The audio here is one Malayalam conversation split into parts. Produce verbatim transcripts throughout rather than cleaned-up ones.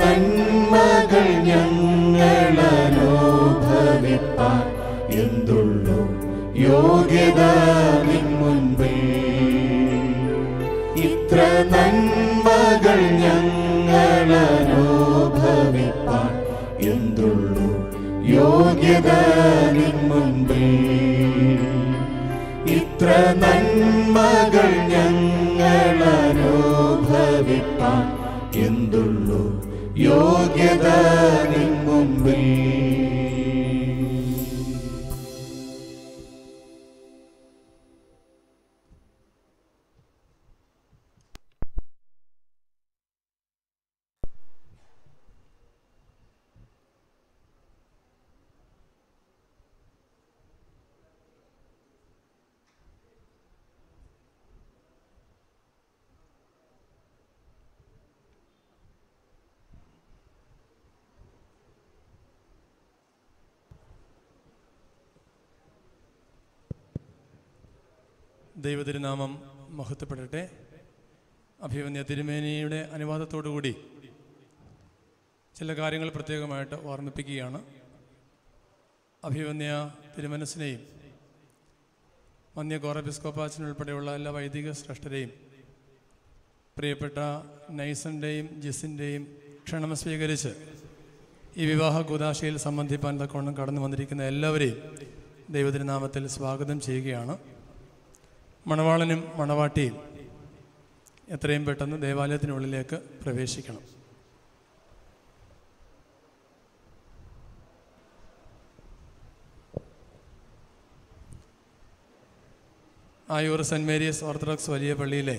നന്മകൾ ഞങ്ങളനുഭവിപ്പാൻ എന്തുള്ളൂ യോഗ്യത നിൻ മുൻപിൽ. ഇത്ര നന്മകൾ ഞങ്ങളനുഭവിപ്പാൻ എന്തുള്ളൂ യോഗ്യത നിൻ മുൻപിൽ. ഇത്ര നന്മകൾ ഞങ്ങളനുഭവിപ്പാൻ എന്തുള്ളൂ യോഗ്യത നിൻ മുൻപിൽ. ദൈവതിരുനാമം മഹത്വപ്പെടട്ടെ. അഭിവന്യ തിരുമേനിയുടെ അനുവാദത്തോടുകൂടി ചില കാര്യങ്ങൾ പ്രത്യേകമായിട്ട് ഓർമ്മിപ്പിക്കുകയാണ്. അഭിവന്യ തിരുമനസിനെയും വന്യ കോറെപ്പിസ്കോപ്പാച്ചൻ ഉൾപ്പെടെയുള്ള എല്ലാ വൈദിക ശ്രേഷ്ഠരെയും പ്രിയപ്പെട്ട നൈസൻ്റെയും ജിസിൻ്റെയും ക്ഷണം സ്വീകരിച്ച് ഈ വിവാഹ കൂദാശയിൽ സംബന്ധിപ്പാൻ തക്കവണ്ണം കടന്നു വന്നിരിക്കുന്ന എല്ലാവരെയും ദൈവതിരുനാമത്തിൽ സ്വാഗതം ചെയ്യുകയാണ്. മണവാളനും മണവാട്ടിയും എത്രയും പെട്ടെന്ന് ദേവാലയത്തിനുള്ളിലേക്ക് പ്രവേശിക്കണം. ആയൂർ സെൻറ് മേരീസ് ഓർത്തഡോക്സ് വലിയ പള്ളിയിലെ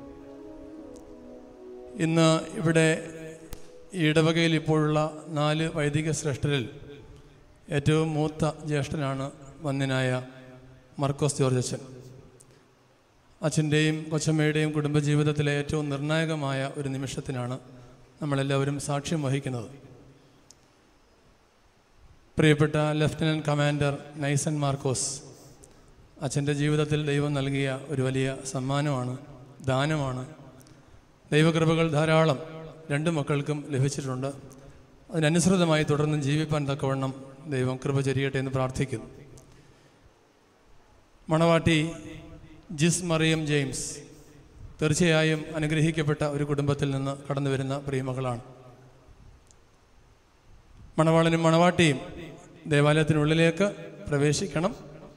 ഇന്ന് ഇവിടെ ഈ ഇടവകയിൽ ഇപ്പോഴുള്ള നാല് വൈദിക ശ്രേഷ്ഠരിൽ ഏറ്റവും മൂത്ത ജ്യേഷ്ഠനാണ് വന്യനായ മർക്കോസ് ജോർജ് അച്ഛൻ. അച്ഛൻ്റെയും കൊച്ചമ്മയുടെയും കുടുംബജീവിതത്തിലെ ഏറ്റവും നിർണായകമായ ഒരു നിമിഷത്തിനാണ് നമ്മളെല്ലാവരും സാക്ഷ്യം വഹിക്കുന്നത്. പ്രിയപ്പെട്ട ലഫ്റ്റനൻറ്റ് കമാൻഡർ നൈസൻ മാർക്കോസ് അച്ഛൻ്റെ ജീവിതത്തിൽ ദൈവം നൽകിയ ഒരു വലിയ സമ്മാനമാണ്, ദാനമാണ്. ദൈവകൃപകൾ ധാരാളം രണ്ട് മക്കൾക്കും ലഭിച്ചിട്ടുണ്ട്. അതിനനുസൃതമായി തുടർന്നും ജീവിപ്പാൻ തക്കവണ്ണം ദൈവം കൃപ ചൊരിയട്ടെ എന്ന് പ്രാർത്ഥിക്കുന്നു. മണവാട്ടി ജിസ് മറിയം ജെയിംസ് തീർച്ചയായും അനുഗ്രഹിക്കപ്പെട്ട ഒരു കുടുംബത്തിൽ നിന്ന് കടന്നു വരുന്ന പ്രിയമകളാണ്. മണവാളനും മണവാട്ടിയും ദേവാലയത്തിനുള്ളിലേക്ക് പ്രവേശിക്കണം.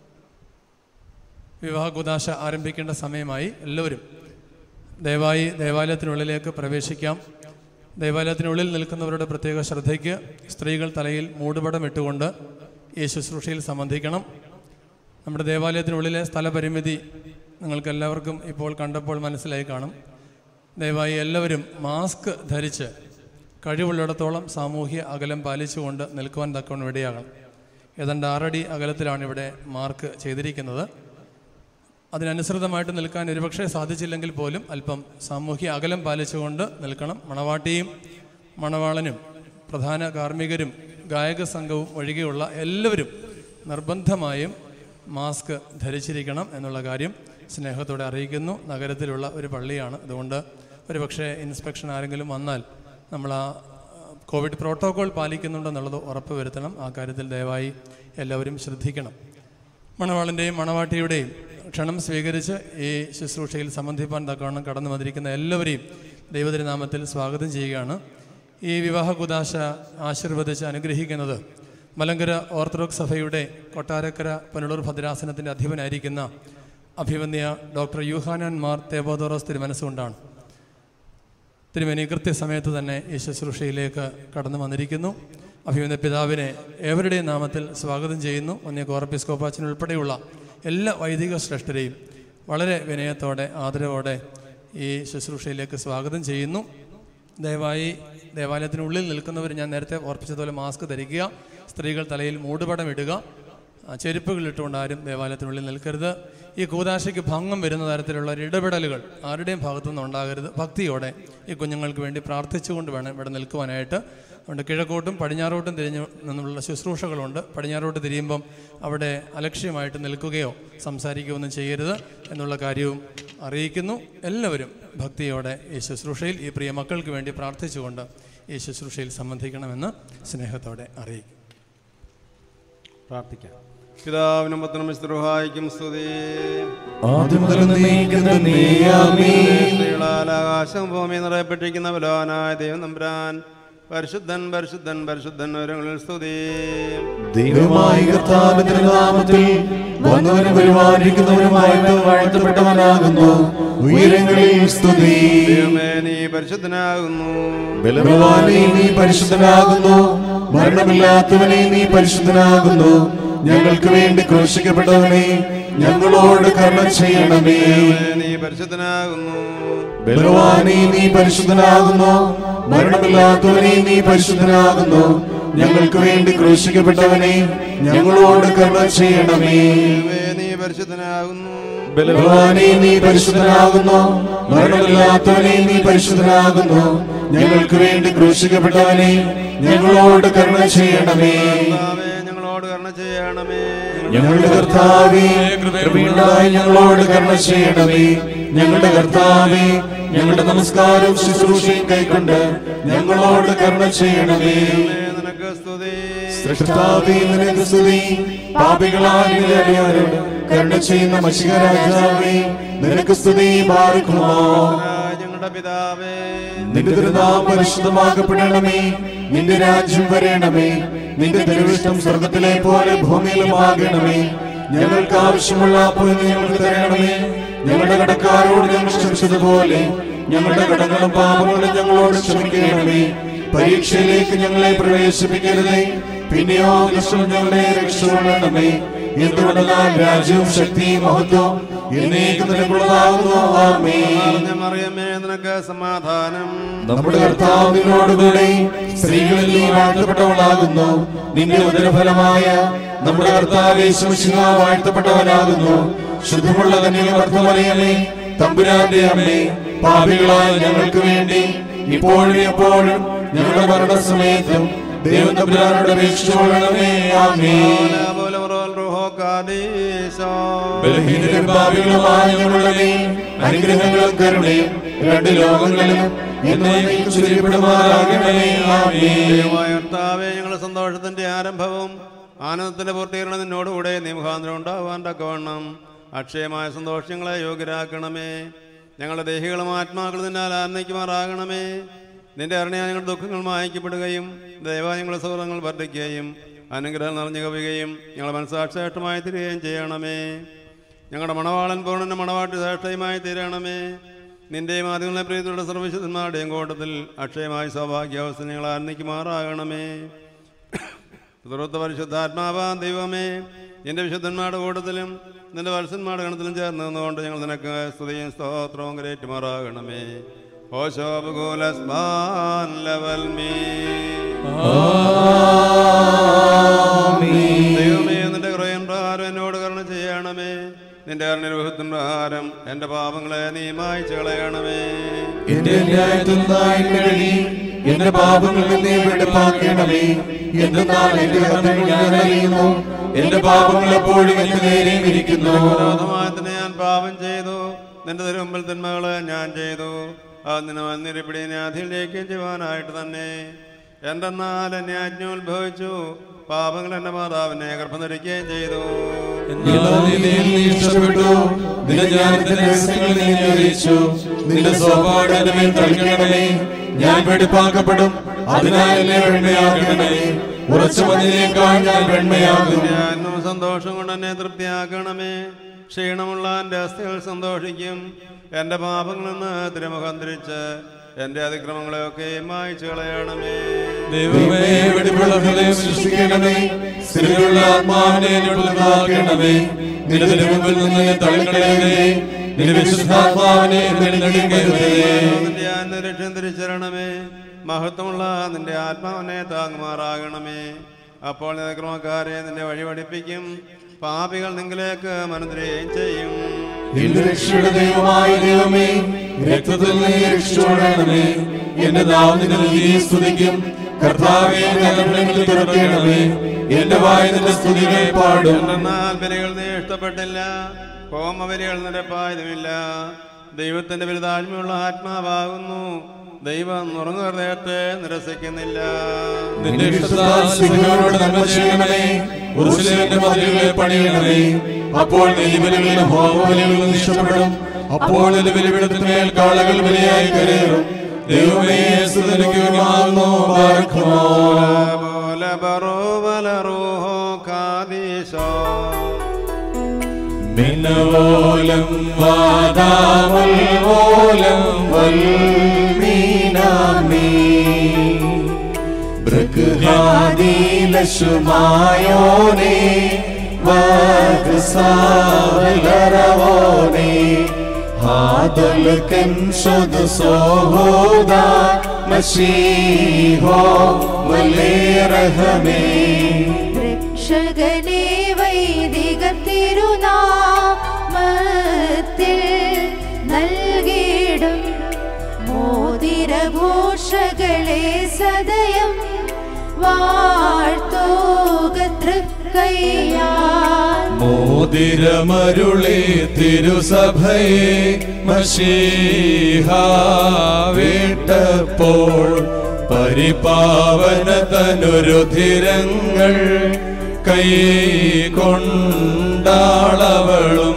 വിവാഹ കൂദാശ ആരംഭിക്കേണ്ട സമയമായി. എല്ലാവരും ദയവായി ദേവാലയത്തിനുള്ളിലേക്ക് പ്രവേശിക്കാം. ദേവാലയത്തിനുള്ളിൽ നിൽക്കുന്നവരുടെ പ്രത്യേക ശ്രദ്ധയ്ക്ക് സ്ത്രീകൾ തലയിൽ മൂടുപടം ഇട്ടുകൊണ്ട് ഈ ശുശ്രൂഷയിൽ സംബന്ധിക്കണം. നമ്മുടെ ദേവാലയത്തിനുള്ളിലെ സ്ഥലപരിമിതി നിങ്ങൾക്കെല്ലാവർക്കും ഇപ്പോൾ കണ്ടപ്പോൾ മനസ്സിലായി കാണും. ദയവായി എല്ലാവരും മാസ്ക് ധരിച്ച് കഴിവുള്ളിടത്തോളം സാമൂഹ്യ അകലം പാലിച്ചുകൊണ്ട് നിൽക്കുവാൻ തക്കവണ്ണം ഇടയാകണം. ഏതാണ്ട് ആറടി അകലത്തിലാണ് ഇവിടെ മാർക്ക് ചെയ്തിരിക്കുന്നത്. അതിനനുസൃതമായിട്ട് നിൽക്കാൻ ഒരുപക്ഷെ സാധിച്ചില്ലെങ്കിൽ പോലും അല്പം സാമൂഹ്യ അകലം പാലിച്ചുകൊണ്ട് നിൽക്കണം. മണവാട്ടിയും മണവാളനും പ്രധാന കാർമ്മികരും ഗായക സംഘവും ഒഴികെയുള്ള എല്ലാവരും നിർബന്ധമായും മാസ്ക് ധരിച്ചിരിക്കണം എന്നുള്ള കാര്യം സ്നേഹത്തോടെ അറിയിക്കുന്നു. നഗരത്തിലുള്ള ഒരു പള്ളിയാണ്. അതുകൊണ്ട് ഒരുപക്ഷെ ഇൻസ്പെക്ഷൻ ആരെങ്കിലും വന്നാൽ നമ്മൾ ആ കോവിഡ് പ്രോട്ടോകോൾ പാലിക്കുന്നുണ്ടെന്നുള്ളത് ഉറപ്പ് വരുത്തണം. ആ കാര്യത്തിൽ ദയവായി എല്ലാവരും ശ്രദ്ധിക്കണം. മണവാളൻ്റെയും മണവാട്ടിയുടെയും ക്ഷണം സ്വീകരിച്ച് ഈ ശുശ്രൂഷയിൽ സംബന്ധിപ്പാൻ തക്കവണ്ണം കടന്നു വന്നിരിക്കുന്ന എല്ലാവരെയും ദൈവതിരുനാമത്തിൽ സ്വാഗതം ചെയ്യുകയാണ്. ഈ വിവാഹ കൂദാശ ആശീർവദിച്ച് അനുഗ്രഹിക്കുന്നത് മലങ്കര ഓർത്തഡോക്സ് സഭയുടെ കൊട്ടാരക്കര പുനലൂർ ഭദ്രാസനത്തിൻ്റെ അധിപനായിരിക്കുന്ന അഭിവന്യ ഡോക്ടർ യൂഹാനാൻ മാർ തേവോദോറോസ് തിരുമനസ്സുകൊണ്ടാണ്. തിരുമേനി കൃത്യസമയത്ത് തന്നെ ഈ ശുശ്രൂഷയിലേക്ക് കടന്നു വന്നിരിക്കുന്നു. അഭിവന്യ പിതാവിനെ ഏവരുടെയും നാമത്തിൽ സ്വാഗതം ചെയ്യുന്നു. വന്യ കോറെപ്പിസ്കോപ്പാച്ചൻ ഉൾപ്പെടെയുള്ള എല്ലാ വൈദിക ശ്രേഷ്ഠരെയും വളരെ വിനയത്തോടെ ആദരവോടെ ഈ ശുശ്രൂഷയിലേക്ക് സ്വാഗതം ചെയ്യുന്നു. ദയവായി ദേവാലയത്തിനുള്ളിൽ നിൽക്കുന്നവർ ഞാൻ നേരത്തെ ഓർപ്പിച്ചതുപോലെ മാസ്ക് ധരിക്കുക. സ്ത്രീകൾ തലയിൽ മൂടുപടം ഇടുക. ചെരുപ്പുകൾ ഇട്ടുകൊണ്ട് ആരും ദേവാലയത്തിനുള്ളിൽ നിൽക്കരുത്. ഈ കൂദാശയ്ക്ക് ഭംഗം വരുന്ന തരത്തിലുള്ള ഒരു ഇടപെടലുകൾ ആരുടെയും ഭാഗത്തുനിന്ന് ഉണ്ടാകരുത്. ഭക്തിയോടെ ഈ കുഞ്ഞുങ്ങൾക്ക് വേണ്ടി പ്രാർത്ഥിച്ചുകൊണ്ട് വേണം ഇവിടെ നിൽക്കുവാനായിട്ട്. അതുകൊണ്ട് കിഴക്കോട്ടും പടിഞ്ഞാറോട്ടും തിരിഞ്ഞു നിന്നുള്ള ശുശ്രൂഷകളുണ്ട്. പടിഞ്ഞാറോട്ട് തിരിയുമ്പം അവിടെ അലക്ഷ്യമായിട്ട് നിൽക്കുകയോ സംസാരിക്കുകയോ ഒന്നും ചെയ്യരുത് എന്നുള്ള കാര്യവും അറിയിക്കുന്നു. എല്ലാവരും ഭക്തിയോടെ ഈ ശുശ്രൂഷയിൽ ഈ പ്രിയ മക്കൾക്ക് വേണ്ടി പ്രാർത്ഥിച്ചുകൊണ്ട് ഈ ശുശ്രൂഷയിൽ സംബന്ധിക്കണമെന്ന് സ്നേഹത്തോടെ അറിയിക്കും. പ്രാർത്ഥിക്കാം. പിതാവിനും പുത്രനും വിശുദ്ധ സ്തുതി. ആകാശം ഭൂമി നിറയപ്പെട്ടിരിക്കുന്ന ബലവാനായ ദൈവം തമ്പുരാൻ പരിശുദ്ധൻ പരിശുദ്ധൻ പരിശുദ്ധൻ ഒരുങ്ങളിൽ സ്തുതി. ദൈവമായ കർത്താവിന്റെ നാമത്തിൽ വന്നവനും വരുവാനിരിക്കുന്നവനുമായിട്ട് വാഴ്ത്തപ്പെട്ടവനാകുന്നു. ഉയരങ്ങളിൽ സ്തുതി. ദൈവമേ നീ പരിശുദ്ധനാകുന്നു. ബലവാനേ നീ പരിശുദ്ധനാകുന്നു. മരണമില്ലാത്തവനെ നീ പരിശുദ്ധനാകുന്നു. ഞങ്ങൾക്ക് വേണ്ടി ക്രൂശിക്കപ്പെട്ടവനെ ഞങ്ങളോട് കരുണ ചെയ്യണമേ. നീ പരിശുദ്ധനാകുന്നു. ബലവാനേ നീ പരിശുദ്ധനാകുന്നു. മരണമില്ലാത്തവനെ നീ പരിശുദ്ധനാകുന്നു. ഞങ്ങൾക്ക് വേണ്ടി ക്രൂശിക്കപ്പെട്ടവനെ ഞങ്ങളോട് കരുണ ചെയ്യണമേ. നീ പരിശുദ്ധനാകുന്നു. ബലവാനേ നീ പരിശുദ്ധനാകുന്നു. മരണമില്ലാത്തവനെ നീ പരിശുദ്ധനാകുന്നു. ഞങ്ങൾക്ക് വേണ്ടി ക്രൂശിക്കപ്പെട്ടവനെ ഞങ്ങളോട് കരുണ ചെയ്യണമേ. ഞങ്ങളോട് കരുണ ചെയ്യണമേ. ഞങ്ങളുടെ കർത്താവേ കൃപയുണ്ടായി ഞങ്ങളോട് കരുണ ചെയ്യണമേ. ഞങ്ങളുടെ കർത്താവേ ഞങ്ങളുടെ നമസ്കാരവും ശുശ്രൂഷയും കൈക്കൊണ്ട് ഞങ്ങളോട് കരുണ ചെയ്യണമേ. നിനക്ക് സ്തുതി. സൃഷ്ടാവേ നിനക്ക് സ്തുതി. പാപികളായ ഞങ്ങളോട് കരുണ ചെയ്യുന്ന മശിഹ രാജാവേ നിനക്ക് സ്തുതി. ബാറക്കുമോ. ഞങ്ങളുടെ പിതാവേ നിന്റെ തിരുനാമം പരിശുദ്ധമാക്കപ്പെടണമേ. നിന്റെ രാജ്യം വരണമേ. നിന്റെ തിരുവിഷ്ടം സ്വർഗത്തിലെ പോലെ ഭൂമിയിലുമാകണമേ. ഞങ്ങൾക്ക് ആവശ്യമുള്ള അപ്പോൾ ഞങ്ങൾക്ക് തരണമേ. ഞങ്ങളുടെ കടക്കാരോട് ഞങ്ങൾ ക്ഷമിച്ചതുപോലെ ഞങ്ങളുടെ കടങ്ങളും പാപങ്ങളും ഞങ്ങളോട് ക്ഷമിക്കണമേ. പരീക്ഷയിലേക്ക് ഞങ്ങളെ പ്രവേശിപ്പിക്കരുതേ, പിന്നെയോ ദുഷ്ടൻ ഞങ്ങളെ രക്ഷപ്പെടണമേ. എന്തുകൊണ്ടെന്നാൽ രാജ്യവും ശക്തിയും മഹത്വവും എന്നേക്കും നിനക്കുള്ളതാകുന്നു. ആമേൻ. മറിയമേ നിനക്ക് സമാധാനം. നമ്മുടെ കർത്താവ് നിന്നോടുകൂടെ സ്ത്രീകളിൽ നീ വാഴ്ത്തപ്പെട്ടവളാകുന്നു. നിന്റെ ഉദരഫലമായ നമ്മുടെ കർത്താവ് യേശു മിശിഹ വാഴ്ത്തപ്പെട്ടവനാകുന്നു. ശുദ്ധമുള്ള കന്യകമറിയമേ തമ്പുരാന്റെ അമ്മേ, പാപികളായ ഞങ്ങൾക്ക് വേണ്ടി ഇപ്പോഴും എപ്പോഴും ഞങ്ങളുടെ മരണസമയത്തും ദൈവം തമ്പുരാനോട് അപേക്ഷിച്ചുകൊള്ളണമേ. ആമേൻ. ബലഹീനരും പാപികളുമായ ഞങ്ങളുടെ മേൽ അനുഗ്രഹങ്ങളും കരുണയും രണ്ട് ലോകങ്ങളിലും എന്നേക്കും ചൊരിയപ്പെടുമാറാകണമേ. ആമേൻ. കർത്താവേ ഞങ്ങളുടെ സന്തോഷത്തിന്റെ ആരംഭവും ആനന്ദത്തിന്റെ പൂർത്തീകരണം നിന്നോടുകൂടെ നീ മുഖാന്തരം ഉണ്ടാവാൻ തക്കവണ്ണം അക്ഷയമായ സന്തോഷങ്ങളെ യോഗ്യരാക്കണമേ. ഞങ്ങളുടെ ദേഹികളും ആത്മാക്കളും നിന്നാൽ ആനന്ദിക്കുമാറാകണമേ. നിന്റെ അറിഞ്ഞാൽ ഞങ്ങളുടെ ദുഃഖങ്ങൾ മായ്ക്കപ്പെടുകയും ദയവായി ഞങ്ങളുടെ സൗഹൃദങ്ങൾ വർദ്ധിക്കുകയും അനുഗ്രഹം നിറഞ്ഞു കവിയുകയും ഞങ്ങളുടെ മനസ്സാക്ഷേഷ്ടമായി തീരുകയും ചെയ്യണമേ. ഞങ്ങളുടെ മണവാളൻ പൂർണ്ണന്റെ മണവാട്ടി ശ്രേഷ്ഠയുമായി തീരണമേ. നിന്റെയും ആദ്യങ്ങളെ പ്രീതിയുടെ സർവ്വവിശുദ്ധന്മാരുടെയും കൂട്ടത്തിൽ അക്ഷയമായി സൗഭാഗ്യാവസ്ഥ ഞങ്ങൾ ആനന്ദിക്കുമാറാകണമേ. തുടർത്ത പരിശുദ്ധാത്മാവാൻ ദൈവമേ, നിന്റെ വിശുദ്ധന്മാരുടെ കൂട്ടത്തിലും നിന്റെ വത്സന്മാരുടെ ഗണത്തിലും ചേർന്ന് നിന്നുകൊണ്ട് ഞങ്ങൾ നിനക്ക് സ്തുതിയും സ്തോത്രവും കരേറ്റുമാറാകണമേ. ദൈവമേ, നിന്റെ കൃപയും പ്രകാരം എന്നോട് കരുണ ചെയ്യണമേ. നിന്റെ കരുണയുടെ പ്രകാരം എന്റെ പാപങ്ങളെ നീ മായ്ച്ചു കളയണമേ. എന്റെ ന്യായത്തിൽ കഴുകി എന്റെ പാപങ്ങളിൽ നീ വെടിപ്പാക്കണമേ. എന്തെന്നാൽ എന്റെ കർമ്മങ്ങൾ ഞാൻ അറിയുന്നു. എന്റെ പാപങ്ങൾ എപ്പോഴും എന്റെ നേരെയും ഇരിക്കുന്നു. തന്നെ ഞാൻ പാപം ചെയ്തു, നിന്റെ തിരുമുമ്പിൽ തിന്മകള് ഞാൻ ചെയ്തു. അത് നിന്നെ വന്നിരിപ്പിടി ന്യാധിയിലേക്ക് ചെയ്യുവാനായിട്ട് തന്നെ. എന്തെന്നാൽ എന്നെ ആജ്ഞോത്ഭവിച്ചു, പാപങ്ങൾ എന്റെ മാതാവിനെ ഗർഭം ധരിക്കുകയും ചെയ്തു. ഞാൻ വെടിപ്പാക്കപ്പെടും, അതിനാൽ എന്നെ വെണ്മയാക്കണമേ. ഉറച്ച മഞ്ഞിനേക്കാൾ ഞാൻ വെണ്മയാകും. ഞാനും സന്തോഷം കൊണ്ട് എന്നെ തൃപ്തിയാക്കണമേ. ക്ഷീണമുള്ള എൻ്റെ അസ്ഥികൾ സന്തോഷിക്കും. എൻ്റെ പാപങ്ങളിൽ നിന്ന് തിരുമുഖം തിരിച്ച് എന്റെ അതിക്രമങ്ങളെയൊക്കെ മായ്ച്ചു കളയണമേ. ദൈവമേ, വെടിപ്പുള്ള ഹൃദയം സൃഷ്ടിക്കണമേ. സ്ഥിരമുള്ള ആത്മാവിനെ ഉള്ളതാക്കണമേ. നിന്റെ തിരുമുമ്പിൽ നിന്ന് തള്ളിക്കളയരുതേ. നിന്റെ വിശുദ്ധാത്മാവിനെ നെടുങ്കരുതേ. നിന്റെ ആത്മരക്ഷം തിരിച്ചരണമേ. മഹത്വമുള്ള നിന്റെ ആത്മാവിനെ താങ്ങുമാറാകണമേ. അപ്പോൾ അതിക്രമക്കാരെ നിന്റെ വഴി പഠിപ്പിക്കും. പാപികൾ നിങ്ങളിലേക്ക് മനസ്സിലാക്കുകയും ചെയ്യും. എന്റെ രക്ഷയുടെ ദൈവമായ ദൈവമേ, രക്തത്തിൽ നീ രക്ഷിച്ചുകൊള്ളണമേ. എന്റെ നാവ് നിന്നെ സ്തുതിക്കും. കർത്താവേ, കലങ്ങളിൽ തുറക്കണമേ. എന്റെ വായ നിന്റെ സ്തുതികൾ പാടും. എന്നാൽ ബലികൾ നീ ഇഷ്ടപ്പെട്ടില്ല, ഹോമബലികൾ നിരപ്പായതുമില്ല. ദൈവത്തിന്റെ വലുതാഴ്മയുള്ള ആത്മാവാകുന്നു. ദൈവം നുറങ്ങുകൃതയത്തെ നിരസിക്കുന്നില്ല. നിന്റെ ഇഷ്ടത്താൽ സിംഹങ്ങളോട് നന്മ ചെയ്യണമേ, യെരൂശലേമിന്റെ മതിലുകളെ പണിയണമേ. അപ്പോൾ നിലവിലുകളും ഹോമബലികളും ഇഷ്ടപ്പെടും. അപ്പോൾ നിന്റെ ബലിപീഠത്തിന്മേൽ കാളകൾ ബലിയായി കരയേറും. ദൈവമേ സ്തുതിക്കുമാകുന്നു. മിന്നവോലം വാദാമുൽവോലം വൽമീനാമി ബൃഗ്ഹാദീലശുമായോനേ വഗ്സാവലരവോനേ ഹാദൽകൻ സുദ്സോഹോദാ മശീഹോ വലേറഹമേ രക്ഷകനേ വൈദിക തിരുനാമത്തിൽ നൽകിടും മോതിരഭൂഷകളെ സദയം വാഴ്ത്തുക തൃക്കൈയാൽ. മോതിരമരുളി തിരുസഭയെ മശീഹ വിട്ടപ്പോൾ പരിപാവന തനുരുധിരങ്ങൾ കൈ കൊണ്ടാളവളും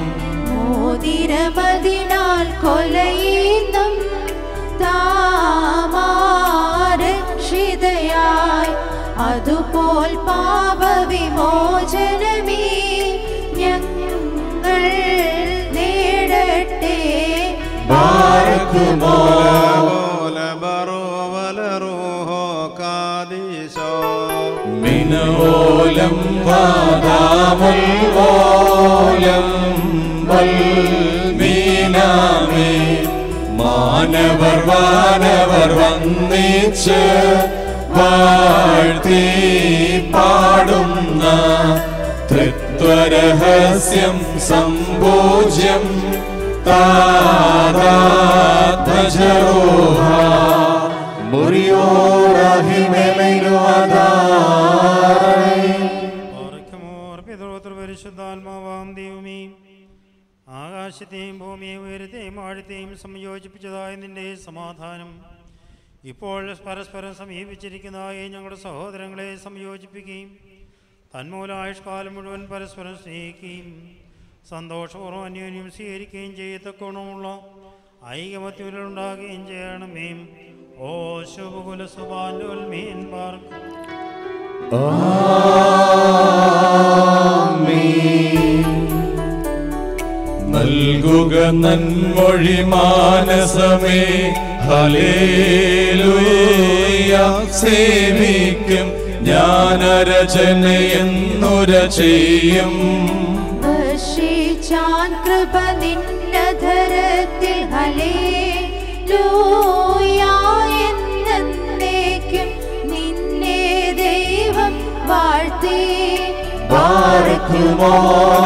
മോതിരമതിനാൽ കൊലയുന്നും താമാരക്ഷിതയായി അതുപോൽ പാപവിമോചനമേ ഞങ്ങൾ നേടട്ടെ. മിനോലം വാദാമുൽവോലം വൽമീനാമേ മാനവർ വാനവർ വന്നിച്ച് വാഴ്ത്തി പാടുന്ന ത്രിത്വരഹസ്യം സംഭോജ്യം താരാത്മജരോഹ പരിശുദ്ധാത്മാവാം ദൈവമേ, ആകാശത്തെയും ഭൂമിയെയും ഉയരത്തെയും ആഴത്തെയും സംയോജിപ്പിച്ചതായ നിന്റെ സമാധാനം ഇപ്പോൾ പരസ്പരം സമീപിച്ചിരിക്കുന്നതായ ഞങ്ങളുടെ സഹോദരങ്ങളെ സംയോജിപ്പിക്കുകയും തന്മൂല ആയുഷ്കാലം മുഴുവൻ പരസ്പരം സ്നേഹിക്കുകയും സന്തോഷപൂർവ്വം അന്യോന്യം സ്വീകരിക്കുകയും ചെയ്യത്തക്കോണമുള്ള ഐകമത്യങ്ങളുണ്ടാകുകയും ചെയ്യണമേ. ഓ ശുഭകുല സുബാൻമീൻ പാർക്കും. നൽകുക നന്മൊഴി മാനസമേ ഹല്ലേലൂയ സേവിക്കും ജ്ഞാനരചനയെന്നുര ചെയ്യും. വർഷിച്ചാൻ കൃപ നിന്നധരത്തിൽ ഹല്ലേലൂയ എന്നേക്കും നിന്നെ ദൈവം വാഴ്ത്തി ബാറക്കുമോ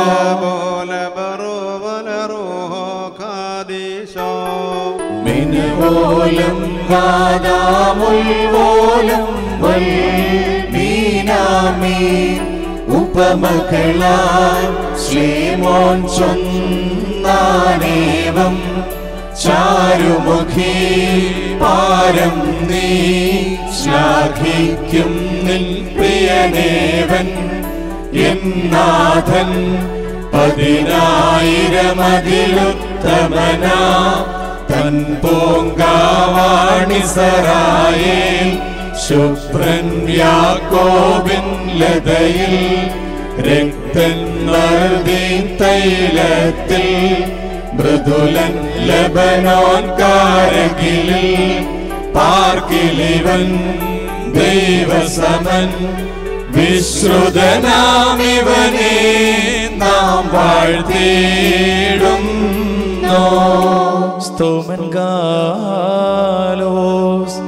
മിനവോലം വാദാമുൽവോലം വൽമീനാമി ഉപമകളാൽ ശ്രീമോൻ ചൊന്നാനേവം ചാരുമുഖി പാരം നീ ശ്ലാഘിക്കും നിൻ പ്രിയനേവൻ എന്നാഥൻ പതിനായിരമതിലുത്തമന തൻ പൂങ്കാവാണിസറായേൽ ശുഭ്രൻ യാക്കോബിൻ ലതയിൽ രക്തൻ നർദീൻ തൈലത്തിൽ മൃദുലൻ ലബനോൻ കാരകിലിൽ പാർക്കിലിവൻ ദൈവസമൻ വിശ്രുതനാമിവനെ നാം വാഴ്ത്തിയിടുന്നു. സ്തോമൻ ഗാലോസ്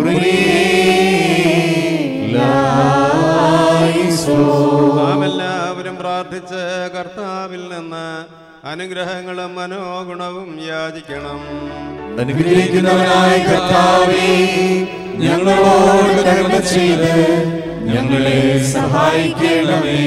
നാം എല്ലാവരും പ്രാർത്ഥിച്ച് കർത്താവിൽ നിന്ന് അനുഗ്രഹങ്ങളും മനോഗുണവും യാചിക്കണം. അനുഗ്രഹിക്കുന്നവനായ കർത്താവേ, ഞങ്ങളോട് കരുണ ചെയ്ത് ഞങ്ങളെ സഹായിക്കണമേ.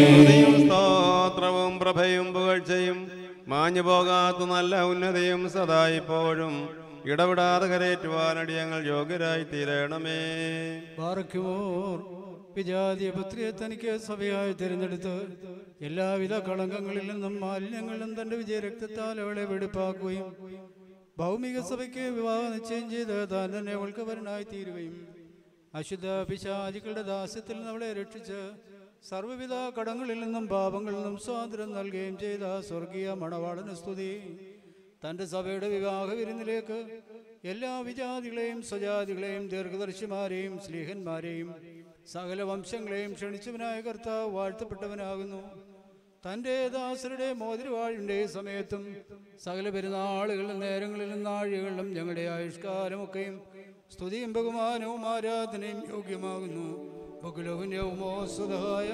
സ്തോത്രവും പ്രഭയും പുകഴ്ചയും മാഞ്ഞു പോകാത്ത നല്ല ഉന്നതിയും സദാ ഇപ്പോഴും ഇടപെടാതെ കരയേറ്റുവാനടി ഞങ്ങൾ യോഗ്യരായി തീരണമേ. ബാറക്കുമോർ വിജാതിയ പുത്രിയെ തനിക്ക് സഭയായി തിരഞ്ഞെടുത്ത് എല്ലാവിധ കളങ്കങ്ങളിൽ നിന്നും മാലിന്യങ്ങളിലും തന്റെ വിജയരക്തത്താൽ അവളെ വെടിപ്പാക്കുകയും ഭൗമിക സഭയ്ക്ക് വിവാഹ നിശ്ചയം ചെയ്ത് താൻ തന്നെ അവൾക്ക് വരനായി തീരുകയും അശുദ്ധ പിശാചുക്കളുടെ ദാസ്യത്തിൽ നിന്ന് അവളെ രക്ഷിച്ച് സർവ്വവിധ കടങ്ങളിൽ നിന്നും പാപങ്ങളിൽ നിന്നും സ്വാതന്ത്ര്യം നൽകുകയും ചെയ്ത സ്വർഗീയ മണവാളന് സ്തുതി. തൻ്റെ സഭയുടെ വിവാഹ വിരുന്നിലേക്ക് എല്ലാ വിജാതികളെയും സ്വജാതികളെയും ദീർഘദർശിമാരെയും സ്ലീഹന്മാരെയും സകല വംശങ്ങളെയും ക്ഷണിച്ചവനായ കർത്താവ് വാഴ്ത്തപ്പെട്ടവനാകുന്നു. തൻ്റെ ദാസരുടെ മോതിരവാഴിൻ്റെ സമയത്തും സകല പെരുന്നാളുകളിലും നേരങ്ങളിലും നാഴികളിലും ഞങ്ങളുടെ ആയുഷ്കാലമൊക്കെയും സ്തുതിയും ബഹുമാനവും ആരാധനയും യോഗ്യമാകുന്നു. ബഹുലഹുന്യവുമോ സുധായ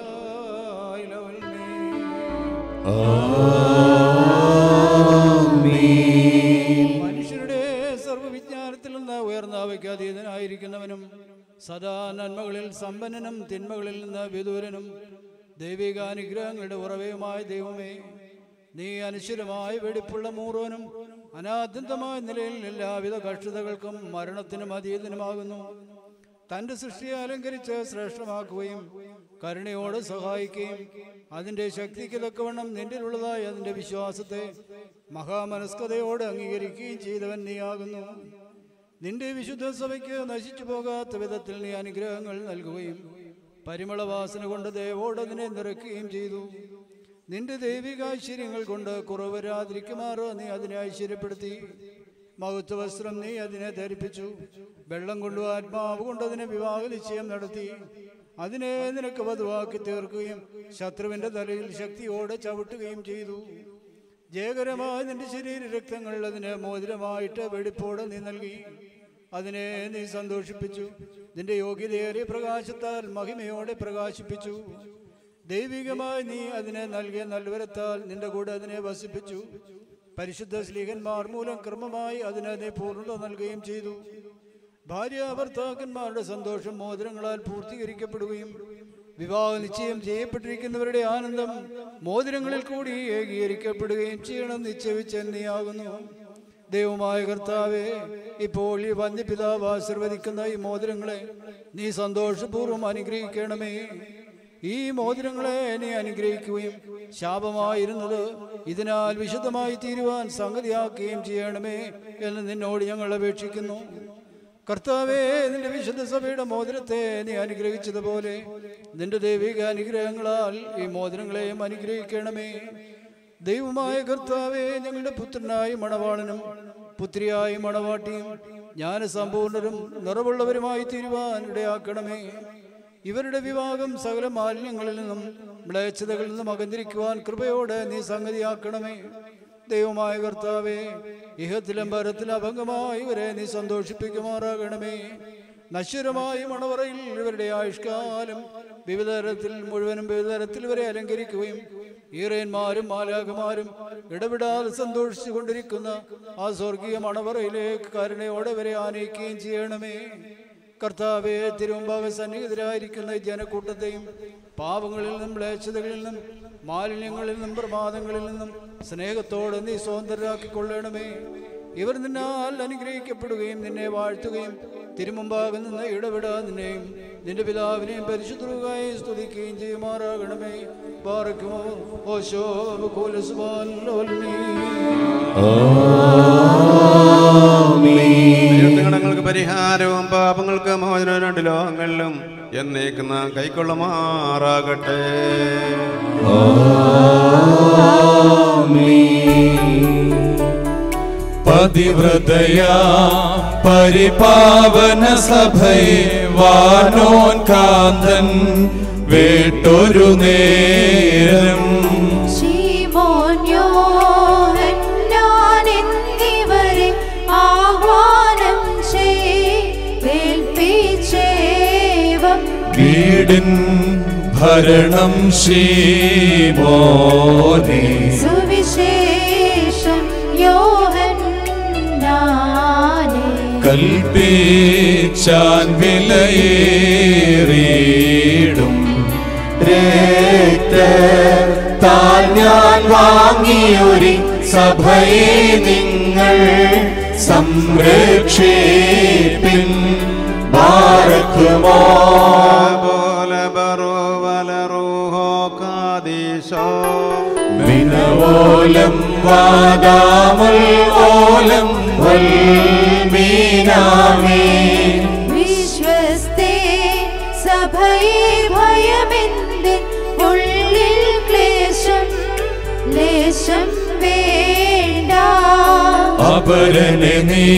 മനുഷ്യരുടെ സർവ്വവിജ്ഞാനത്തിൽ നിന്ന് ഉയർന്ന അവയ്ക്ക് അതീതനായിരിക്കുന്നവനും സദാ നന്മകളിൽ സമ്പന്നനും തിന്മകളിൽ നിന്ന് വിദൂരനും ദൈവികാനുഗ്രഹങ്ങളുടെ ഉറവയുമായ ദൈവമേ, നീ അനശ്വരമായ വെടിപ്പുള്ള മൂറോനും അനാദ്യന്തമായ നിലയിൽ എല്ലാവിധ കഷ്ടതകൾക്കും മരണത്തിനും അതീതനുമാകുന്നു. തൻ്റെ സൃഷ്ടിയെ അലങ്കരിച്ച് ശ്രേഷ്ഠമാക്കുകയും കരുണയോട് സഹായിക്കുകയും അതിൻ്റെ ശക്തിക്ക് തക്കവണ്ണം നിന്നിലുള്ളതായ അതിൻ്റെ വിശ്വാസത്തെ മഹാമനസ്കതയോട് അംഗീകരിക്കുകയും ചെയ്തവൻ നീയാകുന്നു. നിന്റെ വിശുദ്ധ സഭയ്ക്ക് നശിച്ചു പോകാത്ത വിധത്തിൽ നീ അനുഗ്രഹങ്ങൾ നൽകുകയും പരിമളവാസന കൊണ്ട് ദൈവോട് അതിനെ നിറയ്ക്കുകയും ചെയ്തു. നിന്റെ ദൈവിക ഐശ്വര്യങ്ങൾ കൊണ്ട് കുറവ് വരാതിരിക്കുമാറ് നീ അതിനെ ഐശ്വര്യപ്പെടുത്തി. മഹത്വ വസ്ത്രം നീ അതിനെ ധരിപ്പിച്ചു. വെള്ളം കൊണ്ടു ആത്മാവ് കൊണ്ട് അതിനെ വിവാഹ നിശ്ചയം നടത്തി. അതിനെ നിനക്ക് വധുവാക്കി തീർക്കുകയും ശത്രുവിൻ്റെ തലയിൽ ശക്തിയോടെ ചവിട്ടുകയും ചെയ്തു. ജയകരമായ നിന്റെ ശരീര രക്തങ്ങൾ അതിന് മോതിരമായിട്ട് വെടിപ്പോടെ നീ നൽകി. അതിനെ നീ സന്തോഷിപ്പിച്ചു. നിന്റെ യോഗ്യതയേറിയ പ്രകാശത്താൽ മഹിമയോടെ പ്രകാശിപ്പിച്ചു. ദൈവികമായി നീ അതിനെ നൽകിയ നൽവരത്താൽ നിന്റെ കൂടെ അതിനെ വസിപ്പിച്ചു. പരിശുദ്ധ സ്ലീഹന്മാർ മൂലം ക്രമമായി അതിനെ നീ പൂർണ്ണത നൽകുകയും ചെയ്തു. ഭാര്യ ഭർത്താക്കന്മാരുടെ സന്തോഷം മോതിരങ്ങളാൽ പൂർത്തീകരിക്കപ്പെടുകയും വിവാഹ നിശ്ചയം ചെയ്യപ്പെട്ടിരിക്കുന്നവരുടെ ആനന്ദം മോതിരങ്ങളിൽ കൂടി ഏകീകരിക്കപ്പെടുകയും ചെയ്യണം നിശ്ചയിച്ച് നീയാകുന്നു. ദൈവമായ കർത്താവേ, ഇപ്പോൾ ഈ വന്യപിതാവ് ആശീർവദിക്കുന്ന ഈ മോതിരങ്ങളെ നീ സന്തോഷപൂർവ്വം അനുഗ്രഹിക്കണമേ. ഈ മോതിരങ്ങളെ നീ അനുഗ്രഹിക്കുകയും ശാപമായിരുന്നത് ഇതിനാൽ വിശുദ്ധമായി തീരുവാൻ സംഗതിയാക്കുകയും ചെയ്യണമേ എന്ന് നിന്നോട് ഞങ്ങൾ അപേക്ഷിക്കുന്നു. കർത്താവേ, നിന്റെ വിശുദ്ധ സഭയുടെ മോതിരത്തെ നീ അനുഗ്രഹിച്ചതുപോലെ നിന്റെ ദൈവിക അനുഗ്രഹങ്ങളാൽ ഈ മോതിരങ്ങളെയും അനുഗ്രഹിക്കണമേ. ദൈവമായ കർത്താവേ, ഞങ്ങളുടെ പുത്രനായ മണവാളനും പുത്രിയായ മണവാട്ടിയും ജ്ഞാനസമ്പൂർണരും നിറവുള്ളവരുമായി തീരുവാൻ ഇടയാക്കണമേ. ഇവരുടെ വിവാഹം സകല മാലിന്യങ്ങളിൽ നിന്നും മ്ലേച്ഛതകളിൽ നിന്നും അകന്നിരിക്കുവാൻ കൃപയോടെ നീ സംഗതിയാക്കണമേ. ദൈവമായ കർത്താവേ, ഇഹത്തിലും പരത്തിലും അഭംഗമായി ഇവരെ നീ സന്തോഷിപ്പിക്കുമാറാകണമേ. നശ്വരമായ മണവറയിൽ ഇവരുടെ ആയുഷ്കാലം വിവിധ തരത്തിൽ മുഴുവനും വിവിധ തരത്തിൽ ഇവരെ അലങ്കരിക്കുകയും ഈറേന്മാരും മാലാഖമാരും ഇടപെടാതെ സന്തോഷിച്ചു കൊണ്ടിരിക്കുന്ന ആ സ്വർഗീയ മണവറയിലേക്ക് കരുണയോടെ ഇവരെ ആനയിക്കുകയും ചെയ്യണമേ. കർത്താവേ, തിരുമുമ്പാകെ സന്നിഹിതരായിരിക്കുന്ന ജനക്കൂട്ടത്തെയും പാപങ്ങളിൽ നിന്നും മ്ലേച്ഛതകളിൽ നിന്നും മാലിന്യങ്ങളിൽ നിന്നും പ്രമാദങ്ങളിൽ നിന്നും സ്നേഹത്തോടെ നീ സ്വതന്ത്രരാക്കിക്കൊള്ളണമേ. ഇവർ നിന്നാൽ അനുഗ്രഹിക്കപ്പെടുകയും നിന്നെ വാഴ്ത്തുകയും തിരുമുമ്പാകെ നിന്ന് ഇടപെടാൻ നിന്നെയും നിന്റെ പിതാവിനെയും പരിശുദ്ധമായി സ്തുതിക്കുകയും ചെയ്യുമാറാകണമേ. ബാറക്കുമോ ഓശോ ങ്ങൾക്ക് പരിഹാരവും പാപങ്ങൾക്ക് മോചനവും രണ്ട് ലോകങ്ങളിലും എന്നേക്കുന്ന കൈക്കൊള്ളുമാറാകട്ടെ. പതിവ്രതയാ പരിപാവന സഭയെ വാനോൻ കാന്തൻ വേട്ടൊരു നേരം ശീമോൻ യോഹന്നാൻ എന്നിവരെ ആഹ്വാനം ചെയ്തേൽപ്പിച്ചേവം വീടിൻ ഭരണം ശീമോനെ സുവിശേഷം യോഹന്നാനെ കൽപ്പിച്ചാൻ വിലയേറിയിടും രക്തത്താൽ ഞാൻ വാങ്ങിയൊരു സഭയെ നിങ്ങൾ സംരക്ഷിപ്പിൻ ബാറക്കുമോ മിനവോലം വാദാമുൽ ഓലം വൽമീനാമേ വിശ്വസ്തേ സഭയെ ഭയമെന്തിൻ ഉള്ളിൽ ക്ലേശം ലേശം വേണ്ട അപരനെ നീ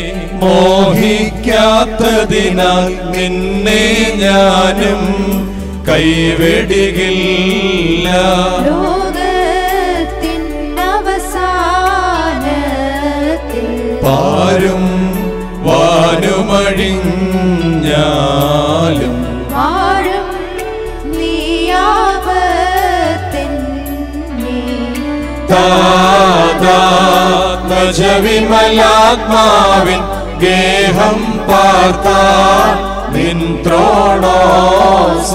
മോഹിക്കാത്തതിനാൽ നിന്നെ ഞാനും കൈവെടികില്ല ലോകത്തിൻ അവസാനത്തിൽ പാരും വാനുമഴിഞ്ഞാലും വാഴും നീയാപത്തിൻ വിമലാത്മാവിൻ ഗേഹം പാർത്താൽ നിൻ ത്രോണോസ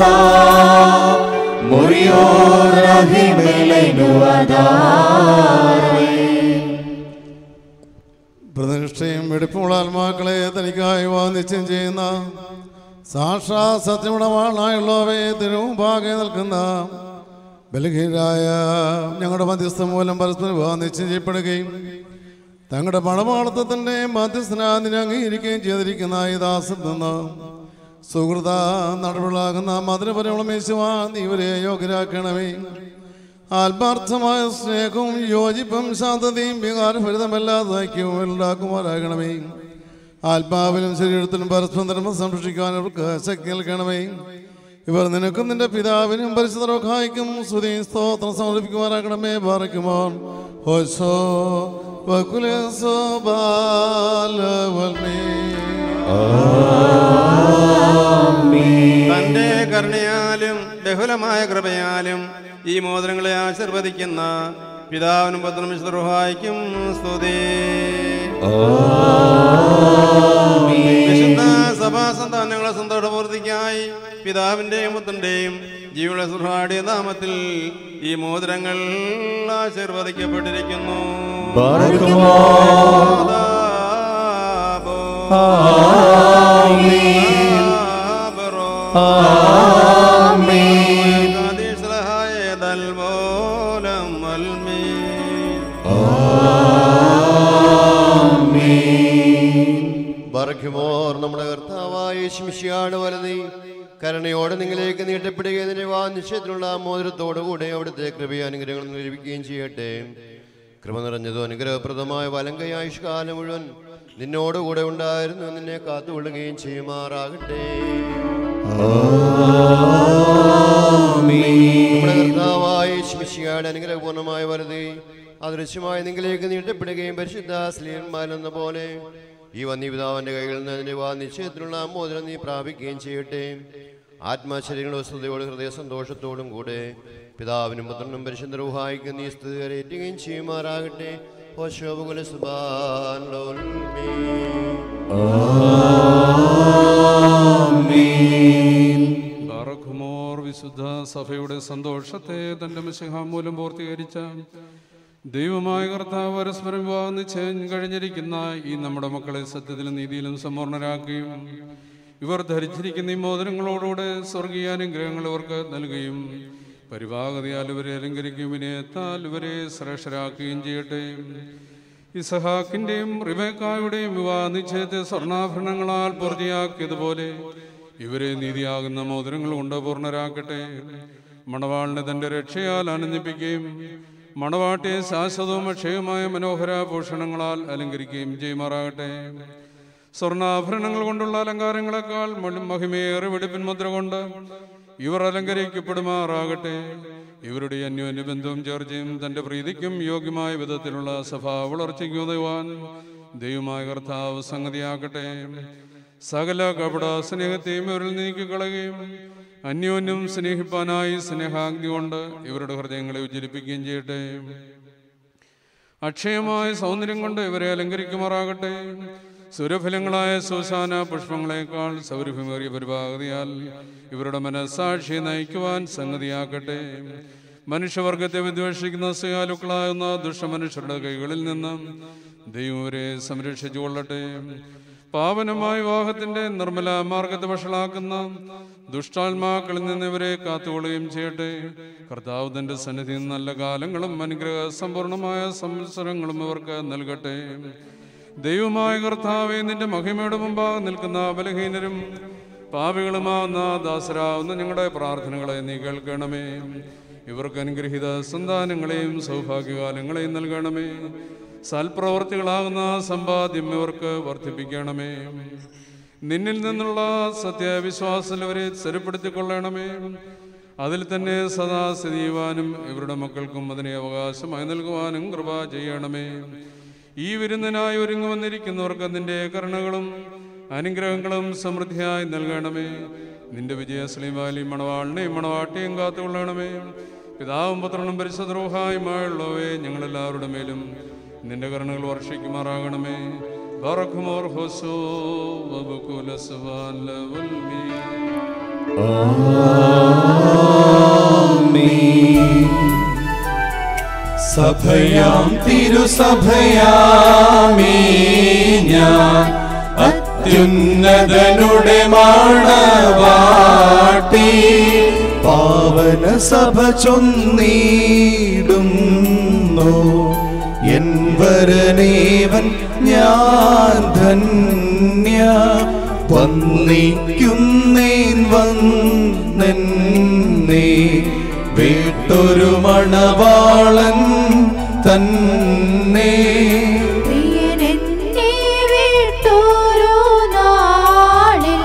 പ്രതിഷ്ഠയും വെടിപ്പുള്ള ആത്മാക്കളെ തനിക്കായി വാദിച്ചും ചെയ്യുന്ന സാക്ഷാ സത്യമുടവാളായുള്ളവയെ തിരുമുമ്പാകെ നിൽക്കുന്ന ബലഹീനരായ ഞങ്ങളുടെ മധ്യസ്ഥ മൂലം പരസ്പരം വാദിച്ചും ചെയ്യപ്പെടുകയും തങ്ങളുടെ പണപാളത്വത്തിൻ്റെ മധ്യസ്ഥനാദിനെ അംഗീകരിക്കുകയും ചെയ്തിരിക്കുന്ന ഈ ദാസിൽ നിന്ന് സുഹൃത നടപടികളാകുന്ന മധുരപരമുള്ള മേശുവാൻ ഇവരെ യോഗ്യരാക്കണമേ. ആത്മാർത്ഥമായ സ്നേഹവും യോജിപ്പും ശാന്തതയും വികാരഭരിതമല്ലാതെ ഐക്യവും ഉണ്ടാക്കുമാറാകണമേ. ആത്മാവിലും ശരീരത്തിലും പരസ്പരം ധർമ്മം സംരക്ഷിക്കാൻ അവർക്ക് ശക്തി നൽകണമേ. ഇവർ നിനക്കും നിന്റെ പിതാവിനും പരിശുദ്ധർക്കായിക്കും സ്തുതിയും സ്തോത്രം സമർപ്പിക്കുമാറാകണമേ. ബാറക്കുമോ ഹോശോ വകുലസോ ബാലവൽമേ. തന്റെ കരുണയാലും ബഹുലമായ കൃപയാലും ഈ മോതിരങ്ങളെ ആശീർവദിക്കുന്ന പിതാവിനും പുത്രനും വിശുദ്ധർഹായിക്കും സ്തുതി. വിശുദ്ധ സഭാ സന്താനങ്ങളെ സന്തോഷപൂർത്തിക്കായി പിതാവിന്റെയും പുത്രന്റെയും ജീവനുള്ള സുഹാടിയ നാമത്തിൽ ഈ മോതിരങ്ങൾ ആശീർവദിക്കപ്പെട്ടിരിക്കുന്നു. ബർഖിമോർ നമ്മുടെ കർത്താവായ യേശുമിശിഹായുടെ വലതി കരുണയോടെ നിങ്ങളിലേക്ക് നീട്ടപ്പെടുകയും വാ നിശ്ചയത്തിലുള്ള മോതിരത്തോടുകൂടെ അവിടുത്തെ കൃപയും അനുഗ്രഹങ്ങൾ ലഭിക്കുകയും ചെയ്യട്ടെ. കൃപ നിറഞ്ഞതോ അനുഗ്രഹപ്രദമായ വലങ്കൈ ആയുഷ്കാലം മുഴുവൻ നിന്നോടുകൂടെ ഉണ്ടായിരുന്നു, നിന്നെ കാത്തുകൊള്ളുകയും ചെയ്യുമാറാകട്ടെ. നമ്മുടെ കർത്താവായ യേശുമിശിഹായുടെ അനുഗ്രഹപൂർണ്ണമായ വലതി അദൃശ്യമായി നിങ്ങളിലേക്ക് നീട്ടപ്പെടുകയും പരിശുദ്ധ സ്ലീഹന്മാരെന്ന പോലെ ഈ വന്യപിതാവിന്റെ കൈകളിൽ നിന്ന് അതിന്റെ വാ നിശ്ചയത്തിനുള്ള മോതിരം നീ പ്രാപിക്കുകയും ചെയ്യട്ടെ. ആത്മാശരീരങ്ങളുടെ വസ്തുതയോടും ഹൃദയ സന്തോഷത്തോടും കൂടെ പിതാവിനും പുത്രനും പരിശുദ്ധ റൂഹായിക്ക് നീ സ്തുതി കരയേറ്റുകയും ചെയ്യുമാറാകട്ടെ. ബാറഖുമോർ വിശുദ്ധ സഭയുടെ സന്തോഷത്തെ തന്റെ മിശിഹാ മൂലം പൂർത്തീകരിച്ച ദൈവമായ കർത്താവ് പരസ്പരം വിവാഹം നിശ്ചയം കഴിഞ്ഞിരിക്കുന്ന ഈ നമ്മുടെ മക്കളെ സത്യത്തിലും നീതിയിലും സമ്പൂർണരാക്കുകയും ഇവർ ധരിച്ചിരിക്കുന്ന ഈ മോതിരങ്ങളോടുകൂടെ സ്വർഗീയ അനുഗ്രഹങ്ങൾ ഇവർക്ക് നൽകുകയും പരിഭാഗതയാൽ ഇവരെ അലങ്കരിക്കുകയും വിനയത്താൽ ഇവരെ ശ്രേഷ്ഠരാക്കുകയും ചെയ്യട്ടെ. ഇസഹാക്കിൻ്റെയും റിബേക്കായുടെയും വിവാഹ നിശ്ചയത്തെ സ്വർണ്ണാഭരണങ്ങളാൽ പൂർത്തിയാക്കിയതുപോലെ ഇവരെ നീതിയാകുന്ന മോതിരങ്ങൾ കൊണ്ട് പൂർണ്ണരാക്കട്ടെ. മണവാളിനെ തൻ്റെ രക്ഷയാൽ ആനന്ദിപ്പിക്കുകയും മണവാട്ടിയെ ശാശ്വതവും അക്ഷയവുമായ മനോഹര ഭൂഷണങ്ങളാൽ അലങ്കരിക്കുകയും ചെയ്യുമാറാകട്ടെ. സ്വർണ്ണാഭരണങ്ങൾ കൊണ്ടുള്ള അലങ്കാരങ്ങളെക്കാൾ മഹിമയേറെ വെടിപ്പിൻ മുദ്ര കൊണ്ട് ഇവർ അലങ്കരിക്കപ്പെടുമാറാകട്ടെ. ഇവരുടെ അന്യോന്യ ബന്ധവും ചേർച്ചയും തൻ്റെ പ്രീതിക്കും യോഗ്യമായ വിധത്തിലുള്ള സഭാ വളർച്ചയ്ക്ക് ഉതയുവാൻ ദൈവമായ കർത്താവ് സംഗതിയാക്കട്ടെ. സകല കപട സ്നേഹത്തെയും ഇവരിൽ നീക്കിക്കളയുകയും അന്യോന്യം സ്നേഹിപ്പാനായി സ്നേഹാഗ്നി കൊണ്ട് ഇവരുടെ ഹൃദയങ്ങളെ ഉജ്ജ്വലിപ്പിക്കുകയും ചെയ്യട്ടെ. അക്ഷയമായ സൗന്ദര്യം കൊണ്ട് ഇവരെ അലങ്കരിക്കുമാറാകട്ടെ. സുരഫലങ്ങളായ സുസാന പുഷ്പങ്ങളെക്കാൾ സൗരഭ്യമേറിയ പരിഭാഗതയാൽ ഇവരുടെ മനസ്സാക്ഷിയെ നയിക്കുവാൻ സംഗതിയാക്കട്ടെ. മനുഷ്യവർഗത്തെ വിദ്വേഷിക്കുന്ന സയാലുക്കളാകുന്ന ദുഷ്ടമനുഷ്യരുടെ കൈകളിൽ നിന്ന് ദൈവം അവരെ സംരക്ഷിച്ചു കൊള്ളട്ടെ. പാവനമായ വിവാഹത്തിന്റെ നിർമ്മല മാർഗത്തെ വഷളാക്കുന്ന ദുഷ്ടാത്മാക്കളിൽ നിന്ന് ഇവരെ കാത്തുകൊള്ളുകയും ചെയ്യട്ടെ. കർത്താവ് തന്റെ സന്നിധിയിൽ നല്ല കാലങ്ങളും അനുഗ്രഹ സമ്പൂർണമായ സംവത്സരങ്ങളും ഇവർക്ക് നൽകട്ടെ. ദൈവമായ കർത്താവേ, നിന്റെ മഹിമയുടെ മുമ്പാകെ നിൽക്കുന്ന ബലഹീനരും പാപികളുമാവുന്ന ദാസരാവുന്ന ഞങ്ങളുടെ പ്രാർത്ഥനകളെ നീ കേൾക്കണമേ. ഇവർക്ക് അനുഗ്രഹീത സന്താനങ്ങളെയും സൗഭാഗ്യകാലങ്ങളെയും നൽകണമേ. സൽപ്രവർത്തികളാകുന്ന സമ്പാദ്യം ഇവർക്ക് വർദ്ധിപ്പിക്കണമേ. നിന്നിൽ നിന്നുള്ള സത്യവിശ്വാസം അവരെ സ്ഥിരപ്പെടുത്തിക്കൊള്ളണമേ. അതിൽ തന്നെ സദാ സ്ഥിതി ചെയ്യുവാനും ഇവരുടെ മക്കൾക്കും അതിനെ അവകാശമായി നൽകുവാനും കൃപ ചെയ്യണമേ. ഈ വിരുന്നിനായി ഒരുങ്ങി വന്നിരിക്കുന്നവർക്ക് നിന്റെ കരുണകളും അനുഗ്രഹങ്ങളും സമൃദ്ധിയായി നൽകണമേ. നിന്റെ വിജയ സ്ലീമാലി മണവാളിനെയും മണവാട്ടിയും കാത്തുകൊള്ളണമേ. പിതാവും പുത്രനും പരിശുദ്ധ റൂഹായുമായുള്ളവയെ ഞങ്ങളെല്ലാവരുടെ മേലും നിന്റെ കരുണകൾ വർഷിക്കുമാറാകണമേ. ബറഖുമോർ ഹോസോ വബകുല സവാൻ ലവൽമി. ആമീൻ. സഭയാം തിരുസഭയാമീ ഞാൻ അത്യുന്നതനുടെ മണവാട്ടി പാവന സഭ ചൊന്നിടുന്നു എൻ വരനേവൻ ഞാൻ ധന്യ വന്നിക്കുന്നേൻ വന്നെന്നേ വീട്ടൊരു മണവാളൻ തന്നെ. പ്രിയനെന്നെ വീട്ടൊരു നാളിൽ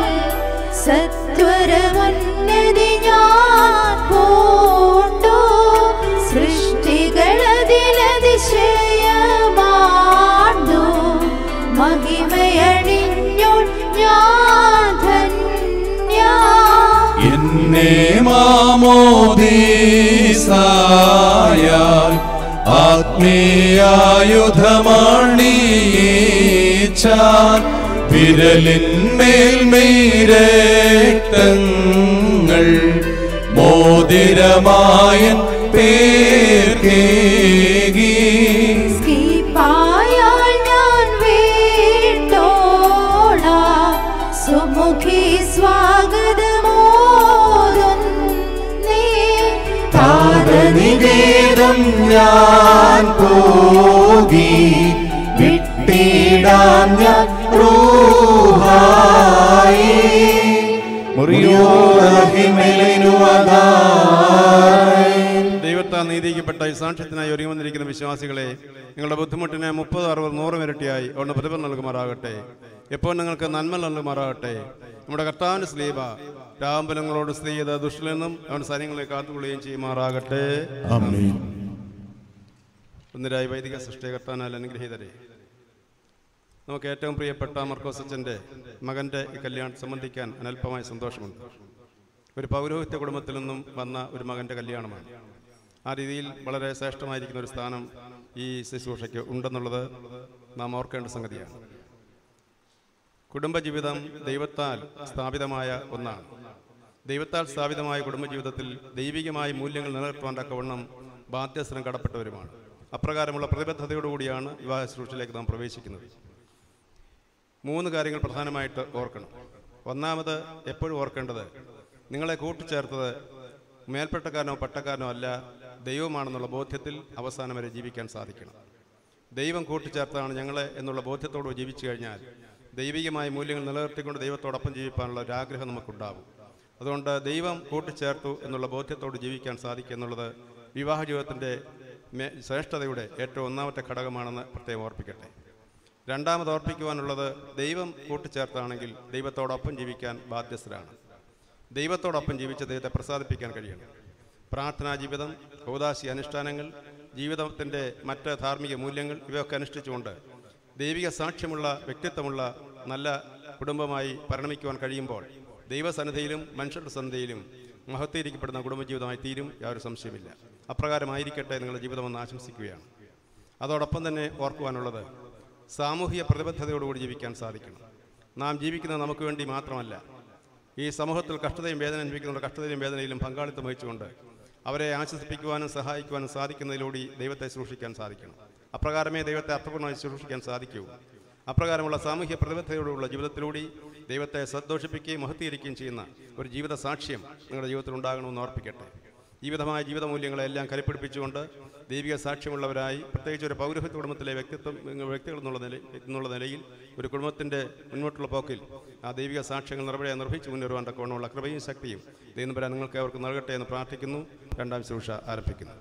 സത്വരമന്നതി ഞാൻ പൂണ്ടു സൃഷ്ടികളതിലതിശയമാണ്ടു മഹിമയണിഞ്ഞു ഞാൻ ധന്യ. എന്നെ മാമോദീസായാൽ ആത്മീയായുധമണിയേച്ചാൻ വിരലിന്മേൽ മേരക്തങ്ങൾ മോതിരമായൻ പേർക്കേകി. സ്കീപ്പായാൽ ഞാൻ വീട്ടോളാം സുമുഖി സ്വാഗതമോദുന്നേ. താതനിവേദം ഞാൻ പോകി വിട്ടിടാം ഞാൻ റൂഹായി ദൈവത്താൽ നീതിക്കപ്പെട്ട ഈ സാക്ഷ്യത്തിനായി ഒരുങ്ങി വന്നിരിക്കുന്ന വിശ്വാസികളെ, നിങ്ങളുടെ ബുദ്ധിമുട്ടിനെ മുപ്പത് അറുപത് നൂറ് ഇരട്ടിയായി അവിടുന്ന് പ്രതിഫലം നൽകുമാറാകട്ടെ. എപ്പോൾ നിങ്ങൾക്ക് നന്മ നൽകുമാറാകട്ടെ. നമ്മുടെ കർത്താവിന്റെ സ്ലീബ രാമബലങ്ങളോട് സ്ത്രീ ചെയ്ത ദുഷ്ടിൽ നിന്നും അവൻ സൈന്യങ്ങളെ കാത്തുകൊള്ളുകയും ചെയ്യുമാറാകട്ടെ. ഒന്നിരായി വൈദിക സൃഷ്ടികർത്താനാൽ അനുഗ്രഹീതരെ, നമുക്ക് ഏറ്റവും പ്രിയപ്പെട്ട മർക്കോസ് അച്ഛൻ്റെ മകൻ്റെ ഈ കല്യാണം സംബന്ധിക്കാൻ അനൽപമായ സന്തോഷമുണ്ട്. ഒരു പൗരോഹിത്യ കുടുംബത്തിൽ നിന്നും വന്ന ഒരു മകൻ്റെ കല്യാണമാണ്. ആ രീതിയിൽ വളരെ ശ്രേഷ്ഠമായിരിക്കുന്ന ഒരു സ്ഥാനം ഈ ശുശ്രൂഷയ്ക്ക് ഉണ്ടെന്നുള്ളത് നാം ഓർക്കേണ്ട സംഗതിയാണ്. കുടുംബജീവിതം ദൈവത്താൽ സ്ഥാപിതമായ ഒന്നാണ്. ദൈവത്താൽ സ്ഥാപിതമായ കുടുംബജീവിതത്തിൽ ദൈവികമായ മൂല്യങ്ങൾ നിലനിർത്തുവാൻ തക്കവണ്ണം ബാധ്യസ്ഥനം കടപ്പെട്ടവരുമാണ്. അപ്രകാരമുള്ള പ്രതിബദ്ധതയോടുകൂടിയാണ് വിവാഹ ശുശ്രൂഷയിലേക്ക് നാം പ്രവേശിക്കുന്നത്. മൂന്ന് കാര്യങ്ങൾ പ്രധാനമായിട്ട് ഓർക്കണം. ഒന്നാമത്, എപ്പോഴും ഓർക്കേണ്ടത്, നിങ്ങളെ കൂട്ടിച്ചേർത്തത് മേൽപ്പെട്ടക്കാരനോ പട്ടക്കാരനോ അല്ല, ദൈവമാണെന്നുള്ള ബോധ്യത്തിൽ അവസാനം വരെ ജീവിക്കാൻ സാധിക്കണം. ദൈവം കൂട്ടിച്ചേർത്താണ് ഞങ്ങളെ എന്നുള്ള ബോധ്യത്തോട് ജീവിച്ചു കഴിഞ്ഞാൽ ദൈവികമായ മൂല്യങ്ങൾ നിലനിർത്തിക്കൊണ്ട് ദൈവത്തോടൊപ്പം ജീവിക്കാനുള്ള ഒരു ആഗ്രഹം നമുക്കുണ്ടാവും. അതുകൊണ്ട് ദൈവം കൂട്ടിച്ചേർത്തു എന്നുള്ള ബോധ്യത്തോട് ജീവിക്കാൻ സാധിക്കുക എന്നുള്ളത് വിവാഹ ജീവിതത്തിൻ്റെ ശ്രേഷ്ഠതയുടെ ഏറ്റവും ഒന്നാമത്തെ ഘടകമാണെന്ന് പ്രത്യേകം ഓർപ്പിക്കട്ടെ. രണ്ടാമത് ഓർപ്പിക്കുവാനുള്ളത്, ദൈവം കൂട്ടിച്ചേർത്താണെങ്കിൽ ദൈവത്തോടൊപ്പം ജീവിക്കാൻ ബാധ്യസ്ഥരാണ്. ദൈവത്തോടൊപ്പം ജീവിച്ച് ദൈവത്തെ പ്രസാദിപ്പിക്കാൻ കഴിയണം. പ്രാർത്ഥനാ ജീവിതം, ഔദാശി അനുഷ്ഠാനങ്ങൾ, ജീവിതത്തിൻ്റെ മറ്റ് ധാർമ്മിക മൂല്യങ്ങൾ ഇവയൊക്കെ അനുഷ്ഠിച്ചുകൊണ്ട് ദൈവിക സാക്ഷ്യമുള്ള വ്യക്തിത്വമുള്ള നല്ല കുടുംബമായി പരിണമിക്കുവാൻ കഴിയുമ്പോൾ ദൈവസന്നിധിയിലും മനുഷ്യരുടെ സന്നിധിയിലും മഹത്വീകരിക്കപ്പെടുന്ന കുടുംബജീവിതമായി തീരും, യാതൊരു സംശയമില്ല. അപ്രകാരമായിരിക്കട്ടെ നിങ്ങളുടെ ജീവിതമെന്ന് ആശംസിക്കുകയാണ്. അതോടൊപ്പം തന്നെ ഓർക്കുവാനുള്ളത്, സാമൂഹിക പ്രതിബദ്ധതയോടുകൂടി ജീവിക്കാൻ സാധിക്കണം. നാം ജീവിക്കുന്നത് നമുക്ക് വേണ്ടി മാത്രമല്ല, ഈ സമൂഹത്തിൽ കഷ്ടതയും വേദന അനുഭവിക്കുന്ന കഷ്ടതയും വേദനയിലും പങ്കാളിത്തം വഹിച്ചുകൊണ്ട് അവരെ ആശ്വസിപ്പിക്കുവാനും സഹായിക്കുവാനും സാധിക്കുന്നതിലൂടെ ദൈവത്തെ സൂക്ഷിക്കാൻ സാധിക്കണം. അപ്രകാരമേ ദൈവത്തെ അർത്ഥപൂർണ്ണമായി ശുശ്രൂഷിക്കാൻ സാധിക്കൂ. അപ്രകാരമുള്ള സാമൂഹ്യ പ്രതിബദ്ധതയോടുള്ള ജീവിതത്തിലൂടെ ദൈവത്തെ സന്തോഷിപ്പിക്കുകയും മഹത്വീകരിക്കുകയും ചെയ്യുന്ന ഒരു ജീവിത സാക്ഷ്യം നിങ്ങളുടെ ജീവിതത്തിൽ ഉണ്ടാകണമെന്ന് ഓർപ്പിക്കട്ടെ. ജീവിതമായ ജീവിത മൂല്യങ്ങളെല്ലാം കരുപ്പിടിപ്പിച്ചുകൊണ്ട് ദൈവിക സാക്ഷ്യമുള്ളവരായി, പ്രത്യേകിച്ച് ഒരു പൗരോഹിത്യ കുടുംബത്തിലെ വ്യക്തിത്വം വ്യക്തികൾ എന്നുള്ള നില എന്നുള്ള നിലയിൽ ഒരു കുടുംബത്തിൻ്റെ മുന്നോട്ടുള്ള പോക്കിൽ ആ ദൈവിക സാക്ഷ്യങ്ങൾ നിറവഴയെ നിർവഹിച്ചു മുന്നേറുവാൻ തക്കവണ്ണമുള്ള കൃപയും ശക്തിയും ദൈവം വരാൻ നിങ്ങൾക്ക് അവർക്ക് നൽകട്ടെ എന്ന് പ്രാർത്ഥിക്കുന്നു. രണ്ടാം ശുശ്രൂഷ ആരംഭിക്കുന്നു.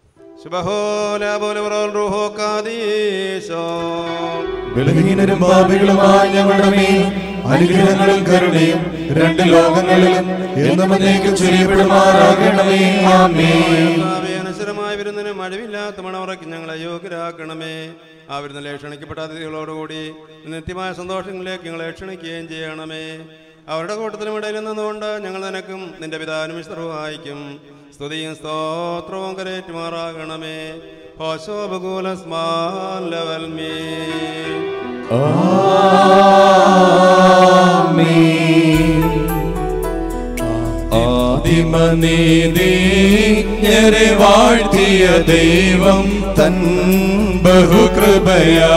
ബലഹീനരും പാപികളുമായ ഞങ്ങളുടെ മേൽ അനുഗ്രഹങ്ങളും കരുണയും രണ്ട് ലോകങ്ങളിലും എന്നും എന്നേക്കും ചൊരിയപ്പെടുമാറാകണമേ. ആമേൻ. അനശ്വരമായ വിരുന്നിനും അഴിവില്ലാത്ത മണവറയ്ക്ക് ഞങ്ങളെ യോഗ്യരാക്കണമേ. ആ വിരുന്നിലെ ക്ഷണിക്കപ്പെട്ട അതിഥികളോടുകൂടി നിത്യമായ സന്തോഷങ്ങളിലേക്ക് ഞങ്ങളെ ക്ഷണിക്കുകയും ചെയ്യണമേ. അവരുടെ കൂട്ടത്തിലും ഇടയിൽ നിന്നുകൊണ്ട് ഞങ്ങൾ നിനക്കും നിന്റെ പിതാവിനും വിശ്രവായിക്കും സ്തുതിയും സ്തോത്രവും കരേറ്റുമാറാകണമേ. ആദിമനീതിജ്ഞരെ വാഴ്ത്തിയ ദൈവം തൻ ബഹുകൃപയാ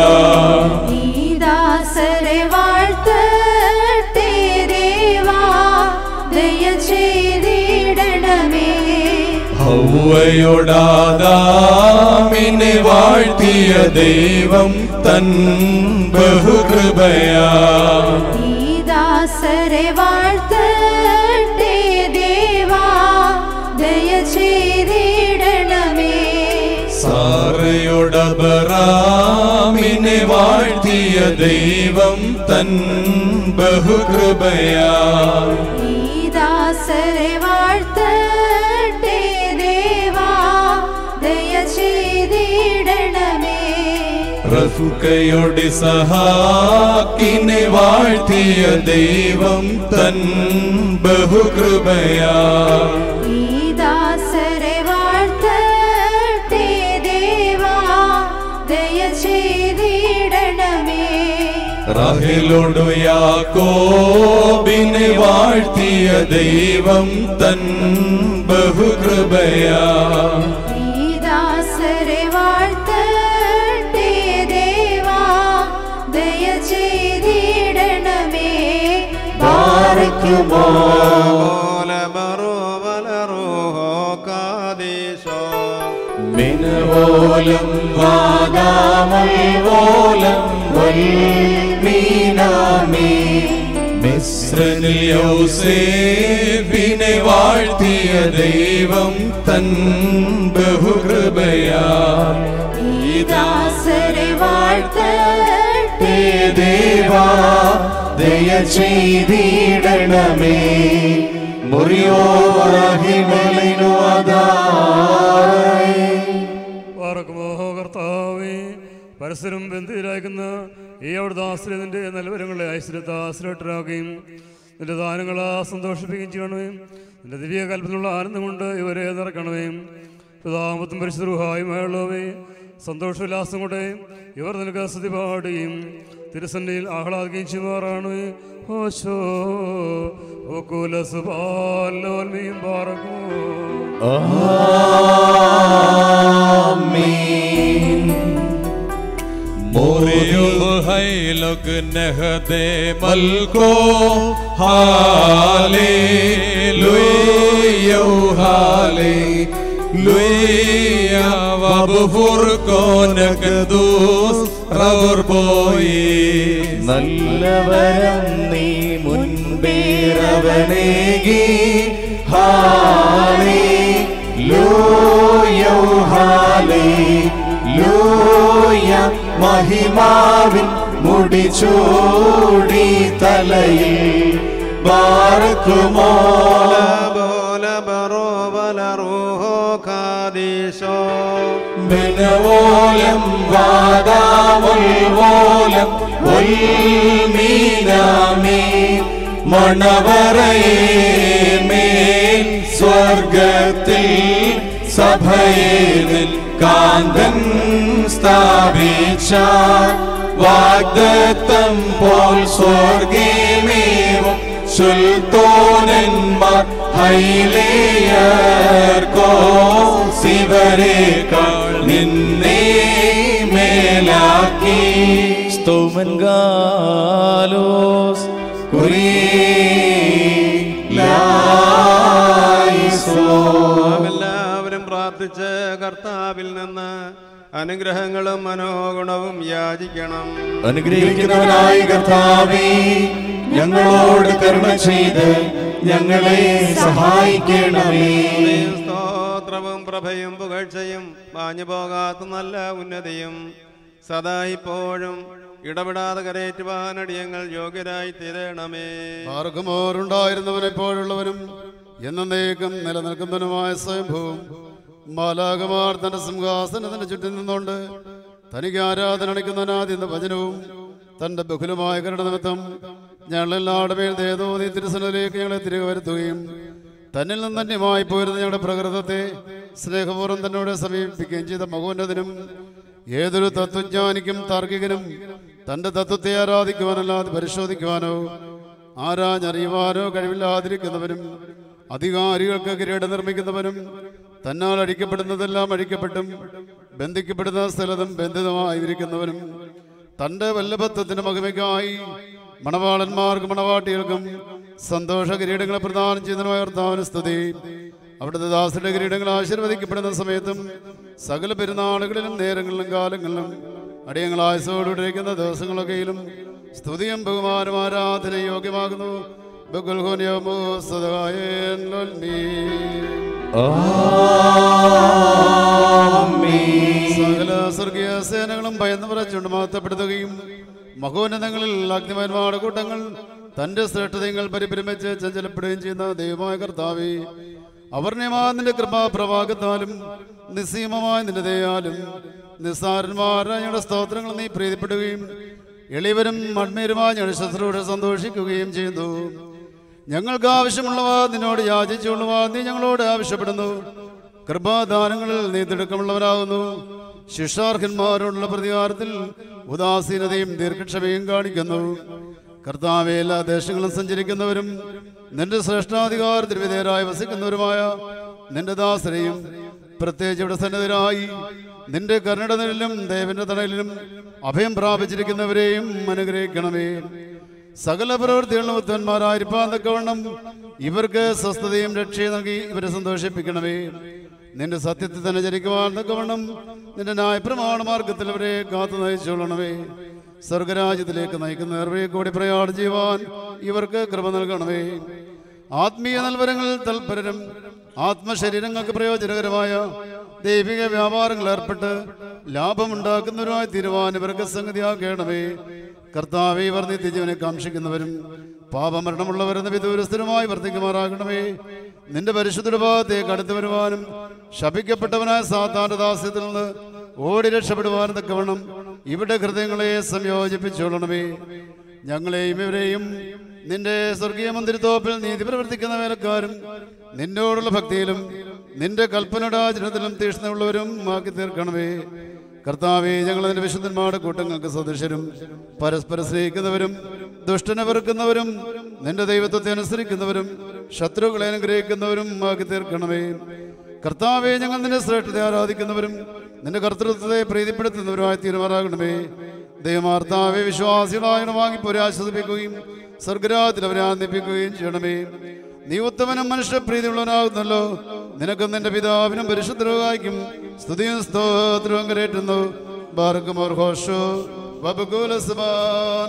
ദാസരെ വാഴ്ത്തട്ടെ ദേവാ, ദയ ചെയ്തിടണമേ. ഹൗവയോടാദാമിനെ വാഴ്ത്തിയ ദൈവം തൻ ബഹുകൃപയാ ദാസരെ വാഴ്ത്തട്ടെ ദേവാ, ദയ ചെയ്തിടണമേ. സാറയോടബറാമിനെ വാഴ്ത്തിയ ദൈവം തൻ ബഹുകൃപയാ ദാസരെ വാഴ്ത്തട്ടെ ദേവാ, ദയ ചെയ്തിടണമേ. റഫുക്കയുടെ സഹാക്കിനെ വാഴ്ത്തിയ ദൈവം തൻ ബഹുകൃപയാ ദാസരെ വാഴ്ത്തട്ടെ ദേവാ, ദയ ചെയ്തിടണമേ. റഹേലോടു യാക്കോബിനെ വാഴ്ത്തിയ ദൈവം തൻ ബഹുകൃപയാ ദാസരെ വാഴ്ത്തട്ടെ ദേവാ, ദയ ചെയ്തിടണമേ. ബാരക്കുമോ മിനവോലം വാദാമുൽവോലം വൽമീനാമി മിസ്രനിൽ യൗസേഫിനെ വാഴ്ത്തിയ ദൈവം തൻ ബഹുകൃപയാ ദാസരെ വാഴ്ത്തട്ടെ ദേവാ, ദയ ചെയ്തിടണമേ. മുറിയോ റഹിമലിനു അദായി പാറക്കുമോ കർത്താവേ, പരസ്പരം ബന്ധിതരായിരിക്കുന്ന ഈ അവിടുത്തെ ആശ്രയത്തിൻ്റെ നൽവരങ്ങളെ ഐശ്വര്യത്താശ്രയട്ടരാക്കുകയും നിന്റെ ദാനങ്ങളെ സന്തോഷിപ്പിക്കുകയും ചെയ്യണമേ. നിന്റെ ദിവ്യ കൽപ്പനയുള്ള ആനന്ദം കൊണ്ട് ഇവരെ നിറക്കണമേ. പിതാമത്തും പരിശുദ്ധവുമായുള്ളവേ, സന്തോഷോല്ലാസം കൊണ്ട് ഇവർ നിനക്ക് സ്തുതി പാടുകയും തിരുസന്നിധിയിൽ ആഹ്ലാദിക്കുകയും ചെയ്യുമാറാണേ. ഓശോ ഓകുലസുബാലോൽമീം പാറക്കോ. ആമീൻ. മോറിയുൽ ഹൈലൊക് നഹദേ മൽകോ ഹാലേലൂയ ഹാലേലൂയ വബ്ഫുർകോനക ദൂസ് റവർബോയി. നല്ലവരം നീ മുൻപേറവനേകി ഹാലേലൂയ ഹാലേലൂയ മഹിമാവിൻ മുടിചൂടി തലയിൽ ബാരക്കുമോ ബിനവോലം വാദാമുൽവോലം വൽമീനാമി മണവറയേ മേൽ സ്വർഗത്തിൽ സഭയെ നിൻ കാന്തൻ സ്ഥാപിച്ച വാഗ്ദത്തം പോൽ സ്വർഗേമേവും സുൽത്തോനന്മാർ ഹൈലേയർക്കോ ശിവരേക്കാൾ നിന്നേ മേ കാവലാക്കി സ്തോമൻ ഗാലോസ് എല്ലാവരും പ്രാർത്ഥിച്ച് കർത്താവിൽ നിന്ന് അനുഗ്രഹങ്ങളും മനോഗുണവും യാചിക്കണം. അനുഗ്രഹിക്കുന്നവനായ കർത്താവേ, ഞങ്ങളോട് കരുണ ചെയ്ത് ഞങ്ങളെ സഹായിക്കണമേ. സ്തോത്രവും പ്രഭയും പുകഴ്ചയും മാഞ്ഞു പോകാത്ത നല്ല ഉന്നതിയും സദാ ഇപ്പോഴും ഇടപെടാതെ കരയേറ്റുവാൻ അടിയങ്ങൾ യോഗ്യരായി തീരണമേ. ആർക്കും ഓരുണ്ടായിരുന്നവൻ എപ്പോഴുള്ളവനും എന്നേക്കും നിലനിൽക്കുന്നവനുമായ സ്വയംഭൂവും മാലാകമാർ തന്റെ സിംഹാസനത്തിന് ചുറ്റും നിന്നുകൊണ്ട് തനിക്ക് ആരാധന അണിക്കുന്നവനാദ്യ വചനവും തന്റെ ബഹുലമായ കരുണ നിമിത്തം ഞങ്ങളെല്ലാവരുടെ മേൽ ദേവതോതി തിരുസനത്തിലേക്ക് ഞങ്ങളെ തിരികെ വരുത്തുകയും തന്നിൽ നിന്ന് അന്യമായി പോയിരുന്ന ഞങ്ങളുടെ പ്രകൃതത്തെ സ്നേഹപൂർവ്വം തന്നോട് സമീപിക്കുകയും ചെയ്ത മഹോന്നതനും ഏതൊരു തത്വജ്ഞാനിക്കും താർക്കികനും തന്റെ തത്വത്തെ ആരാധിക്കുവാനല്ലാതെ പരിശോധിക്കുവാനോ ആരാഞ്ഞറിയുവാനോ കഴിവില്ലാതിരിക്കുന്നവനും അധികാരികൾക്ക് കിരീടം നിർമ്മിക്കുന്നവനും തന്നാൽ അഴിക്കപ്പെടുന്നതെല്ലാം അഴിക്കപ്പെട്ടും ബന്ധിക്കപ്പെടുന്ന സ്ഥലത്തും ബന്ധിതമായിരിക്കുന്നവനും തൻ്റെ വല്ലഭത്വത്തിൻ്റെ മഹിമയ്ക്കായി മണവാളന്മാർക്കും മണവാട്ടികൾക്കും സന്തോഷ കിരീടങ്ങളെ പ്രദാനം ചെയ്യുന്നതിനുമായ കർത്താവിന് സ്തുതി. അവിടുത്തെ ദാസരുടെ കിരീടങ്ങൾ ആശീർവദിക്കപ്പെടുന്ന സമയത്തും സകല പെരുന്നാളുകളിലും നേരങ്ങളിലും കാലങ്ങളിലും അടിയങ്ങളായസോടിരിക്കുന്ന ദിവസങ്ങളൊക്കെയിലും സ്തുതിയും ബഹുമാനം ആരാധന യോഗ്യമാകുന്നു. സകല സ്വർഗീയ സേനകളും ഭയന്ന് പറച്ചുകൊണ്ട് മഹത്വപ്പെടുത്തുകയും മഹോന്നതങ്ങളിൽ അഗ്നിമാന്മാരുടെ കൂട്ടങ്ങൾ തന്റെ ശ്രേഷ്ഠതകൾ പരിപരിമിച്ച് ചഞ്ചലപ്പെടുകയും ചെയ്യുന്ന ദൈവമായ കർത്താവേ, അവർണ്യമായ നിന്റെ കൃപാപ്രവാഹത്താലും നിസ്സീമമായ നിന്റെ ദയാലും നിസ്സാരന്മാരായ ഞങ്ങളുടെ സ്തോത്രങ്ങൾ നീ പ്രീതിപ്പെടുകയും എളിവരും മൺമേരുമായ ഞങ്ങളുടെ ശുശ്രൂഷ സന്തോഷിക്കുകയും ചെയ്യുന്നു. ഞങ്ങൾക്ക് ആവശ്യമുള്ളവ നിന്നോട് യാചിച്ചുള്ളവ നീ ഞങ്ങളോട് ആവശ്യപ്പെടുന്നു. കൃപാദാനങ്ങളിൽ നീ തിടുക്കമുള്ളവരാകുന്നു. ശിക്ഷാർഹന്മാരോടുള്ള പ്രതികാരത്തിൽ ഉദാസീനതയും ദീർഘക്ഷമയും കാണിക്കുന്നു. കർത്താവേ, എല്ലാ ദേശങ്ങളും സഞ്ചരിക്കുന്നവരും നിന്റെ ശ്രേഷ്ഠാധികാരത്തിന് വിധേയരായി വസിക്കുന്നവരുമായ നിന്റെ ദാസരെയും പ്രത്യേകിച്ച് ഇവിടെ സന്നദ്ധരായി നിന്റെ കരുണയുടെ നിഴലിലും ദേവന്റെ തണലിലും അഭയം പ്രാപിച്ചിരിക്കുന്നവരെയും അനുഗ്രഹിക്കണമേ. സകല പ്രവൃത്തികളും ഉത്തമന്മാരായിരിക്കാൻ തക്കവണ്ണം ഇവർക്ക് സ്വസ്ഥതയും രക്ഷയും നൽകി ഇവരെ സന്തോഷിപ്പിക്കണമേ. നിന്റെ സത്യത്തിൽ തന്നെ ജനിക്കുവാൻ തക്കവണ്ണം നിന്റെ ന്യായപ്രമാണ മാർഗത്തിൽ അവരെ കാത്തു നയിച്ചുകൊള്ളണമേ. സ്വർഗരാജ്യത്തിലേക്ക് നയിക്കുന്ന നേർവയെ കൂടി പ്രയാണം ചെയ്യുവാൻ ഇവർക്ക് കൃപ നൽകണമേ. ആത്മീയ നൽവരങ്ങൾ തൽപരരും ആത്മശരീരങ്ങൾക്ക് പ്രയോജനകരമായ ദൈവിക വ്യാപാരങ്ങൾ ഏർപ്പെട്ട് ലാഭമുണ്ടാക്കുന്നവരുമായി തീരുവാൻ ഇവർക്ക് സംഗതിയാക്കണമേ. കർത്താവേ, ഇവർ നിത്യജീവനെ കാക്ഷിക്കുന്നവരും പാപമരണമുള്ളവരെന്ന വിദൂരസ്ഥരുമായി വർദ്ധിക്കുമാറാകണമേ. നിന്റെ പരിശുദ്ധ ഭാഗത്തേക്ക് അടുത്തു വരുവാനും ശപിക്കപ്പെട്ടവനായ സാത്താന്റെ ദാസ്യത്തിൽ നിന്ന് ഓടി രക്ഷപ്പെടുവാനും തക്കവണ്ണം ഇവിടെ ഹൃദയങ്ങളെ സംയോജിപ്പിച്ചോളണമേ. ഞങ്ങളെയും ഇവരെയും നിന്റെ സ്വർഗീയ മന്ദിരത്തോപ്പിൽ നീതി പ്രവർത്തിക്കുന്ന വേലക്കാരും നിന്നോടുള്ള ഭക്തിയിലും നിന്റെ കൽപ്പനടാചരണത്തിലും തീക്ഷ്ണമുള്ളവരും ആക്കി തീർക്കണമേ. കർത്താവേ, ഞങ്ങൾ നിന്റെ വിശുദ്ധന്മാരുടെ കൂട്ടങ്ങൾക്ക് സദൃശരും പരസ്പരം സ്നേഹിക്കുന്നവരും ദുഷ്ടനെ വെറുക്കുന്നവരും നിന്റെ ദൈവത്വത്തെ അനുസരിക്കുന്നവരും ശത്രുക്കളെ അനുഗ്രഹിക്കുന്നവരും ആക്കി തീർക്കണമേ. കർത്താവേ, ഞങ്ങൾ നിന്റെ ശ്രേഷ്ഠത്തെ ആരാധിക്കുന്നവരും നിന്റെ കർത്തൃത്വത്തെ പ്രീതിപ്പെടുത്തുന്നവരുമായി തീരുമാറാകണമേ. ദൈവമാർത്താവെ, വിശ്വാസികളായ വാങ്ങിപ്പോരെ ആശ്വസിപ്പിക്കുകയും സ്വർഗരാജ്യത്തിൽ അവരെ ആനന്ദിപ്പിക്കുകയും ചെയ്യണമേ. നീ ഉത്തമനും മനുഷ്യപ്രീതിയുള്ളവനാകുന്നല്ലോ. നിനക്കും നിന്റെ പിതാവിനും പരിശുദ്ധരായിരിക്കും സ്തുതിയും സ്തോത്രവും കരേറ്റുന്നു. ബാറക്കും ഓർ ഹോഷോ വബകുല സുബാൻ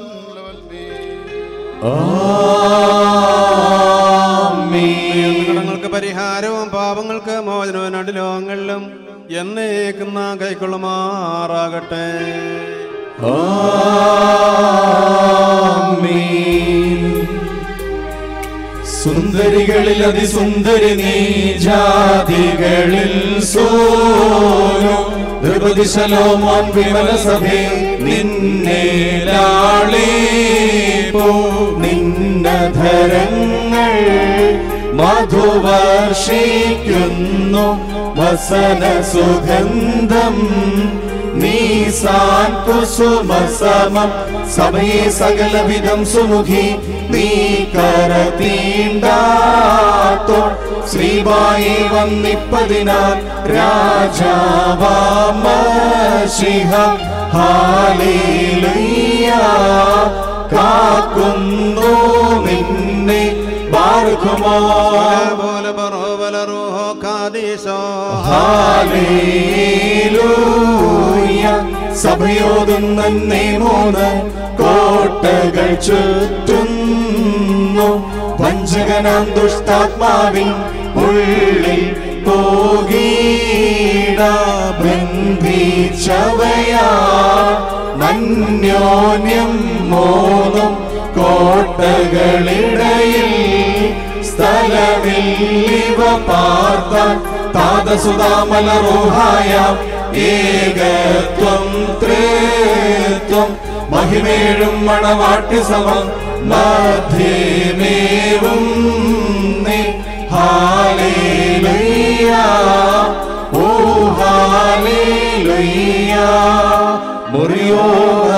കടങ്ങൾക്ക് പരിഹാരവും പാപങ്ങൾക്ക് മോചനവും രണ്ട് ലോകങ്ങളിലും എന്നേക്കും നാം കൈക്കൊള്ളുമാറാകട്ടെ. സുന്ദരികളിൽ അതിസുന്ദരി നീ, ജാതികളിൽ സോനു ദ്രുപതി ശലോമോൻ വിമല സഭേ നിന്നെ ലാളിപ്പോ. നിന്നധരങ്ങൾ മധുവർഷിക്കുന്നു വസന സുഗന്ധം. നീസാൻ കുസുമസമം സഭയെ സകലവിധം സുമുഖി. നീ കരതീണ്ടാത്തോ ശ്രീബായി വന്നിപ്പതിനാൽ രാജാവാമശിഹ ഹാലേലുയ്യ കാക്കുന്നു നിന്നെ ബാർക്കുമോ പോലെ പറോവല റൂഹോ കാദീസോ ഹാലേലൂയ സഭയോതുന്നേ മൂന്ന് കോട്ടകൾ ചുറ്റുന്നു വഞ്ചകനാം ദുഷ്ടാത്മാവിൻ ഉള്ളിൽ പോകീട ബന്ധിച്ചവയാ നന്യോന്യം മൂന്നും കോട്ടകളിടയിൽ സ്ഥലമില്ലിവ പാർത്താൻ താതസുതാമലറൂഹായ ഏകത്വം ത്രിത്വം മഹിമേഴും മണവാട്ടി സമം മധ്യമേവും നീ ഹാലേലുയ്യ ഓ ഹാലേലുയ്യ മുറിയോ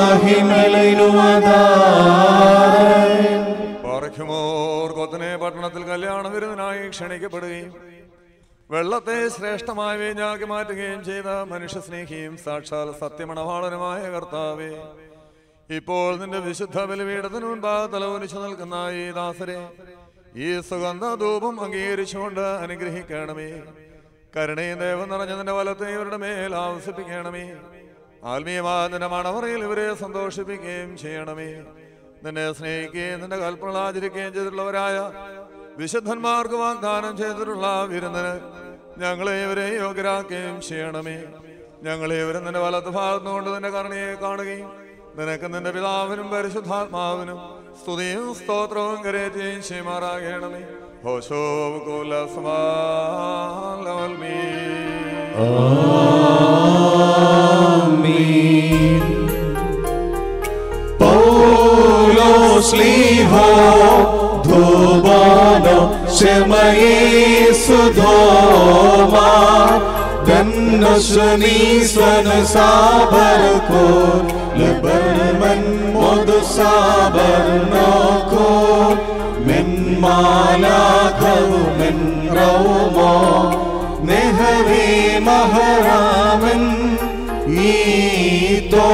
പാറയ്ക്കുമോർ കൊത്തനെ പട്ടണത്തിൽ കല്യാണ വിരുദ്ധനായി ക്ഷണിക്കപ്പെടുകയും വെള്ളത്തെ ശ്രേഷ്ഠമായ വീഞ്ഞാക്കി മാറ്റുകയും ചെയ്ത മനുഷ്യ സ്നേഹിയും സാക്ഷാൽ സത്യമണവാളനുമായ കർത്താവേ, ഇപ്പോൾ നിന്റെ വിശുദ്ധ ബലിപീഠത്തിന് മുൻപാകെ തലവനിച്ചു നിൽക്കുന്ന ഈ ദാസരെ ഈ സുഗന്ധ ധൂപം അംഗീകരിച്ചുകൊണ്ട് അനുഗ്രഹിക്കണമേ. കരുണയും ദൈവം നിറഞ്ഞ നിന്റെ വലത്തെ ഇവരുടെ മേൽ ആവസിപ്പിക്കണമേ. ആത്മീയമായ നിന്റെ മണവറയിൽ ഇവരെ സന്തോഷിപ്പിക്കുകയും ചെയ്യണമേ. നിന്നെ സ്നേഹിക്കുകയും നിന്റെ കൽപ്പന ആചരിക്കുകയും ചെയ്തിട്ടുള്ളവരായ വിശുദ്ധന്മാർക്ക് വാഗ്ദാനം ചെയ്തിട്ടുള്ള വിരുന്നിന് ഞങ്ങളെ ഇവരെ യോഗ്യരാക്കുകയും ചെയ്യണമേ. ഞങ്ങളെ ഇവരും നിന്റെ വലത്ത് ഭാഗത്തുകൊണ്ട് നിന്റെ കരുണയെ കാണുകയും നിനക്ക് നിന്റെ പിതാവിനും പരിശുദ്ധാത്മാവിനും സ്തുതിയും സ്തോത്രവും കരേറ്റുകയും ചെയ്യുമാറാകണമേ. ഹോശോ Sliho Dhubano Shemaye Sudhoma Gannoshni Swana Sabarko Leberman Modu Sabarnoko Men Malakav Men Raumo Nehave Maharaman Ito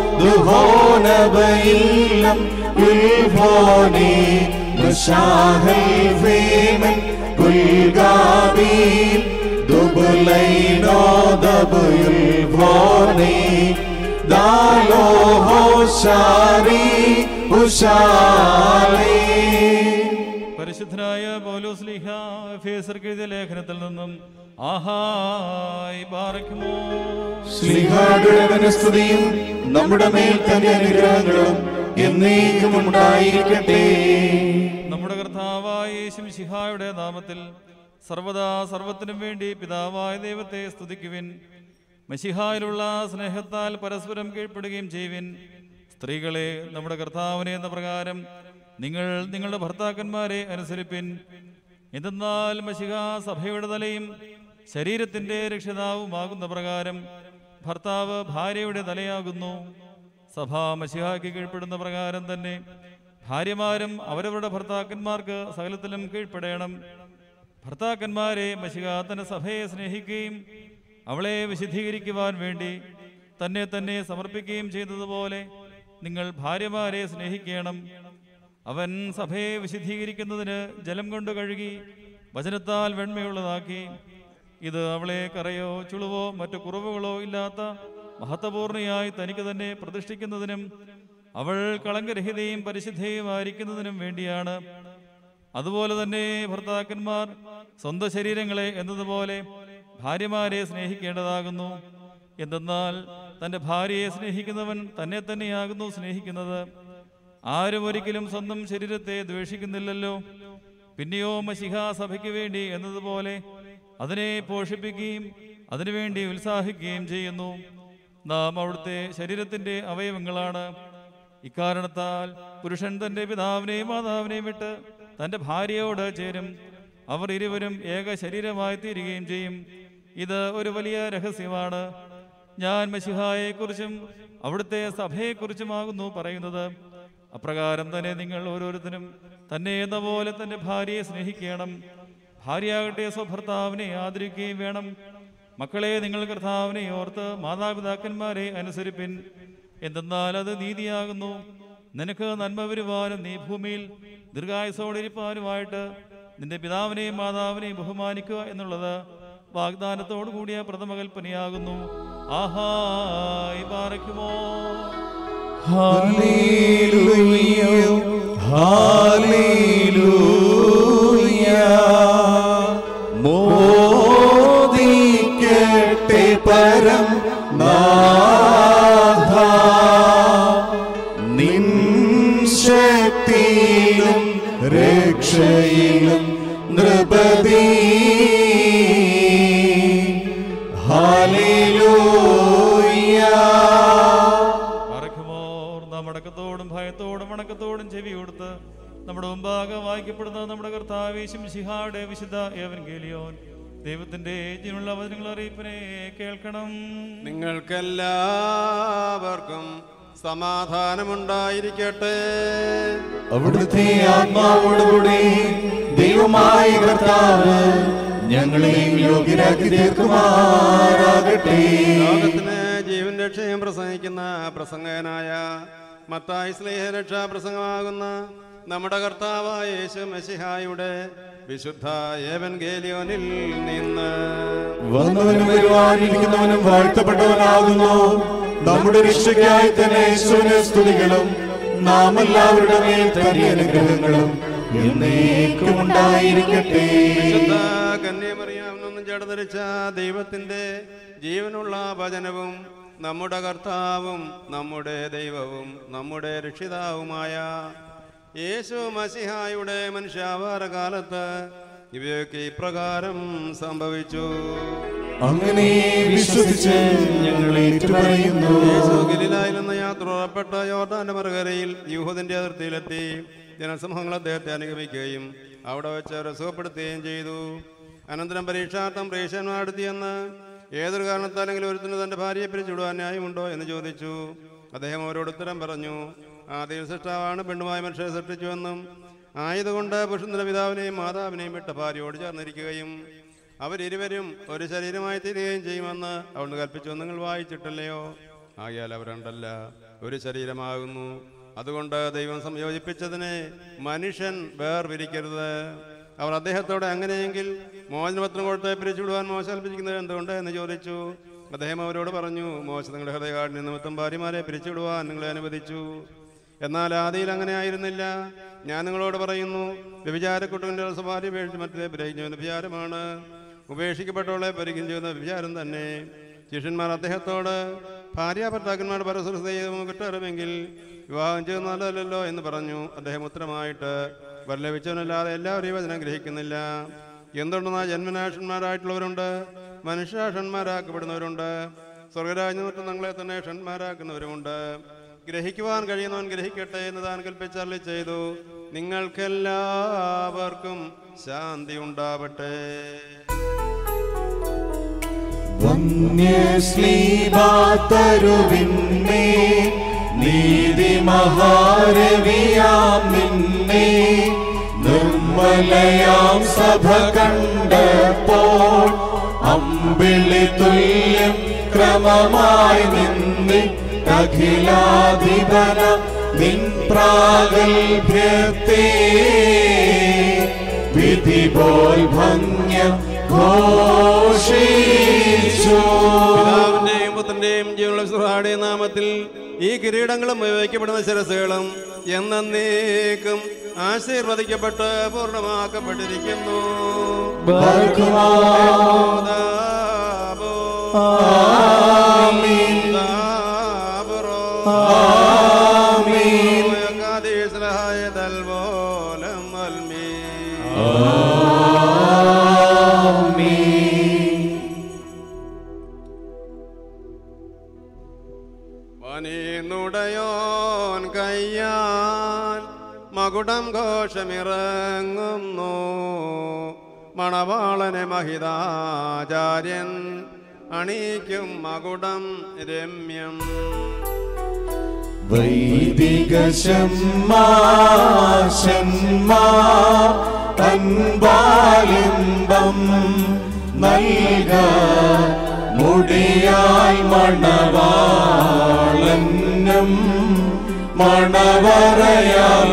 Duhonabailam Ulvoni Mashahal Veman Ulgabil Dubulaino Dabulvoni Dalo Hoshari Ushali പരിശുദ്ധനായ പൗലോസ് ലീഹ എഫേസ്യർക്ക് എഴുതിയ ലേഖനത്തിൽ നിന്നും ആഹായ് ബാറക്കുമോ ശ്രീഹായുടെ സ്തുതിയും നമ്മുടെ മേൽ തന്റെ അനുഗ്രഹങ്ങളും എന്നേക്കും ഉണ്ടായിരിക്കട്ടെ. നമ്മുടെ കർത്താവായ യേശു മിശിഹായുടെ നാമത്തിൽ സർവദാ സർവത്തിനും വേണ്ടി പിതാവായ ദൈവത്തെ സ്തുതിക്കുവിൻ. മിശിഹായിലുള്ള സ്നേഹത്താൽ പരസ്പരം കീഴ്പ്പെടുകയും ചെയ്യുവിൻ. സ്ത്രീകളെ നമ്മുടെ കർത്താവിനെ എന്ന പ്രകാരം നിങ്ങൾ നിങ്ങളുടെ ഭർത്താക്കന്മാരെ അനുസരിപ്പിൻ. എന്തെന്നാൽ മിശിഹ സഭയുടെ തലയും ശരീരത്തിന്റെ രക്ഷിതാവുമാകുന്ന പ്രകാരം ഭർത്താവ് ഭാര്യയുടെ തലയാകുന്നു. സഭ മശിഹായ്ക്ക് കീഴ്പ്പെടുന്ന പ്രകാരം തന്നെ ഭാര്യമാരും അവരവരുടെ ഭർത്താക്കന്മാർക്ക് സകലത്തിലും കീഴ്പ്പെടണം. ഭർത്താക്കന്മാരെ മശിഹ തന്റെ സഭയെ സ്നേഹിക്കുകയും അവളെ വിശുദ്ധീകരിക്കുവാൻ വേണ്ടി തന്നെ തന്നെ സമർപ്പിക്കുകയും ചെയ്തതുപോലെ നിങ്ങൾ ഭാര്യമാരെ സ്നേഹിക്കണം. അവൻ സഭയെ വിശുദ്ധീകരിക്കുന്നതിന് ജലം കൊണ്ട് കഴുകി വചനത്താൽ വെണ്മയുള്ളതാക്കി. ഇത് അവളെ കറയോ ചുളുവോ മറ്റു കുറവുകളോ ഇല്ലാത്ത മഹത്വപൂർണയായി തനിക്ക് തന്നെ പ്രതിഷ്ഠിക്കുന്നതിനും അവൾ കളങ്കരഹിതയും പരിശുദ്ധയുമായിരിക്കുന്നതിനും വേണ്ടിയാണ്. അതുപോലെ തന്നെ ഭർത്താക്കന്മാർ സ്വന്തം ശരീരങ്ങളെ എന്നതുപോലെ ഭാര്യമാരെ സ്നേഹിക്കേണ്ടതാകുന്നു. എന്തെന്നാൽ തൻ്റെ ഭാര്യയെ സ്നേഹിക്കുന്നവൻ തന്നെ തന്നെയാകുന്നു സ്നേഹിക്കുന്നത്. ആരും ഒരിക്കലും സ്വന്തം ശരീരത്തെ ദ്വേഷിക്കുന്നില്ലല്ലോ. പിന്നെയോ മശിഹ സഭയ്ക്ക് വേണ്ടി എന്നതുപോലെ അതിനെ പോഷിപ്പിക്കുകയും അതിനുവേണ്ടി ഉത്സാഹിക്കുകയും ചെയ്യുന്നു. നാം അവിടുത്തെ ശരീരത്തിൻ്റെ അവയവങ്ങളാണ്. ഇക്കാരണത്താൽ പുരുഷൻ തൻ്റെ പിതാവിനെയും മാതാവിനെയും വിട്ട് തൻ്റെ ഭാര്യയോട് ചേരും. അവർ ഇരുവരും ഏക ശരീരമായി തീരുകയും ചെയ്യും. ഇത് ഒരു വലിയ രഹസ്യമാണ്. ഞാൻ മശിഹായെക്കുറിച്ചും അവിടുത്തെ സഭയെക്കുറിച്ചുമാകുന്നു പറയുന്നത്. അപ്രകാരം തന്നെ നിങ്ങൾ ഓരോരുത്തരും തന്നെ എന്ന പോലെ തൻ്റെ ഭാര്യയെ സ്നേഹിക്കണം. ഭാര്യയാകട്ടെ സ്വഭർത്താവിനെ ആദരിക്കുകയും വേണം. മക്കളെ, നിങ്ങൾ കർത്താവിനെ ഓർത്ത് മാതാപിതാക്കന്മാരെ അനുസരിപ്പിൻ. എന്തെന്നാൽ അത് നീതിയാകുന്നു. നിനക്ക് നന്മ വരുവാനും നീ ഭൂമിയിൽ ദീർഘായുസോടിരിപ്പാനുമായിട്ട് നിന്റെ പിതാവിനെയും മാതാവിനെയും ബഹുമാനിക്കുക എന്നുള്ളത് വാഗ്ദാനത്തോടു കൂടിയ പ്രഥമ കൽപ്പനയാകുന്നു. ആഹായി പാറയ്ക്കുമോ. Hallelujah, hallelujah. മോദിക്കട്ടെ പരം നാഥ, നിൻ ശക്തിയിലും രക്ഷയിലും നൃപതി. ഹല്ലേലൂയ. പാറയ്ക്കുമോർ. നാം അടക്കത്തോടും ഭയത്തോടും വണക്കത്തോടും ചെവി കൊടുത്ത് നമ്മുടെ മുമ്പാകെ വായിക്കപ്പെടുന്ന നമ്മുടെ കർത്താവ് യേശുമിശിഹായുടെ വിശുദ്ധ ഏവൻഗേലിയോൻ ദൈവത്തിന്റെ ജീവനുള്ള വചനങ്ങൾ അറിയിപ്പിനെ കേൾക്കണം. നിങ്ങൾക്കെല്ലാവർക്കും സമാധാനമുണ്ടായിരിക്കട്ടെ. അവിടുത്തെ ആത്മാവോടുകൂടി ദൈവമായ കർത്താവ് ഞങ്ങളെയും യോഗ്യരാക്കി തീർക്കുമാറാകട്ടെ. ലോകത്തിന് ജീവൻ രക്ഷയും പ്രസംഗിക്കുന്ന പ്രസംഗകനായ മത്തായി സ്ലീഹ രക്ഷാ പ്രസംഗമാകുന്ന നമ്മുടെ കർത്താവായ യേശു മെശിഹായുടെ വിശുദ്ധ ഏവൻഗേലിയോനിൽ നിന്ന് വന്നവനും വരുവാനിരിക്കുന്നവനും വാഴ്ത്തപ്പെട്ടവനാകുന്നു. നമ്മുടെ രക്ഷയ്ക്കായി തന്നെ യേശുവിനെ സ്തുതികളും നാം എല്ലാവരുടെ മേൽ തന്നെ അനുഗ്രഹങ്ങളും എന്നേക്കും ഉണ്ടായിരിക്കട്ടെ. വിശുദ്ധ കന്യാമറിയാമെന്നൊന്നും ജഡധരിച്ച ദൈവത്തിന്റെ ജീവനുള്ള വചനവും നമ്മുടെ കർത്താവും നമ്മുടെ ദൈവവും നമ്മുടെ രക്ഷിതാവുമായ യേശു മസിഹായുടെ മനുഷ്യാവതാര കാലത്ത് ഇവയൊക്കെ ഇപ്രകാരം സംഭവിച്ചു. അങ്ങനെ വിശ്വസിച്ച് ഞങ്ങൾ ഏറ്റുപറയുന്നു. യേശു ഗലീലായിൽ നിന്ന് യാത്ര പുറപ്പെട്ട യോർദാന്റെ മറുകരയിൽ യൂഹദിന്റെ അതിർത്തിയിലെത്തി. ജനസമൂഹങ്ങൾ അദ്ദേഹത്തെ അനുഗമിക്കുകയും അവിടെ വെച്ച് അവരെ സുഖപ്പെടുത്തുകയും ചെയ്തു. അനന്തരം പരീക്ഷാർത്ഥം പ്രേക്ഷകന്മാരെടുത്തിയെന്ന് ഏതൊരു കാരണത്താലെങ്കിലും ഒരുത്തിന് തന്റെ ഭാര്യയെ പിരിച്ചുവിടുവാൻ ന്യായമുണ്ടോ എന്ന് ചോദിച്ചു. അദ്ദേഹം അവരോട് ഉത്തരം പറഞ്ഞു, ആദ്യ സൃഷ്ടാവാണ് പെണ്ണുമായ മനുഷ്യരെ സൃഷ്ടിച്ചുവെന്നും ആയതുകൊണ്ട് പുരുഷന്റെ പിതാവിനെയും മാതാവിനെയും വിട്ട ഭാര്യയോട് ചേർന്നിരിക്കുകയും അവരിരുവരും ഒരു ശരീരമായി തീരുകയും ചെയ്യുമെന്ന് അവിടുന്ന് കൽപ്പിച്ചു. നിങ്ങൾ വായിച്ചിട്ടില്ലയോ? ആകയാൽ അവർ രണ്ടല്ല, ഒരു ശരീരമാകുന്നു. അതുകൊണ്ട് ദൈവം സംയോജിപ്പിച്ചതിനെ മനുഷ്യൻ വേർപിരിക്കരുത്. അവർ അദ്ദേഹത്തോടെ അങ്ങനെയെങ്കിൽ മോചനപത്രം കൊടുത്ത് പിരിച്ചുവിടുവാൻ മോശ കൽപ്പിക്കുന്നത് എന്തുകൊണ്ട് എന്ന് ചോദിച്ചു. അദ്ദേഹം അവരോട് പറഞ്ഞു, മോശ നിങ്ങളുടെ ഹൃദയകാഠിന്യ നിമിത്തം ഭാര്യമാരെ പിരിച്ചുവിടുവാൻ നിങ്ങളെ അനുവദിച്ചു. എന്നാൽ ആദിയിൽ അങ്ങനെ ആയിരുന്നില്ല. ഞാൻ നിങ്ങളോട് പറയുന്നു, വ്യഭിചാരക്കുട്ടൻ്റെ സ്വഭാര്യ ഉപേക്ഷിച്ച് മറ്റേ പരിഹരിക്കുന്ന വ്യഭിചാരമാണ്. ഉപേക്ഷിക്കപ്പെട്ടവളെ പരിഹരിക്കും ചെയ്യുന്ന വ്യഭിചാരം തന്നെ. ശിഷ്യന്മാർ അദ്ദേഹത്തോട്, ഭാര്യ ഭർത്താക്കന്മാർ പരസ്പരം ചെയ്ത് കുറ്റമെങ്കിൽ വിവാഹം ചെയ്യുന്ന നല്ലതല്ലോ എന്ന് പറഞ്ഞു. അദ്ദേഹം ഉത്തരമായിട്ട്, വരലഭിച്ചവനല്ലാതെ എല്ലാവരും വചനം ഗ്രഹിക്കുന്നില്ല. എന്തുണ്ടെന്നാൽ ജന്മനാഷന്മാരായിട്ടുള്ളവരുണ്ട്, മനുഷ്യാഷന്മാരാക്കപ്പെടുന്നവരുണ്ട്, സ്വർഗരാജ്യത്തിൽ തങ്ങളെ തന്നെ ഷന്മാരാക്കുന്നവരുമുണ്ട്. ഗ്രഹിക്കുവാൻ കഴിയുന്നവൻ ഗ്രഹിക്കട്ടെ എന്ന് താൻ കൽപ്പിച്ചരുളി ചെയ്തു. നിങ്ങൾക്കെല്ലാവർക്കും ശാന്തി ഉണ്ടാവട്ടെ. വന്യശ്ലീബാതരുവിന്മേ നീതി മഹാരവിയാം നിന്നെ നിർമ്മലയാം സഭ കണ്ടപ്പോൾ അമ്പിളി തുല്യം ക്രമമായി നിന്നി അഖിലാധിപന നിൻ പ്രാഗൽഭ്യത്തെ വിധി പോൽ ഭംഗ്യം ഘോഷിച്ചു. പിതാവിന്റെയും പുത്രന്റെയും ജീവനുള്ള സുഹാടെ നാമത്തിൽ ഈ കിരീടങ്ങളും ഉപയോഗിക്കപ്പെടുന്ന ശിരസുകളും എന്നേക്കും ആശീർവദിക്കപ്പെട്ട് പൂർണ്ണമാക്കപ്പെട്ടിരിക്കുന്നു. നുടയോൻ കയ്യാൽ മകുടം ഘോഷമിറങ്ങുന്നു. മണവാളനെ മഹിതാചാര്യൻ അണിക്കും മകുടം രമ്യം. വൈദിക ശമ്മാ അൻപാലിംബം നൽക മുടിയാൽ മണവാളനും മണവറയാൽ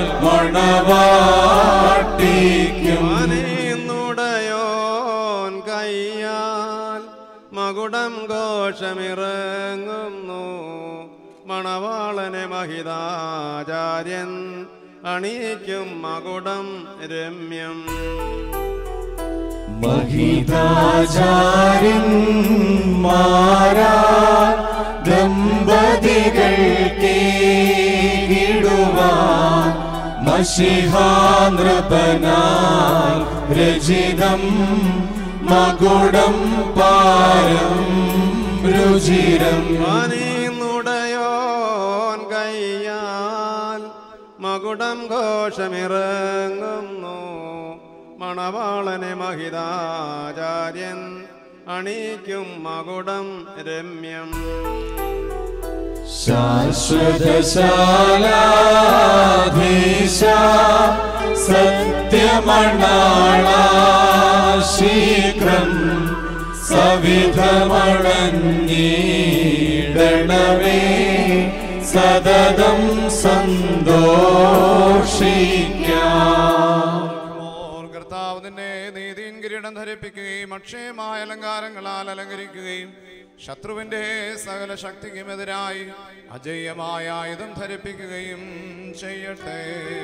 മണവാട്ടിക്കും നുടയോൻ കയ്യാൽ മകുടം ഘോഷമിറങ്ങുന്നു മണവാളനെ മഹിതാചാര്യൻ അണിയിക്കും മകുടം രമ്യം മഹിതാചാര്യന്മാരാ ദമ്പതികൾക്കിടുവാൻ മശിഹാനൃപനാൽ രചിതം മകുടം പാരം രുചിരം നുടയോൻ കയ്യാൽ മകുടം ഘോഷമിറങ്ങുന്നു മണവാളനെ മഹിതാചാര്യൻ അണിയിക്കും മകുടം രമ്യം ശാശ്വതശാലാധീശ സത്യമണാള ശീഘ്രം സവിധമണഞ്ഞിടണമേ സതതം സന്തോഷിക്കാം. കർത്താവ് നിന്നെ നീതിൻ കിരീടം ധരിപ്പിക്കുകയും അക്ഷയമായ അലങ്കാരങ്ങളാൽ അലങ്കരിക്കുകയും ശത്രുവിന്റെ സകല ശക്തിക്കുമെതിരായി അജയ്യമായ ആയുധം ധരിപ്പിക്കുകയും ചെയ്യട്ടെ.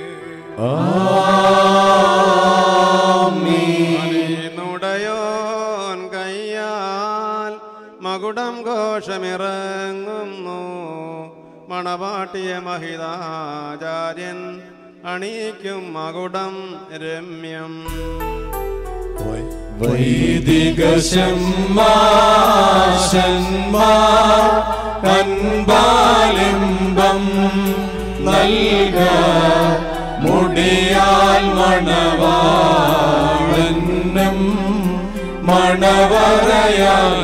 നുടയോൻ കയ്യാൽ മകുടം ഘോഷമിറങ്ങുന്നു മണവാട്ടിയ മഹിതാചാര്യൻ അണിയിക്കും മകുടം രമ്യം വൈദികശന്മാർ അൻപാലിംബം നൽക മുടിയാൽ മണവാളനും മണവറയാൽ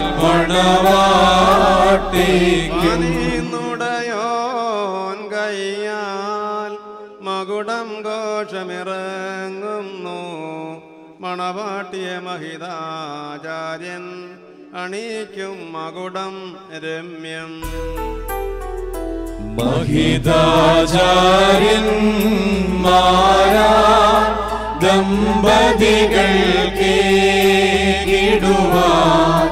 മണവാട്ടിക്കും നുടയോൻ കയ്യാൽ മകുടം ഘോഷമിറങ്ങുന്നു മണവാട്ടിയ മഹിതാചാര്യൻ അണിയിക്കും മകുടം രമ്യം മഹിതാചാര്യന്മാരാ ദമ്പതികൾക്കിടുവാൻ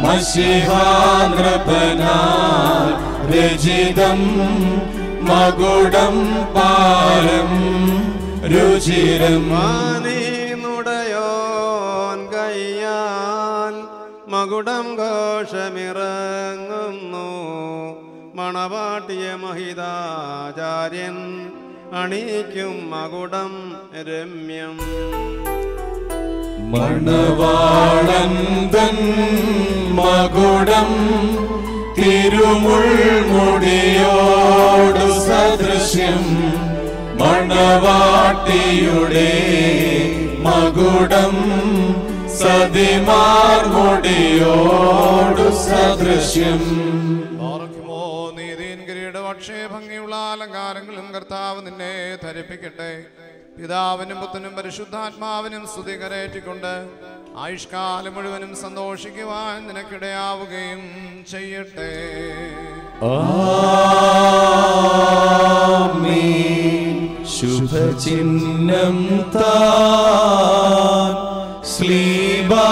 മശിഹാനൃപനാൽ രചിതം മകുടം പാരം രുചിരം നുടയോൻ കയ്യാൽ മകുടം ഘോഷമിറങ്ങുന്നു മണവാട്ടിയ മഹിതാചാര്യൻ അണിയിക്കും മകുടം രമ്യം മണവാളൻ തൻ മകുടം തിരുമുൾമുടിയോടു സദൃശ്യം മണവാട്ടിയുടെ മകുടം സതിമാർമുടിയോടു സദൃശ്യം. നീതിൻ കിരീടം അക്ഷയ ഭംഗിയുള്ള അലങ്കാരങ്ങളും കർത്താവ് നിന്നെ ധരിപ്പിക്കട്ടെ. പിതാവിനും പുത്രനും പരിശുദ്ധാത്മാവിനും സ്തുതി കരേറ്റിക്കൊണ്ട് ആയുഷ്കാലം മുഴുവനും സന്തോഷിക്കുവാൻ നിനക്കിടയാവുകയും ചെയ്യട്ടെ. ആമേൻ. ശുഭചിഹ്നം താൻ സ്ലീബാ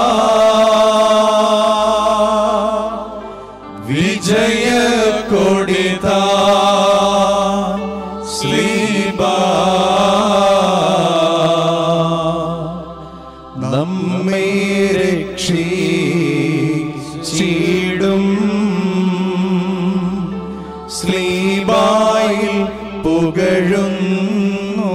വിജയ കൊടിതാ സ്ലീബാ നമ്മെ രക്ഷിച്ചിടും സ്ലീബായിൽ പുകഴുന്നു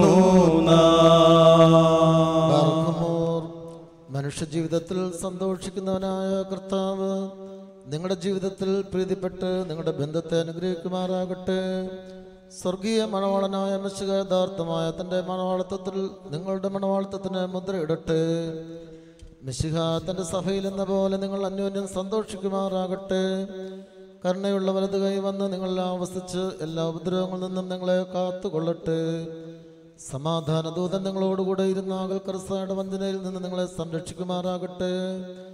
മനുഷ്യജീവിതത്തിൽ സന്തോഷിക്കുന്നവനായ കർത്താവ് നിങ്ങളുടെ ജീവിതത്തിൽ പ്രീതിപ്പെട്ട് നിങ്ങളുടെ ബന്ധത്തെ അനുഗ്രഹിക്കുമാറാകട്ടെ. സ്വർഗീയ മണവാളനായ മിശിഹ യഥാർത്ഥമായ തൻ്റെ മണവാളത്വത്തിൽ നിങ്ങളുടെ മണവാളത്വത്തിന് മുദ്രയിടട്ടെ. മിശിഹ തൻ്റെ സഭയിൽ എന്ന പോലെ നിങ്ങൾ അന്യോന്യം സന്തോഷിക്കുമാറാകട്ടെ. കരുണയുള്ള വലത് കൈ വന്ന് നിങ്ങളെ ആവസിച്ച് എല്ലാ ഉപദ്രവങ്ങളിൽ നിന്നും നിങ്ങളെ കാത്തുകൊള്ളട്ടെ. സമാധാന ദൂതൻ നിങ്ങളോടുകൂടെ ഇരുന്ന അകൽക്കർസായുടെ വഞ്ചനയിൽ നിന്ന് നിങ്ങളെ സംരക്ഷിക്കുമാറാകട്ടെ.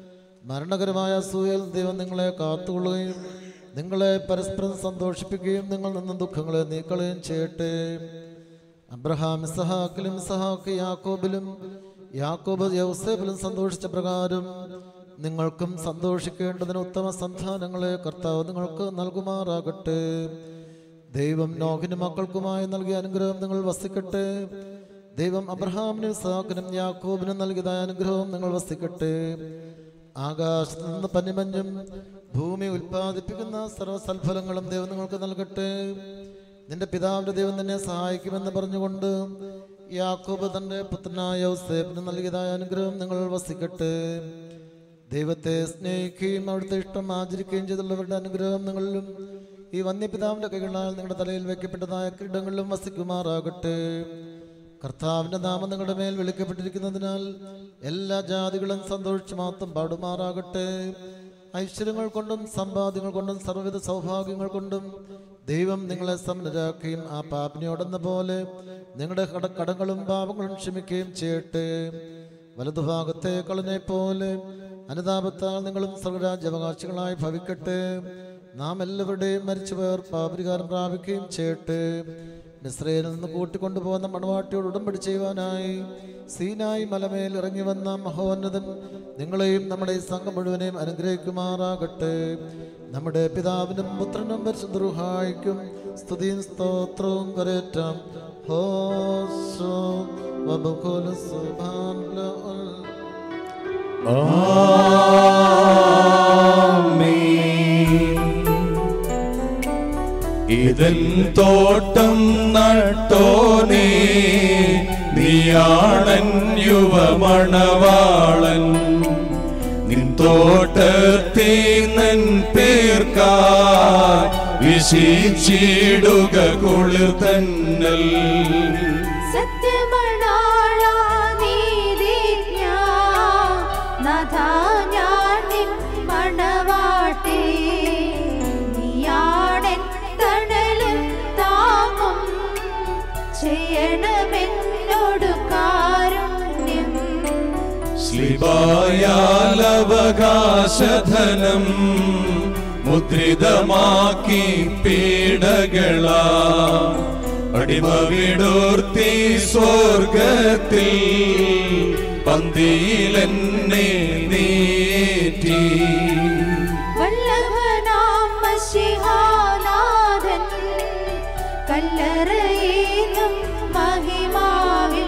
മരണകരമായ അസൂയയിൽ ദൈവം നിങ്ങളെ കാത്തുകൊള്ളുകയും നിങ്ങളെ പരസ്പരം സന്തോഷിപ്പിക്കുകയും നിങ്ങൾ നിന്നും ദുഃഖങ്ങളെ നീക്കളയും ചെയ്യട്ടെ. അബ്രഹാം ഇസഹാക്കിലും ഇസഹാക്ക് യാക്കോബിലും യാക്കോബ് യൗസേബിലും സന്തോഷിച്ച പ്രകാരം നിങ്ങൾക്കും സന്തോഷിക്കേണ്ടതിന് ഉത്തമ സന്താനങ്ങളെ കർത്താവ് നിങ്ങൾക്ക് നൽകുമാറാകട്ടെ. ദൈവം നോഹിനും മക്കൾക്കുമായി നൽകിയ അനുഗ്രഹം നിങ്ങൾ വസിക്കട്ടെ. ദൈവം അബ്രഹാമിനും ഇസഹാക്കിനും യാക്കോബിനും നൽകിയതായ അനുഗ്രഹവും നിങ്ങൾ വസിക്കട്ടെ. ആകാശത്ത് നിന്ന് പനിമഞ്ഞും ഭൂമി ഉൽപ്പാദിപ്പിക്കുന്ന സർവ്വസൽഫലങ്ങളും ദൈവം നിങ്ങൾക്ക് നൽകട്ടെ. നിന്റെ പിതാവിന്റെ ദൈവം നിന്നെ സഹായിക്കുമെന്ന് പറഞ്ഞുകൊണ്ട് യാക്കോബ് തന്റെ പുത്രനായ യോസേഫിന് നൽകിയതായ അനുഗ്രഹം നിങ്ങൾ വസിക്കട്ടെ. ദൈവത്തെ സ്നേഹിക്കുകയും അവിടുത്തെ ഇഷ്ടം ആചരിക്കുകയും ചെയ്തുള്ളവരുടെ അനുഗ്രഹം നിങ്ങളിലും ഈ വന്യപിതാവിന്റെ കൈകളാൽ നിങ്ങളുടെ തലയിൽ വയ്ക്കപ്പെട്ടതായ കിരീടങ്ങളിലും വസിക്കുമാറാകട്ടെ. കർത്താവിന്റെ നാമം നിങ്ങളുടെ മേൽ വിളിക്കപ്പെട്ടിരിക്കുന്നതിനാൽ എല്ലാ ജാതികളും സന്തോഷിച്ച് മാത്രം പാടുമാറാകട്ടെ. ഐശ്വര്യങ്ങൾ കൊണ്ടും സമ്പാദ്യങ്ങൾ കൊണ്ടും സർവ്വവിധ സൗഭാഗ്യങ്ങൾ കൊണ്ടും ദൈവം നിങ്ങളെ സമ്പന്നരാക്കുകയും ആ പാപിനിയോടെന്ന പോലെ നിങ്ങളുടെ കട കടങ്ങളും പാപങ്ങളും ക്ഷമിക്കുകയും ചെയ്യട്ടെ. വലതുഭാഗത്തെ കളനെ പോലെ അനുതാപത്താൽ നിങ്ങളും സ്വർഗരാജ്യാവകാശികളായി ഭവിക്കട്ടെ. നാം എല്ലാവരുടെയും മരിച്ചുപോയവർ പാപരിഹാരം പ്രാപിക്കുകയും ചെയ്യട്ടെ. മിസ്രയിൽ നിന്ന് കൂട്ടിക്കൊണ്ടുപോകുന്ന മണവാട്ടിയോട് ഉടമ്പടി ചെയ്യുവാനായി സീനായി മലമേൽ ഇറങ്ങി വന്ന മഹോന്നതൻ നിങ്ങളെയും നമ്മുടെ ഈ സംഘം മുഴുവനെയും അനുഗ്രഹിക്കുമാറാകട്ടെ. നമ്മുടെ പിതാവിനും പുത്രനും പരിശുദ്ധ റൂഹായിക്കും സ്തുതിയും സ്തോത്രവും കരേറ്റാം. ഹോശോ വബഖുൽ സുബ്ഹാനല്ലാഹ്. ഇതൻ തോട്ടം നട്ടോനേ നീയാണൻ യുവമണവാളൻ. നിൻ തോട്ടത്തെ നൻ പേർക്കാ വിശിച്ചിടുക കുളിർ തന്നൽ. ശ്ലീബായാലവകാശധനം മുദ്രിതമാക്കി പീഡകളാ അടിമ വിടൂർത്തി സ്വർഗത്തിൽ പന്തിയിലെന്നെ നീറ്റി. കല്ലറയിലും മഹിമാവിൽ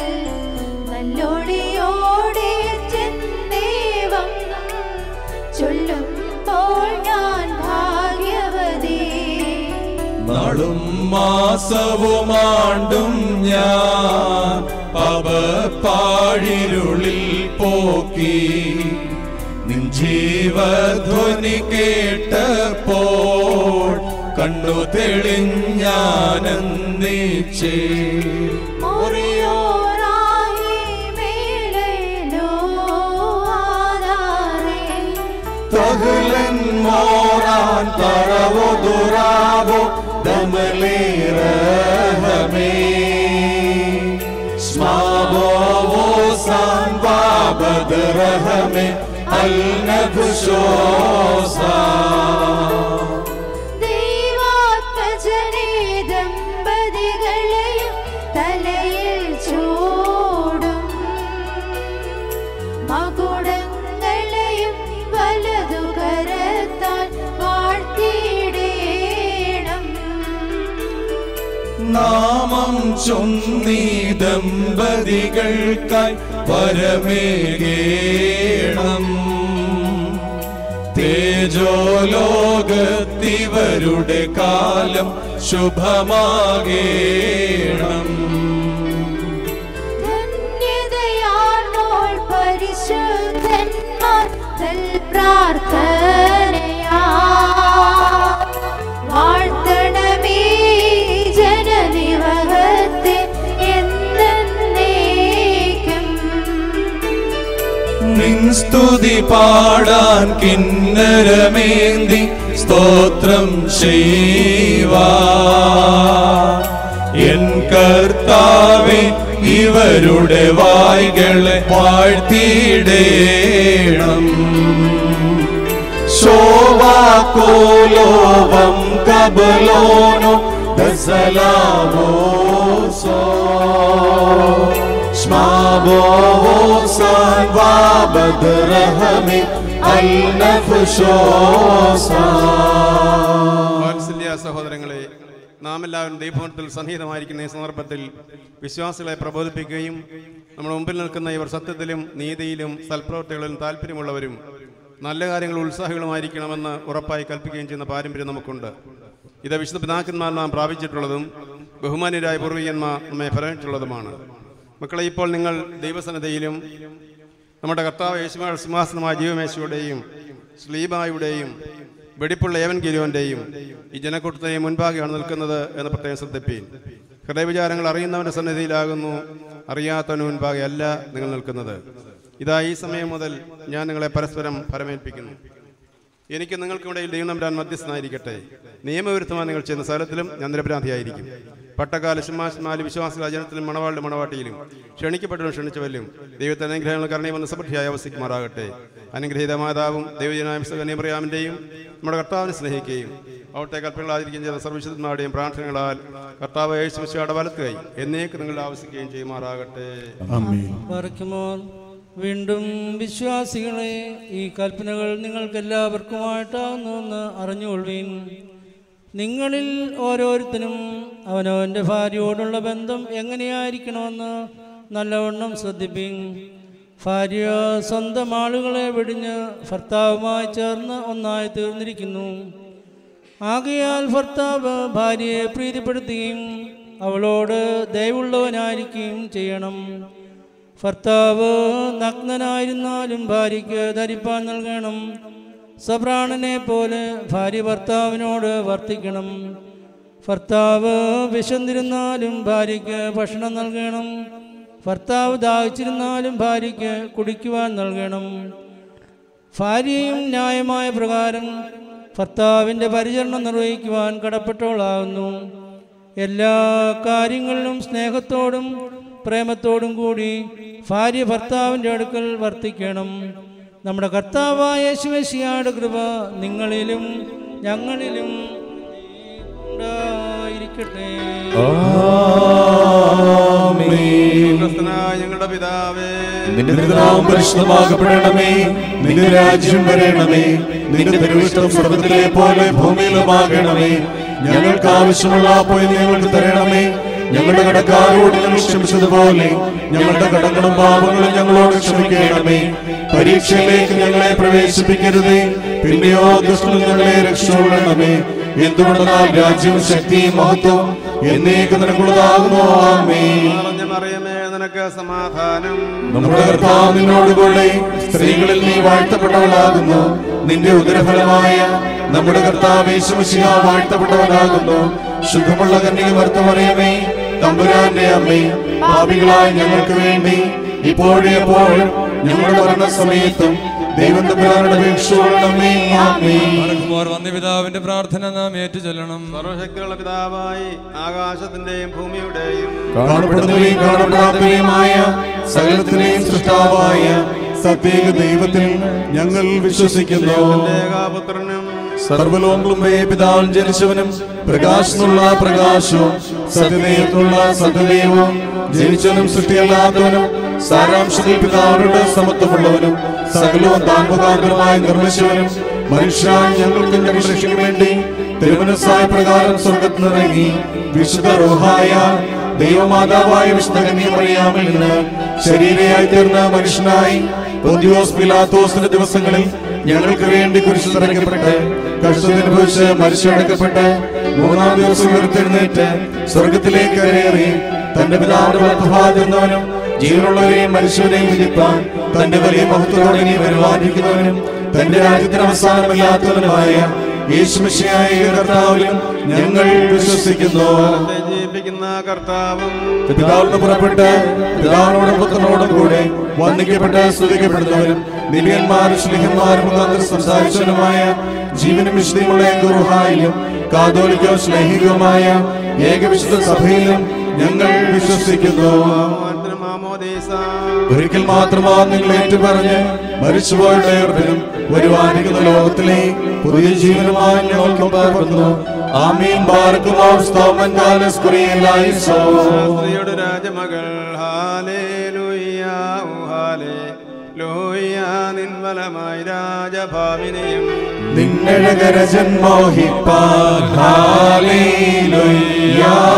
നല്ലോടിയോടെ ചെന്നേവം ചൊല്ലുമ്പോൾ ഞാൻ ഭാഗ്യവതി. നാളും മാസവുമാണ്ടും ഞാൻ പാപപ്പാഴിരുളിൽ പോക്കി നിൻ ജീവധ്വനി കേട്ടപ്പോൾ കണ്ണു തെളിഞ്ഞാനന്ദിച്ചേ. തഹ്ലൻ മോറാൻ തറവോ ദുരാവോ ദമലേ റഹമേ സ്മാവോ സാൻ ബാബദ് റഹമേ അൽ നബ്ശോസാ. തലയിൽ ചൂടും മകുടങ്ങളെയും വലതു കരത്താൽ വാഴ്ത്തിയിടേണം. നാമം ചൊന്നീ ദമ്പതികൾക്കായി വരമേകേണം. തേജോലോകത്തിവരുടെ കാലം ശുഭമാകേണം. ധന്യതയാർന്നോൾ പരിശുദ്ധന്മാർ പ്രാർത്ഥനയാ വാഴ്ത്തണമേ ജനനിവഹത്തെ എന്നേക്കും. നിൻ സ്തുതി പാടാൻ കിന്നരമേന്തി സ്തോത്രം ചെയ്വാ എൻ കർത്താവേ ഇവ ഇവരുടെ വായ്കളെ വാഴ്ത്തിയിടേണം. ശോഭാക്കോലോപം കബലോനോ ദസലാമോസോ സ്മാബോസാൻ വാബദ്റഹമി അൽനഫ്ശോസാ. വാത്സല്യ സഹോദരങ്ങളെ, നാം എല്ലാവരും ദൈവഭവനത്തിൽ സന്നിഹിതമായിരിക്കുന്ന ഈ സന്ദർഭത്തിൽ വിശ്വാസികളെ പ്രബോധിപ്പിക്കുകയും നമ്മുടെ മുമ്പിൽ നിൽക്കുന്ന ഇവർ സത്യത്തിലും നീതിയിലും സൽപ്രവർത്തികളിലും താല്പര്യമുള്ളവരും നല്ല കാര്യങ്ങൾ ഉത്സാഹികളുമായിരിക്കണമെന്ന് ഉറപ്പായി കൽപ്പിക്കുകയും ചെയ്യുന്ന പാരമ്പര്യം നമുക്കുണ്ട്. ഇത് വിശുദ്ധ പിതാക്കന്മാർ നാം പ്രാപിച്ചിട്ടുള്ളതും ബഹുമാന്യരായ പൂർവികന്മാർ നമ്മെ ഫലമിട്ടുള്ളതുമാണ്. മക്കളെ, ഇപ്പോൾ നിങ്ങൾ ദൈവസന്നിധിയിലും നമ്മുടെ കർത്താവ് യേശുവിന്റെ സിംഹാസനമായ ജീവമേശയുടെയും സ്ലീബായുടെയും വെടിപ്പുള്ള ഏവൻഗേലിയോന്റെയും ഈ ജനക്കൂട്ടത്തെയും മുൻപാകെയാണ് നിൽക്കുന്നത് എന്ന് പ്രത്യേകം ശ്രദ്ധിപ്പീൻ. ഹൃദയവിചാരങ്ങൾ അറിയുന്നവന്റെ സന്നിധിയിലാകുന്നു, അറിയാത്തവന് മുൻപാകെ അല്ല നിങ്ങൾ നിൽക്കുന്നത്. ഇതാ ഈ സമയം മുതൽ ഞാൻ നിങ്ങളെ പരസ്പരം ഫലമേൽപ്പിക്കുന്നു. എനിക്ക് നിങ്ങൾക്കിടയിൽ ദൈവം തമ്പുരാൻ മധ്യസ്ഥനായിരിക്കട്ടെ. നിയമവിരുദ്ധമായി നിങ്ങൾ ചെയ്യുന്ന സ്ഥലത്തിലും ഞാൻ നിരപരാധിയായിരിക്കും. പട്ടക്കാല സിംഹാസനാല് വിശ്വാസികളുടെ ജനത്തിലും മണവാളുടെ മണവാട്ടിയിലും ക്ഷണിക്കപ്പെട്ടവരും ക്ഷണിച്ചവരും ദൈവത്തെ അനുഗ്രഹങ്ങൾ കരുണയുമെന്ന് സമൃദ്ധിയായി അവസിക്കുമാറാകട്ടെ. അനുഗ്രഹീത മാതാവും ദൈവജനായ കന്യാമറിയാമിൻ്റെയും നമ്മുടെ കർത്താവിനെ സ്നേഹിക്കുകയും അവിടുത്തെ കൽപ്പനകൾ ആചരിക്കുകയും ചെയ്ത സർവ്വവിശുദ്ധന്മാരുടെയും പ്രാർത്ഥനകളാൽ കർത്താവ് യേശു മിശിഹായുടെ വലത്തുകൈ എന്നേക്ക് നിങ്ങൾ ആവസിക്കുകയും ചെയ്യുമാറാകട്ടെ. വീണ്ടും വിശ്വാസികളെ, ഈ കൽപ്പനകൾ നിങ്ങൾക്കെല്ലാവർക്കുമായിട്ടാകുന്നുവെന്ന് അറിഞ്ഞുകൊള്ളുവീൻ. നിങ്ങളിൽ ഓരോരുത്തരും അവനവൻ്റെ ഭാര്യയോടുള്ള ബന്ധം എങ്ങനെയായിരിക്കണമെന്ന് നല്ലവണ്ണം ശ്രദ്ധിപ്പീൻ. ഭാര്യ സ്വന്തം ആളുകളെ വെടിഞ്ഞ് ഭർത്താവുമായി ചേർന്ന് ഒന്നായി തീർന്നിരിക്കുന്നു. ആകയാൽ ഭർത്താവ് ഭാര്യയെ പ്രീതിപ്പെടുത്തുകയും അവളോട് ദയവുള്ളവനായിരിക്കുകയും ചെയ്യണം. ഭർത്താവ് നഗ്നനായിരുന്നാലും ഭാര്യയ്ക്ക് ധരിപ്പാൻ നൽകണം. സപ്രാണനെ പോലെ ഭാര്യ ഭർത്താവിനോട് വർത്തിക്കണം. ഭർത്താവ് വിശന്നിരുന്നാലും ഭാര്യയ്ക്ക് ഭക്ഷണം നൽകണം. ഭർത്താവ് ദാഹിച്ചിരുന്നാലും ഭാര്യയ്ക്ക് കുടിക്കുവാൻ നൽകണം. ഭാര്യയും ന്യായമായ പ്രകാരം ഭർത്താവിൻ്റെ പരിചരണം നിർവഹിക്കുവാൻ കടപ്പെട്ടവളാകുന്നു. എല്ലാ കാര്യങ്ങളിലും സ്നേഹത്തോടും പ്രേമത്തോടും കൂടി ഭാര്യ ഭർത്താവിൻ്റെ അടുക്കൽ വർത്തിക്കണം. നമ്മുടെ കർത്താവായ യേശുമിശിഹായുടെ കൃപ നിങ്ങളിലും ഞങ്ങളിലും ഉണ്ടായിരിക്കട്ടെ. ഞങ്ങളുടെ പിതാവേ, നിന്റെ നാമം പരിശുദ്ധമാകപ്പെടണമേ. നിന്റെ രാജ്യം വരണമേ. നിന്റെ തിരുവിഷ്ടം സ്വർഗ്ഗത്തിലെ പോലെ ഭൂമിയിലുമാകണമേ. ഞങ്ങൾക്ക് ആവശ്യമുള്ള പോയി ഞങ്ങൾക്ക് തരണമേ. ഞങ്ങളുടെ കടക്കാരോട് ഞങ്ങൾ ക്ഷമിച്ചതുപോലെ ഞങ്ങളുടെ കടങ്ങളും പാപങ്ങളും ഞങ്ങളോട് ക്ഷമിക്കണമേ. പരീക്ഷയിലേക്ക് ഞങ്ങളെ പ്രവേശിപ്പിക്കരുതേ, പിന്നെയോ ദുഷ്ടനിൽ ഞങ്ങളെ രക്ഷപ്പെടണമേ. എന്തുകൊണ്ടെന്നാൽ രാജ്യവും ശക്തിയും മഹത്വവും എന്നേക്ക് നിനക്കുള്ളതാകുന്നു. ആമേൻ. നിനക്ക് സമാധാനം. നമ്മുടെ കർത്താവ് നിന്നോടുകൂടെ സ്ത്രീകളിൽ നീ വാഴ്ത്തപ്പെട്ടവളാകുന്നു. നിന്റെ ഉദരഫലമായ നമ്മുടെ കർത്താവ് യേശു മിശിഹാ വാഴ്ത്തപ്പെട്ടവനാകുന്നു. ശുദ്ധമുള്ള കന്യക മർത്തമറിയമേ, തമ്പുരാന്റെ അമ്മേ, പാപികളായ ഞങ്ങൾക്ക് വേണ്ടി ഇപ്പോഴും എപ്പോഴും ഞങ്ങളുടെ മരണസമയത്തും ദൈവം തമ്പുരാനോട് അപേക്ഷിച്ചുകൊള്ളണമേ. ആമേൻ. വന്യപിതാവിന്റെ പ്രാർത്ഥന നാം ഏറ്റുചൊല്ലണം. സർവശക്തിയുള്ള പിതാവായി ആകാശത്തിന്റെയും ഭൂമിയുടെയും കാണപ്പെടുന്നവയും കാണപ്പെടാത്തവയുമായ സകലത്തിനെയും സൃഷ്ടാവായ സത്യേക ദൈവത്തിൽ ഞങ്ങൾ വിശ്വസിക്കുന്നു. സർവ്വലോകങ്ങളും പിതാവിൽ ജനിച്ചവനും പ്രകാശമുള്ള പ്രകാശവും സത്യദൈവത്തിനുള്ള സത്യദൈവവും ജനിച്ചവനും സൃഷ്ടിയല്ലാത്തവനും സാരാംശത്തിൽ പിതാവിനോട് സമത്വമുള്ളവനും സകലവും താൻ മുഖാന്തരമായി നിർമ്മിച്ചവനും മനുഷ്യരായ ഞങ്ങൾക്ക് ഞങ്ങളുടെ രക്ഷയ്ക്ക് വേണ്ടി തിരുമനസ്സായ പ്രകാരം സ്വർഗ്ഗത്തിൽ നിന്നിറങ്ങി വിശുദ്ധ റൂഹായ ദൈവമാതാവായ വിശുദ്ധ കന്യമറിയാമിൽ നിന്ന് ശരീരയായി തീർന്ന മനുഷ്യനായി പൊന്തിയോസ് പിലാത്തോസിന്റെ ദിവസങ്ങളിൽ ഞങ്ങൾക്ക് വേണ്ടി കുരിശിൽ തറയ്ക്കപ്പെട്ട് കഷ്ടതനുഭവിച്ച് മരിച്ചടക്കപ്പെട്ട് മൂന്നാം ദിവസം ഉയർത്തെഴുന്നേറ്റ് സ്വർഗത്തിലേക്ക് കയറി തന്റെ പിതാവിന്റെ വലത്തുഭാഗത്തിരുന്നവനും ജീവനുള്ളവരെയും മരിച്ചവരെയും വിധിപ്പാൻ തന്റെ വലിയ മഹത്വത്തോടെ ഇനി വരുവാനിരിക്കുന്നവനും തന്റെ രാജ്യത്തിന് അവസാനമില്ലാത്തവനുമായ യേശു മിശിഹായ കർത്താവിലും ഞങ്ങൾ വിശ്വസിക്കുന്നു. പിതാവിൽ നിന്ന് പുറപ്പെട്ട് പിതാവിനോടും പുത്രനോടും കൂടെ വന്ദിക്കപ്പെട്ട് സ്തുതിക്കപ്പെടുന്നവനും നിബിയന്മാരും ശ്ലീഹന്മാരും മുഖാന്തരം സംസാരിച്ചവനുമായ ജീവനും വിശുദ്ധിയുമുള്ള ഗുരുഹായിലും കാതോലിക്കോ ശ്ലൈഹികവുമായ ഏകവിശുദ്ധ സഭയിലും ഞങ്ങൾ വിശ്വസിക്കുന്നു. മാമോദീസ. ഒരിക്കൽ മാത്രമാ നിങ്ങൾ ഏറ്റുപറഞ്ഞ് മരിച്ചുപോയുടെ ഉയർപ്പിനും വരുവാനിരിക്കുന്ന ലോകത്തിലെ പുതിയ ജീവനുമായി ഞങ്ങൾക്ക് പാർക്കുന്നു. ആമീൻ. ബാർക്കുമോർ സ്തോമൻ കാലസ് കുറിയലായിസോ. സ്ത്രീയുടെ രാജമകൾ ഹാലേലൂയ ഹാലേലൂയ നിൻവലമായി രാജഭാവിനെയും നിന്നഴകരജൻ മോഹിപ്പാൻ ഹാലേലൂയ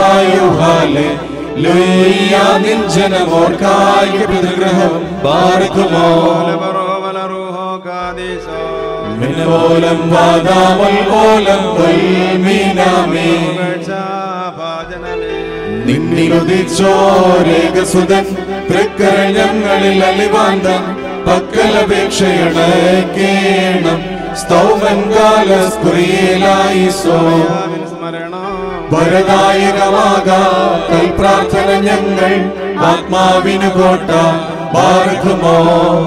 ഹാലേലൂയ നിൻ ജനമോർക്കായി പിതൃഗ്രഹം ബാർക്കുമോ മിനവോലം വാദാമൽ ഓലം വൽമീനാമേ നിന്നിലുദിച്ചോരേകസുതൻ തൃക്കര ഞങ്ങളിൽ അലിവാന്തം പക്കലപേക്ഷയണക്കേണം സ്തൗമൻ കാലസ് കുറിയലായിസോ. വരദായകമാകാ കൽപ്രാർത്ഥന ഞങ്ങൾ ആത്മാവിനു കോട്ട ബാർക്കുമോ.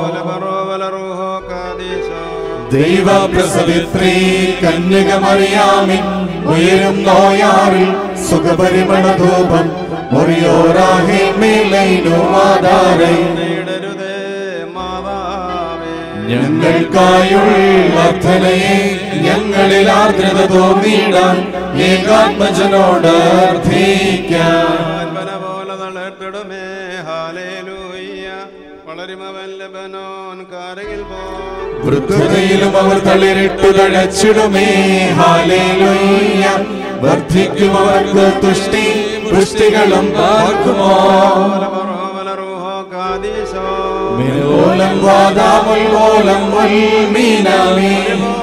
ദൈവപ്രസവിത്രീ കന്യകമറിയാമിൻ ഉയരും നോയാറിൽ സുഖപരിമളധൂപം മുറിയോറാഹിൽ മേലൈനുമാധാരൈ ഞങ്ങൾക്കായുള്ള അർത്ഥനയെ ഞങ്ങളിൽ ആർദ്രത തോന്നിയിടാൻ ഏകാത്മജനോട് അർത്ഥിക്കാം. വൃദ്ധതയിലും അവർ തളിരിട്ടു തഴച്ചിടുമേ ഹാലേലൂയ. വർദ്ധിക്കും അവർക്ക് തുഷ്ടി പുഷ്ടികളും പാർക്കുമോ. മിനോലം വാദാമുൽ ഓലം വൽമീനാമേ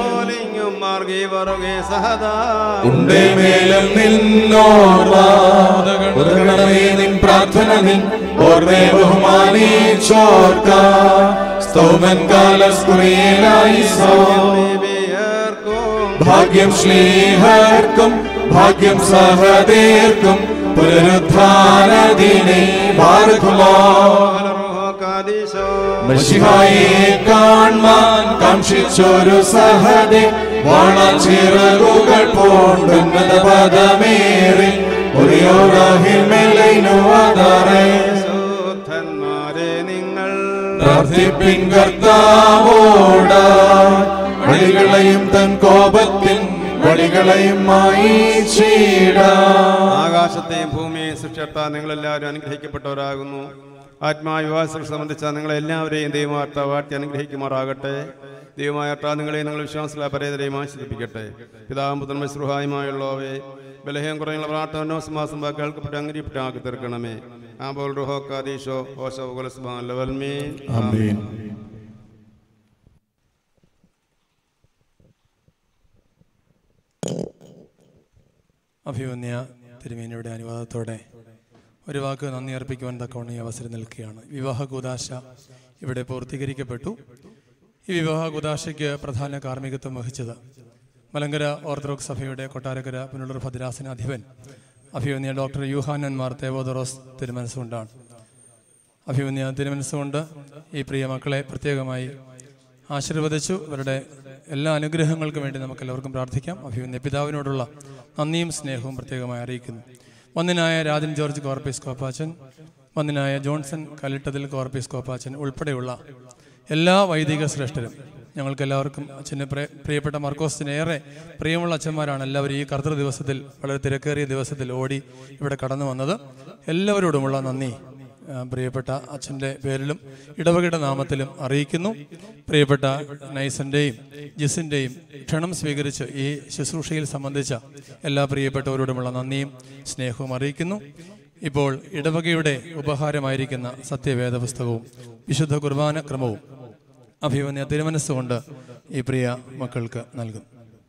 ഉണ്ടേ മേലം നിന്നോർമ്മ നിൻ പ്രാർത്ഥന നിൻ ഓർമ്മേ ബഹുമാനിച്ചോർക്ക സ്തോമൻ കാലസ് കുറിയലായിസോ. ഭാഗ്യം ശ്ലീഹർക്കും ഭാഗ്യം സഹദേർക്കും പുനരുദ്ധാനദിനെ ബാർക്കുമോ. മശിഹായെ കാൺമാൻ കാംക്ഷിച്ചൊരു സഹദേ വാണച്ചിറകുകൾ പൂണ്ടുന്നത പദമേറി ഒരിയോറാഹിൽ മേലൈനുവാദാറേ. പ്രാർത്ഥിപ്പിൻ കർത്താവോടായി വഴികളെയും തൻ കോപത്തിൻ വഴികളെയും മായിച്ചിടാം. ആകാശത്തെയും ഭൂമിയെയും സൃഷ്ടിച്ച നിങ്ങളെല്ലാവരും അനുഗ്രഹിക്കപ്പെട്ടവരാകുന്നു. ആത്മാവിവാസം സംബന്ധിച്ച നിങ്ങളെല്ലാവരെയും ദൈവമാർത്ത വാഴ്ത്തി അനുഗ്രഹിക്കുമാറാകട്ടെ. ദൈവമായട്ട നിങ്ങളെ നിങ്ങൾ വിശ്വാസമുള്ള പരേതരെയും ആശ്രയിപ്പിക്കട്ടെ. പിതാവും പുത്രനും പരിശുദ്ധനുമായുള്ളവയെ ബലഹീനം കുറഞ്ഞുള്ള പ്രാർത്ഥന സമാസം കേൾക്കപ്പെട്ട് അംഗീകരിപ്പെട്ട് ആക്കി തീർക്കണമേ. ആബോൽ റുഹോ കാദീശോ ഓശോ കുലസ്ബാൻ ലവൽമീൻ ആമീൻ. അഭിമന്യ തിരുമേനിയുടെ അനുവാദത്തോടെ ഒരു വാക്ക് നന്ദി അർപ്പിക്കുവാൻ തക്കവണ്ണം ഈ അവസരം നിൽക്കുകയാണ്. വിവാഹ കൂദാശ ഇവിടെ പൂർത്തീകരിക്കപ്പെട്ടു. ഈ വിവാഹ കൂദാശയ്ക്ക് പ്രധാന കാർമ്മികത്വം വഹിച്ചത് മലങ്കര ഓർത്തഡോക്സ് സഭയുടെ കൊട്ടാരക്കര പുനലൂർ ഭദ്രാസനാധിപൻ അഭിമന്യ ഡോക്ടർ യൂഹാനൻ മാർ തേവോദറോസ് തിരുമനസ്സുകൊണ്ടാണ്. അഭിമന്യ തിരുമനസ്സുകൊണ്ട് ഈ പ്രിയ മക്കളെ പ്രത്യേകമായി ആശീർവദിച്ചു. ഇവരുടെ എല്ലാ അനുഗ്രഹങ്ങൾക്കും വേണ്ടി നമുക്ക് എല്ലാവർക്കും പ്രാർത്ഥിക്കാം. അഭിമന്യ പിതാവിനോടുള്ള നന്ദിയും സ്നേഹവും പ്രത്യേകമായി അറിയിക്കുന്നു. വന്ദനായ രാജൻ ജോർജ് കോർപ്പീസ് കോപ്പാച്ചൻ, വന്ദനായ ജോൺസൺ കലിട്ടതിൽ കോർപ്പീസ് കോപ്പാച്ചൻ ഉൾപ്പെടെയുള്ള എല്ലാ വൈദിക ശ്രേഷ്ഠരും ഞങ്ങൾക്ക് എല്ലാവർക്കും അച്ഛന് പ്രിയപ്പെട്ട മർക്കോസിന് ഏറെ പ്രിയമുള്ള അച്ഛന്മാരാണ്. എല്ലാവരും ഈ കർത്തൃ ദിവസത്തിൽ വളരെ തിരക്കേറിയ ദിവസത്തിൽ ഓടി ഇവിടെ കടന്നു വന്നത്. എല്ലാവരോടുമുള്ള നന്ദി പ്രിയപ്പെട്ട അച്ഛൻ്റെ പേരിലും ഇടവകയുടെ നാമത്തിലും അറിയിക്കുന്നു. പ്രിയപ്പെട്ട നൈസൻ്റെയും ജിസിൻ്റെയും ക്ഷണം സ്വീകരിച്ച് ഈ ശുശ്രൂഷയിൽ സംബന്ധിച്ച എല്ലാ പ്രിയപ്പെട്ടവരോടുമുള്ള നന്ദിയും സ്നേഹവും അറിയിക്കുന്നു. ഇപ്പോൾ ഇടവകയുടെ ഉപഹാരമായിരിക്കുന്ന സത്യവേദ പുസ്തകവും വിശുദ്ധ കുർബാന ക്രമവും അഭിമന്യ തിരുമനസ്സുകൊണ്ട് ഈ പ്രിയ മക്കൾക്ക് നൽകും.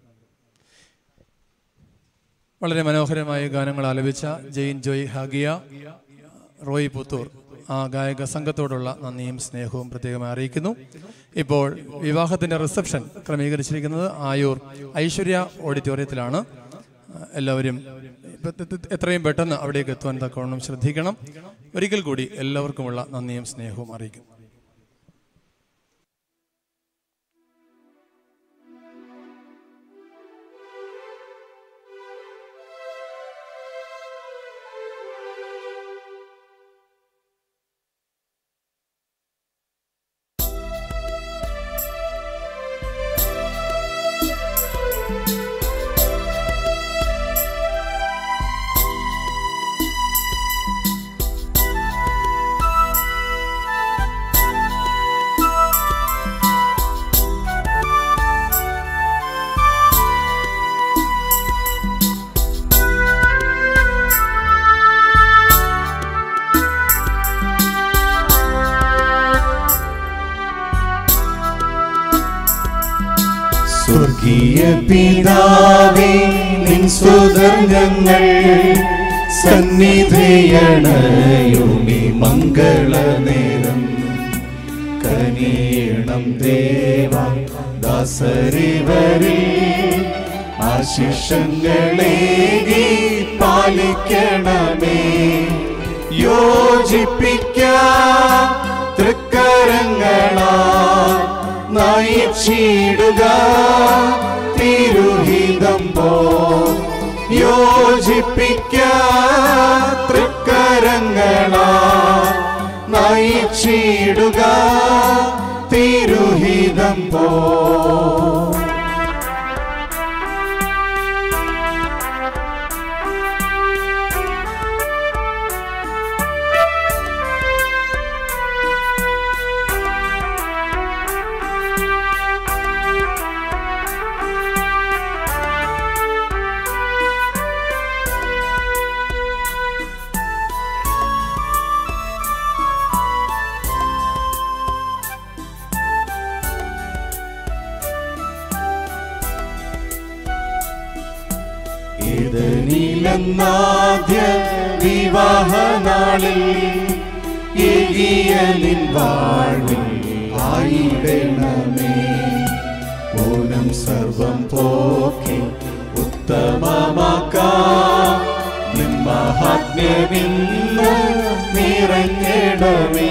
വളരെ മനോഹരമായ ഗാനങ്ങൾ ആലപിച്ച Jain Joy Hagia, Roy Puthur ആ ഗായക സംഘത്തോടുള്ള നന്ദിയും സ്നേഹവും പ്രത്യേകമായി അറിയിക്കുന്നു. ഇപ്പോൾ വിവാഹത്തിൻ്റെ റിസപ്ഷൻ ക്രമീകരിച്ചിരിക്കുന്നത് ആയൂർ ഐശ്വര്യ ഓഡിറ്റോറിയത്തിലാണ്. എല്ലാവരും എത്രയും പെട്ടെന്ന് അവിടേക്ക് എത്തുവാൻ തക്കവണ്ണം ശ്രദ്ധിക്കണം. ഒരിക്കൽ കൂടി എല്ലാവർക്കുമുള്ള നന്ദിയും സ്നേഹവും അറിയിക്കുന്നു. സ്വർഗീയ പിതാവേ നിൻ സുതർ ഞങ്ങൾ സന്നിധിയണയുമി മംഗളനേരം കനിയണം ദേവ ദാസരിവരിൽ ആശിഷങ്ങളേകി പാലിക്കണമേ യോജിപ്പിക്കാം തൃക്കരങ്ങളാ നയിച്ചിടുക തിരുഹിതം പോ യോജിപ്പിക്കാം തൃക്കരങ്ങളാ നയിച്ചിടുക തിരുഹിതം പോ ാദ്യ വിവാഹനാളിൽ ഏകിയ നിൻ വാഴ്വിൽ ആയിടണമേ ഓനം സർവം പോക്കി ഉത്തമമാക്കാം നിൻ മഹാത്മ്യമിന്ന് നിറഞ്ഞിടമേ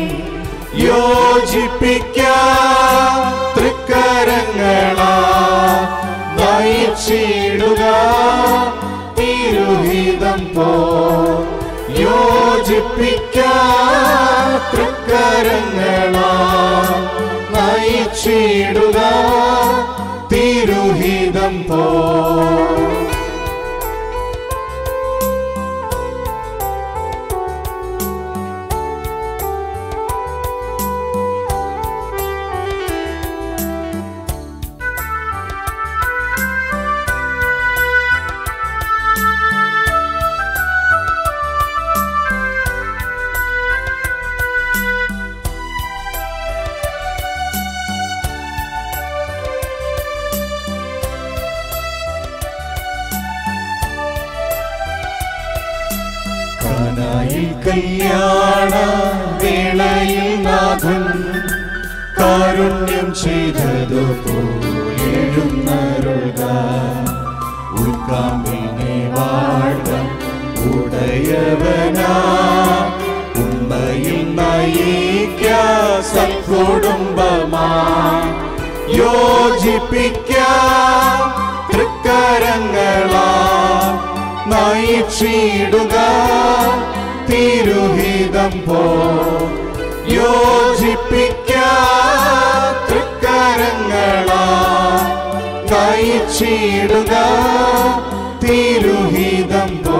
യോജിപ്പിക്കാം തൃക്കരങ്ങളാ നയിച്ചിടുക തിരുഹിതം പോ യോജിപ്പിക്കാം തൃക്കരങ്ങളാ നയിച്ചിടുക തിരുഹിതം പോ കല്യാണ വേളയിൽ നാഥൻ കാരുണ്യം ചെയ്തതുപോലെഴുന്നരുൾക ഉൾക്കാമ്പിനെ വാഴ്ക ഉടയവനാ ഉമ്മയിൽ നയിക്ക സൽകുടുംബമാ യോജിപ്പിക്കാം തൃക്കരങ്ങളാ നയിച്ചിടുക തിരുഹിതം പോ യോജിപ്പിക്കാം തൃക്കരങ്ങളാ നയിച്ചിടുക തിരുഹിതം പോ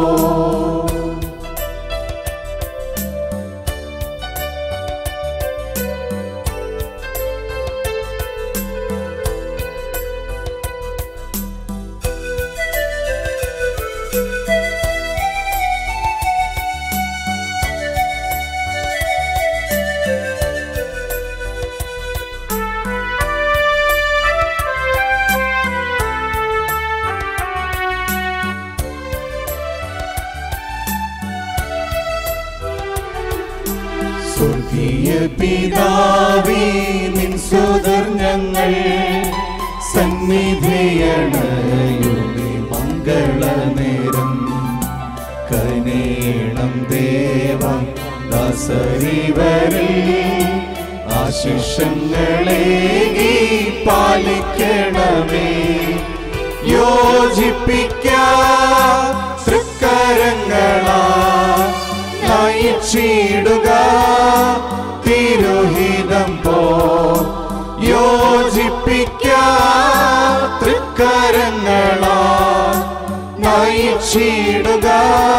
സ്വർഗീയ പിതാവേ നിൻ സുതർ ഞങ്ങൾ സന്നിധിയണയുമി മംഗളനേരം കനിയണം ദേവ ദാസരിവരിൽ ആശിഷങ്ങളേകി പാലിക്കണമേ യോജിപ്പിക്കാം തൃക്കരങ്ങളാ നയിച്ചിടുക തിരുഹിതം പോ യോജിപ്പിക്കാം തൃക്കരങ്ങളാ നയിച്ചിടുക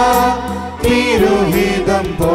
തിരുഹിതം പോ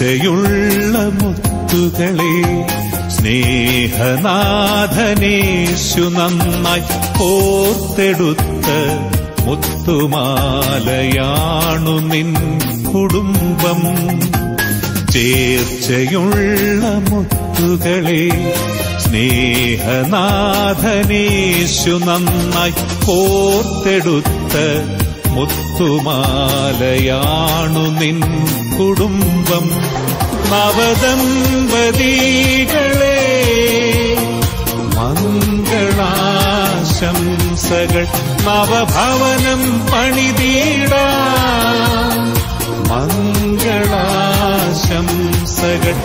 ചേർച്ചയുള്ള മുത്തുകളെ സ്നേഹനാഥനേശു നന്നായി കോർത്തെടുത്ത മുത്തുമാലയാണു നിൻ കുടുംബം. ചേർച്ചയുള്ള മുത്തുകളെ സ്നേഹനാഥനേശു നന്നായി കോർത്തെടുത്ത മുത്തുമാലയാണു നിൻ കുടുംബം. നവദമ്പതികളെ മംഗളാശംസകൾ. നവഭവനം പണിതീടാം മംഗളാശംസകൾ.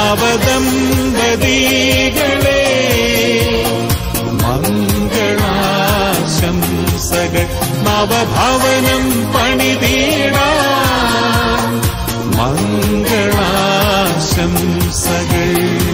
നവദമ്പതികളെ മംഗളാശംസകൾ. നവഭവനം പണിതീടാം മംഗളാശംസകൾ.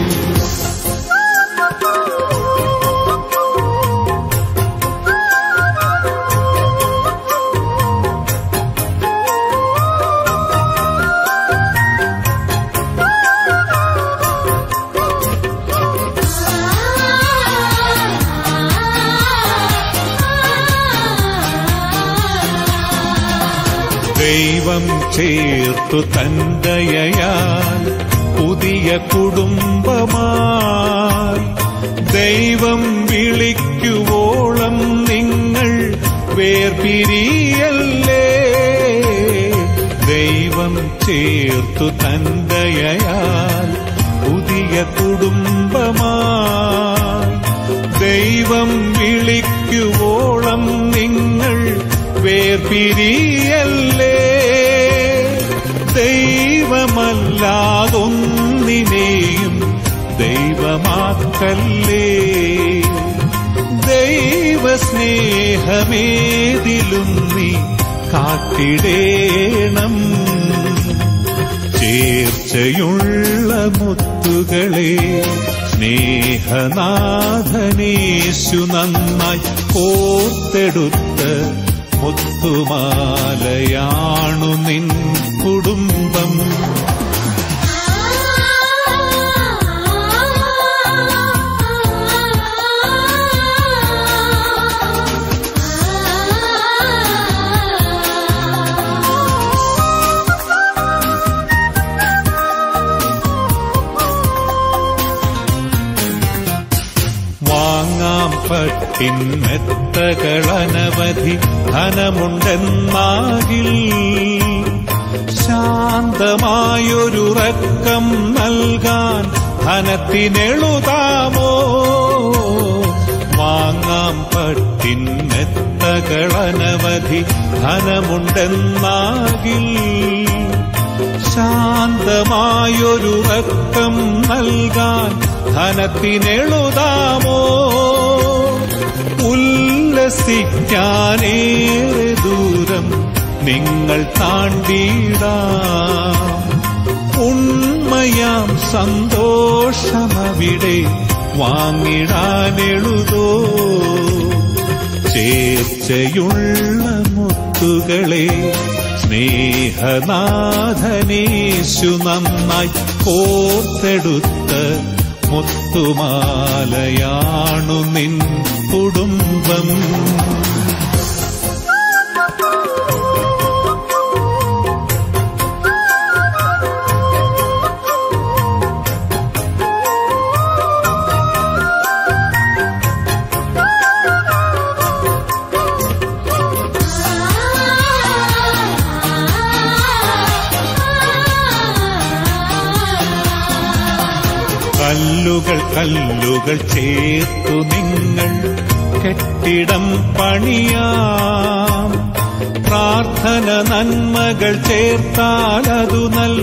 ദൈവം ചേർത്തു തന്റയയാൽ പുതിയ കുടുംബമായി. ദൈവം വിളിക്കുവോളം നിങ്ങൾ വേർപിരിയല്ലേ. ദൈവം ചേർത്തു തന്റയയാൽ പുതിയ കുടുംബമായി. ദൈവം വിളിക്കുവോളം നിങ്ങൾ വേർപിരിയല്ലേ. ദൈവമല്ലാതൊന്നിനെയും ദൈവമാക്കല്ലേ. ദൈവസ്നേഹമേതിലും നീ കാട്ടിടേണം. ചേർച്ചയുള്ള മുത്തുകളെ സ്നേഹനാഥനേശു നന്നായി കോർത്തെടുത്ത മുത്തുമാലയാണു നിൻ കുടുംബം. വാങ്ങാം പട്ടിൻമെത്തകളനവധി ധനമുണ്ടെന്നാകിൽ ശാന്തമായൊരുറക്കം നൽകാൻ ധനത്തിനെളുതാമോ. വാങ്ങാം പട്ടിൻമെത്തകളനവധി ധനമുണ്ടെന്നാകിൽ ശാന്തമായൊരുറക്കം നൽകാൻ ധനത്തിനെളുതാമോ. ഉല്ലസിക്കാനേറെ ദൂരം നിങ്ങൾ താണ്ടിടാം. ഉണ്മയാം സന്തോഷമവിടെ വാങ്ങിടാനെളുതോ. ചേർച്ചയുള്ള മുത്തുകളെ സ്നേഹനാഥനേശു നന്നായി കോർത്തെടുത്ത മുത്തുമാലയാണു നിൻ കുടുംബം. കല്ലുകൾ കല്ലുകൾ ചേർത്തു നിങ്ങൾ കെട്ടിടം പണിയാം. പ്രാർത്ഥന നന്മകൾ ചേർത്താലതു നൽ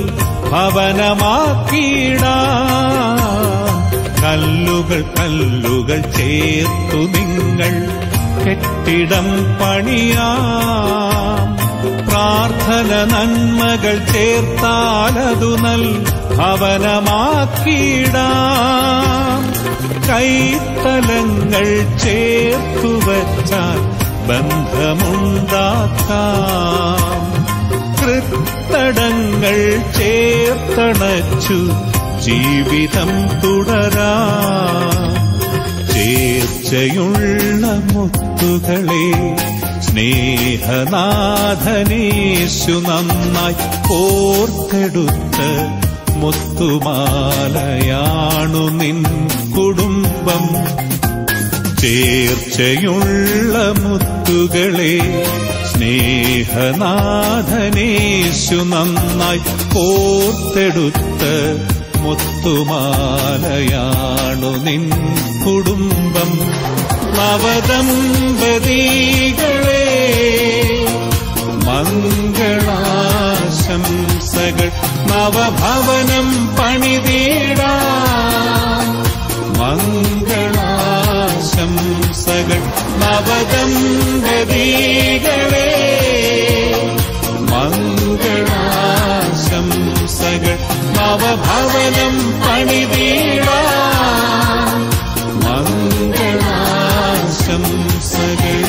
ഭവനമാക്കിയിടാം. കല്ലുകൾ കല്ലുകൾ ചേർത്തു നിങ്ങൾ കെട്ടിടം പണിയാം. പ്രാർത്ഥന നന്മകൾ ചേർത്താലതു നൽ ഭവനമാക്കിയിടാം. കൈത്തലങ്ങൾ ചേർത്തുവച്ചാൽ ബന്ധമുണ്ടാക്കാം. ഹൃത്തടങ്ങൾ ചേർത്തണച്ചു ജീവിതം തുടരാ. ചേർച്ചയുള്ള മുത്തുകളെ സ്നേഹനാഥനേശു നന്നായി ഓർത്തെടുത്ത മുത്തുമാലയാണു നിൻ കുടുംബം. ചേർച്ചയുള്ള മുത്തുകളെ സ്നേഹനാഥനേശു നന്നായി ഓർത്തെടുത്ത മുത്തുമാലയാണു നിൻ കുടുംബം. നവദമ്പതികളെ മംഗളാശംസകൾ. നവഭവനം പണിതീടാൻ മംഗളാശംസകൾ. നവദമ്പതികളെ മംഗളാശംസകൾ. നവഭവനം പണിതീടാൻ മംഗളാശംസകൾ.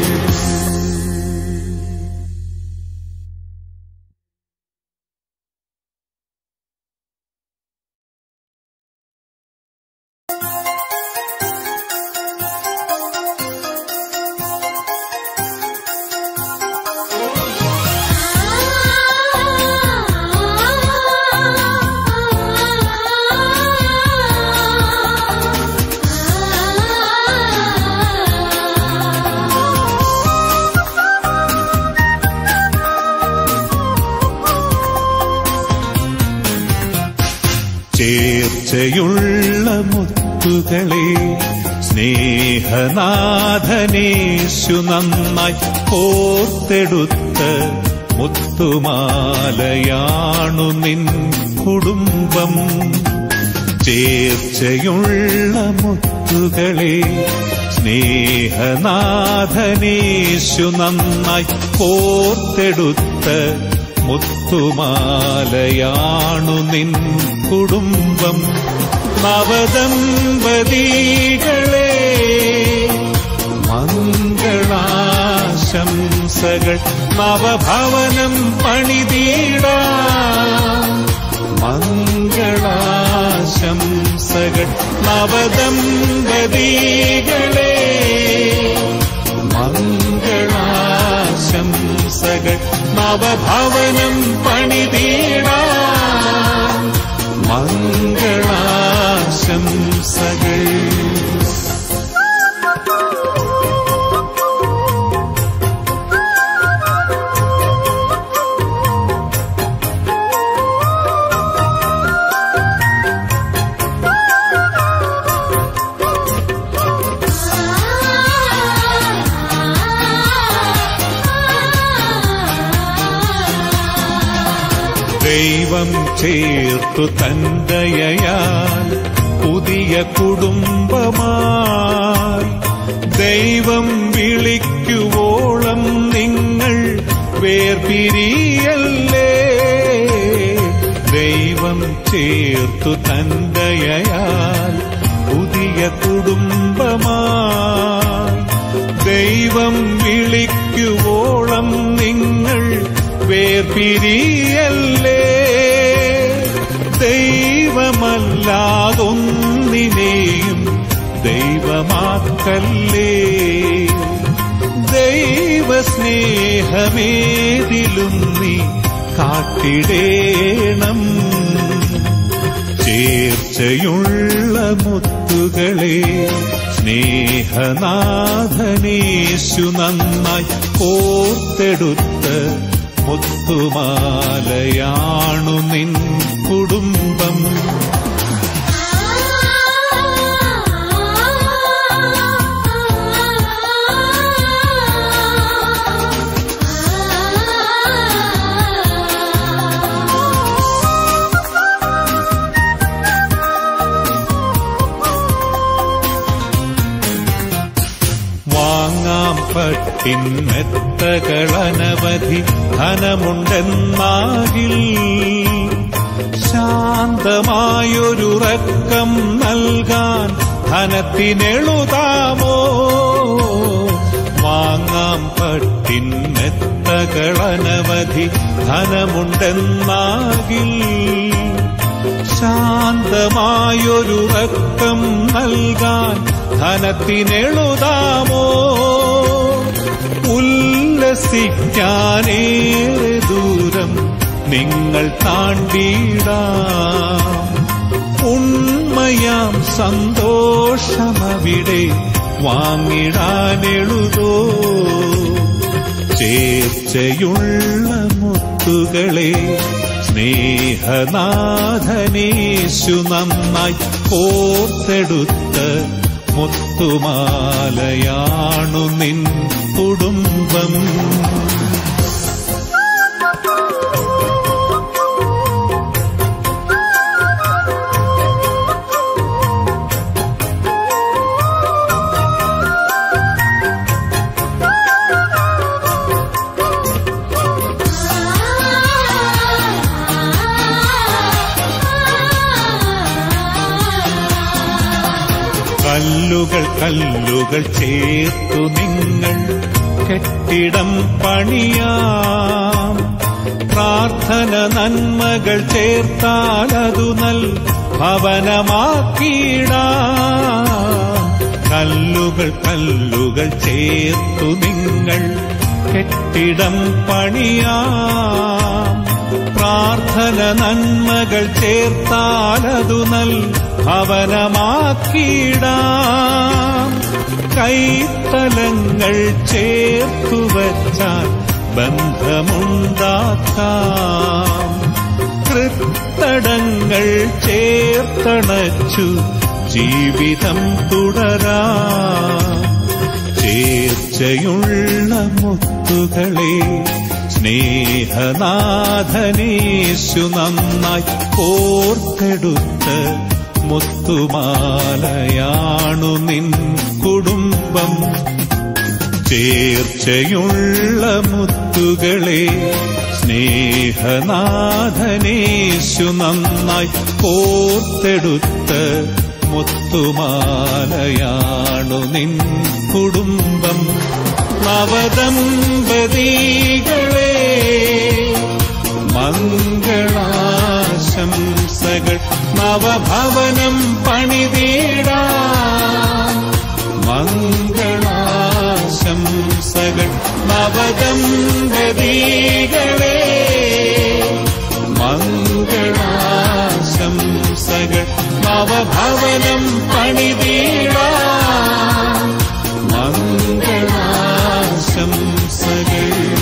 ചേർച്ചയുള്ള മുത്തുകളെ സ്നേഹനാഥനേശു നന്നായി ഓർത്തെടുത്ത മുത്തുമാലയാണു നിൻ കുടുംബം. ചേർച്ചയുള്ള മുത്തുകളെ സ്നേഹനാഥനേശു നന്നായി ഓർത്തെടുത്ത മുത്തുമാലയാണു നിൻ കുടുംബം. നവദമ്പതികളെ മംഗളാശംസകൾ. നവഭവനം പണിതീടാൻ മംഗളാശംസകൾ. നവദമ്പതികളെ മംഗളാശംസകൾ. നവഭവനം പണിതീടാൻ മംഗളാശംസകൾ. ദൈവം ചേർത്തു തന്റയയാൽ പുതിയ കുടുംബമായി. ദൈവം വിളിക്കുവോളം നിങ്ങൾ വേർപിരിയല്ലേ. ദൈവം ചേർത്തു തന്റയയാൽ പുതിയ കുടുംബമായി. ദൈവം വിളിക്കുവോളം നിങ്ങൾ വേർപിരിയല്ലേ. ദൈവമല്ലാതൊന്നിനെയും ദൈവമാക്കല്ലേ. ദൈവസ്നേഹമേതിലും നീ കാട്ടിടേണം. ചേർച്ചയുള്ള മുത്തുകളെ സ്നേഹനാഥനേശു നന്നായി ഓർത്തെടുത്ത മുത്തുമാലയാണു നിൻ കുടുംബം. വാങ്ങാം പട്ടിൻമെത്തകളനവധി ധനമുണ്ടെന്നാകിൽ ശാന്തമായൊരുറക്കം നൽകാൻ ധനത്തിനെളുതാമോ. വാങ്ങാം വാങ്ങാം പട്ടിൻമെത്തകളനവധി ധനമുണ്ടെന്നാകിൽ ശാന്തമായൊരുറക്കം നൽകാൻ ധനത്തിനെഴുതാമോ? ഉല്ലസിക്കാനേറെ ദൂരം നിങ്ങൾ താണ്ടിടാം. ഉണ്മയാം സന്തോഷമവിടെ വാങ്ങിടാനെഴുതോ? ചേർച്ചയുള്ള മുത്തുകളെ സ്നേഹനാഥനേശു നന്നായി കോർത്തെടുത്ത മുത്തുമാലയാണു നിൻ കുടുംബം. കല്ലുകൾ കല്ലുകൾ ചേർത്തു നിങ്ങൾ കെട്ടിടം പണിയാം. പ്രാർത്ഥന നന്മകൾ ചേർത്താലതു നൽ ഭവനമാക്കിയിടാം. കല്ലുകൾ കല്ലുകൾ ചേർത്തു നിങ്ങൾ കെട്ടിടം പണിയാം. പ്രാർത്ഥന നന്മകൾ ചേർത്താലതു നൽ ഭവനമാക്കിയിടാം. കൈത്തലങ്ങൾ ചേർത്തുവച്ചാൽ ബന്ധമുണ്ടാക്കാം. കൃത്തടങ്ങൾ ചേർത്തണച്ചു ജീവിതം തുടരാം. ചേർച്ചയുള്ള മുത്തുകളെ സ്നേഹനാഥനേശു നന്നായി കോർത്തെടുത്ത് മുത്തുമാലയാണു നിൻ കുടുംബം. ചേർച്ചയുള്ള മുത്തുകളെ സ്നേഹനാഥനേശു നന്നായി കോർത്തെടുത്ത് മുത്തുമാലയാണു നിൻ കുടുംബം. നവദമ്പതികളെ മംഗളാശംസകൾ. നവഭവനം പണിതീടാം. മംഗളാശംസകൾ. നവദമ്പതികളെ മംഗളാശംസകൾ. നവഭവനം പണിതീടാം. മംഗളാശംസകൾ.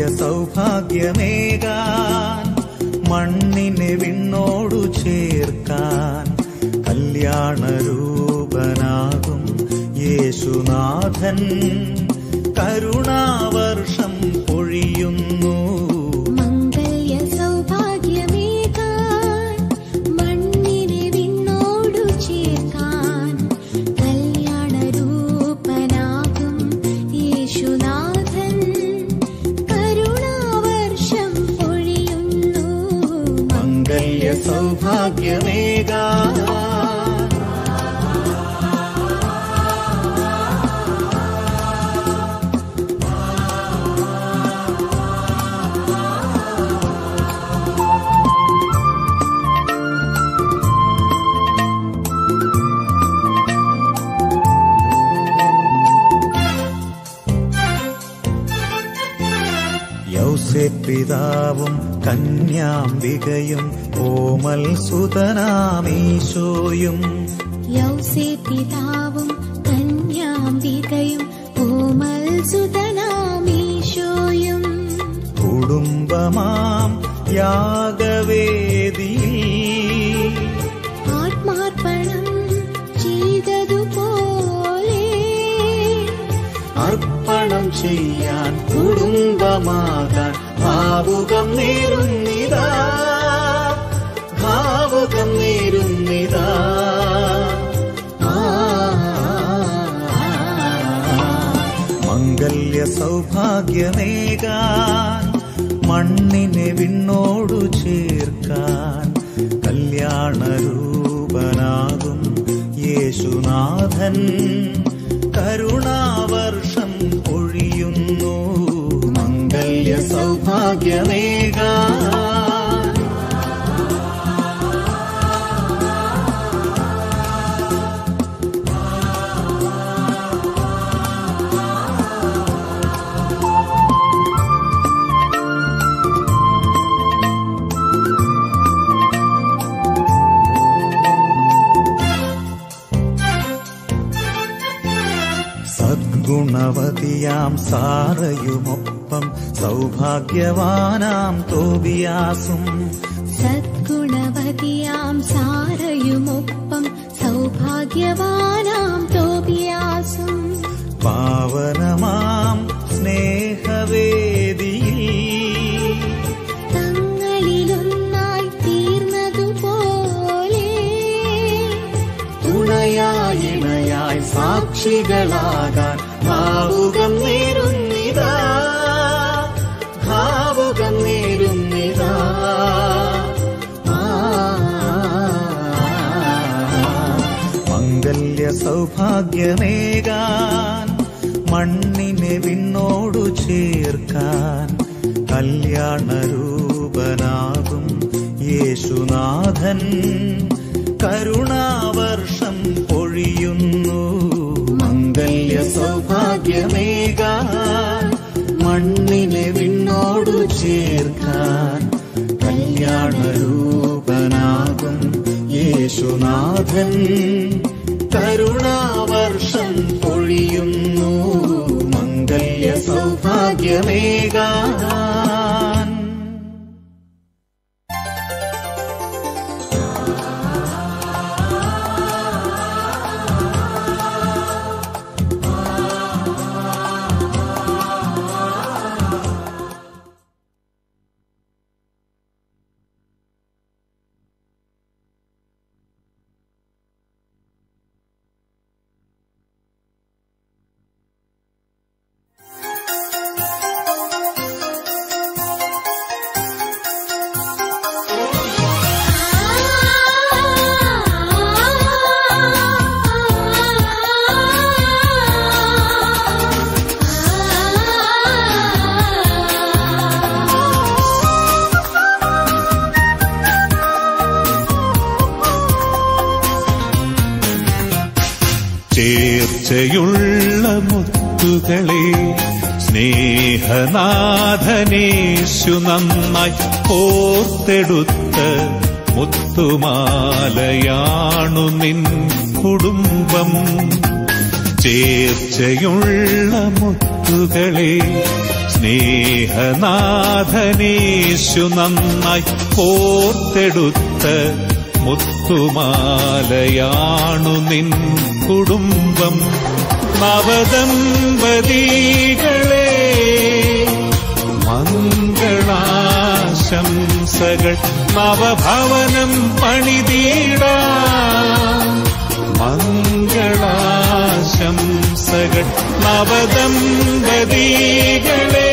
സൗഭാഗ്യമേകാൻ മണ്ണിനെ വിണ്ണോടു ചേർക്കാൻ കല്യാണരൂപനാകും യേശുനാഥൻ കരുണാവർഷം പൊഴിയുന്നു. മംഗല്യ സൗഭാഗ്യമേകാൻ മണ്ണിനെ വിണ്ണോടു ചേർക്കാൻ കല്യാണരൂപനാകും യേശുനാഥൻ കരുണാവർഷം പൊഴിയുന്നു. മംഗല്യ സൗഭാഗ്യമേകാൻ പിതാവും കന്യാംബികയും ഓമൽ സുതനാമീശോയും യൗസേപ്പിതാവും കന്യാംബികയും ഓമൽ സുതനാമീശോയും കുടുംബമാം യാഗവേദിയിൽ ആത്മാർപ്പണം ചെയ്തതുപോലെ അർപ്പണം ചെയ്യാൻ കുടുംബമാകാൻ ഭാവുകം നേരുന്നിതാ ഭാവുകം നേരുന്നിതാ. മംഗല്യ സൗഭാഗ്യമേകാൻ മണ്ണിനെ വിണ്ണോടു ചേർക്കാൻ കല്യാണരൂപനാകും യേശുനാഥൻ കരുണാവർഷം പൊഴിയുന്നു. മംഗല്യ സൗഭാഗ്യമേകാൻ ഗുണവതിയാം സാറയുമൊപ്പം സൗഭാഗ്യവാനാം തോബിയാസും സദ്ഗുണവതിയാം സാറയുമൊപ്പം സൗഭാഗ്യവാനാം തോബിയാസും പാവനമാം സ്നേഹവേദിയിൽ തങ്ങളിലൊന്നായി തീർന്നതുപോലെ തുണയായി ഇണയായി സാക്ഷികളാകാൻ ഭാവുകം നേരുന്നിതാ ഭാവുകം നേരുന്നിതാ. മംഗല്യ സൗഭാഗ്യമേകാൻ മണ്ണിനെ വിണ്ണോടു ചേർക്കാൻ കല്യാണരൂപനാകും യേശുനാഥൻ കരുണാവർഷം പൊഴിയുന്നു. മംഗല്യ സൗഭാഗ്യമേകാൻ മണ്ണിനെ വിണ്ണോടു ചേർക്കാൻ കല്യാണരൂപനാകും യേശുനാഥൻ കരുണാവർഷം പൊഴിയുന്നു. മംഗല്യ സൗഭാഗ്യമേകാൻ ചേർച്ചയുള്ള മുത്തുകളെ സ്നേഹനാഥനേശു നന്നായി ഓർത്തെടുത്ത മുത്തുമാലയാണു നിൻ കുടുംബം. ചേർച്ചയുള്ള മുത്തുകളെ സ്നേഹനാഥനേശു നന്നായി കോർത്തെടുത്ത മുത്തുമാലയാണു നിൻ കുടുംബം. നവദമ്പതികളെ മംഗളാശംസകൾ. നവഭവനം പണിതീടാം മംഗളാശംസകൾ. നവദമ്പതികളെ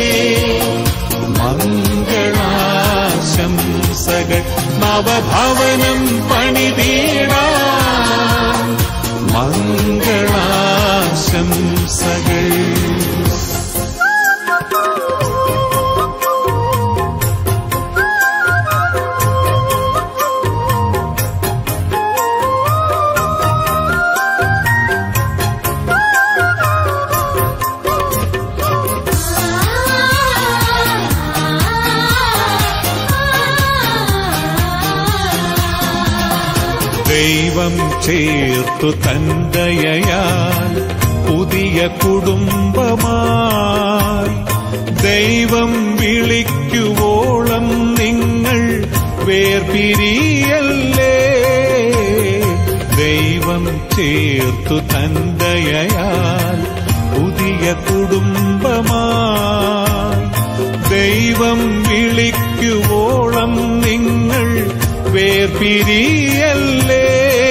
മംഗളാശംസകൾ. നവഭവനം പണിതീടാം മംഗളാശംസകൾ. ദൈവം ചേർത്തു തന്റയയാൽ പുതിയ കുടുംബമായി. ദൈവം വിളിക്കുവോളം നിങ്ങൾ വേർപിരിയല്ലേ. ദൈവം ചേർത്തു തന്റയയാൽ പുതിയ കുടുംബമായി. ദൈവം വിളിക്കുവോളം നിങ്ങൾ വേർപിരിയല്ലേ.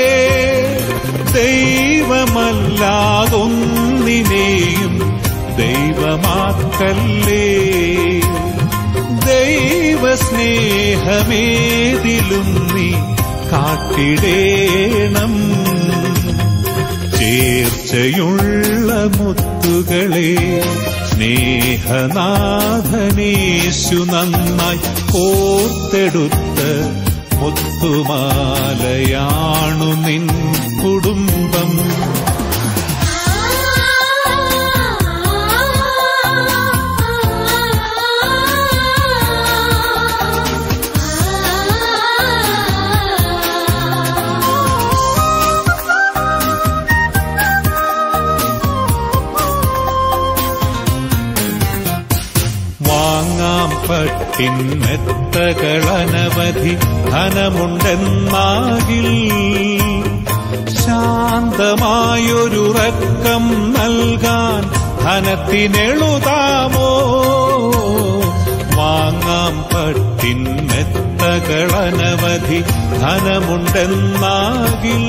ദൈവമല്ലാതൊന്നിനെയും ദൈവമാക്കല്ലേ. ദൈവസ്നേഹമേതിലും നീ കാട്ടിടേണം. ചേർച്ചയുള്ള മുത്തുകളെ സ്നേഹനാഥനേശു നന്നായി കോർത്തെടുത്ത മുത്തുമാലയാണു നിൻ കുടുംബം. വാങ്ങാം പട്ടിൻമെത്തകളനവധി ധനമുണ്ടെന്നാകിൽ ശാന്തമായൊരുറക്കം നൽകാൻ ധനത്തിനെഴുതാമോ. വാങ്ങാം പട്ടിൻമെത്തകളനവധി ധനമുണ്ടെന്നാകിൽ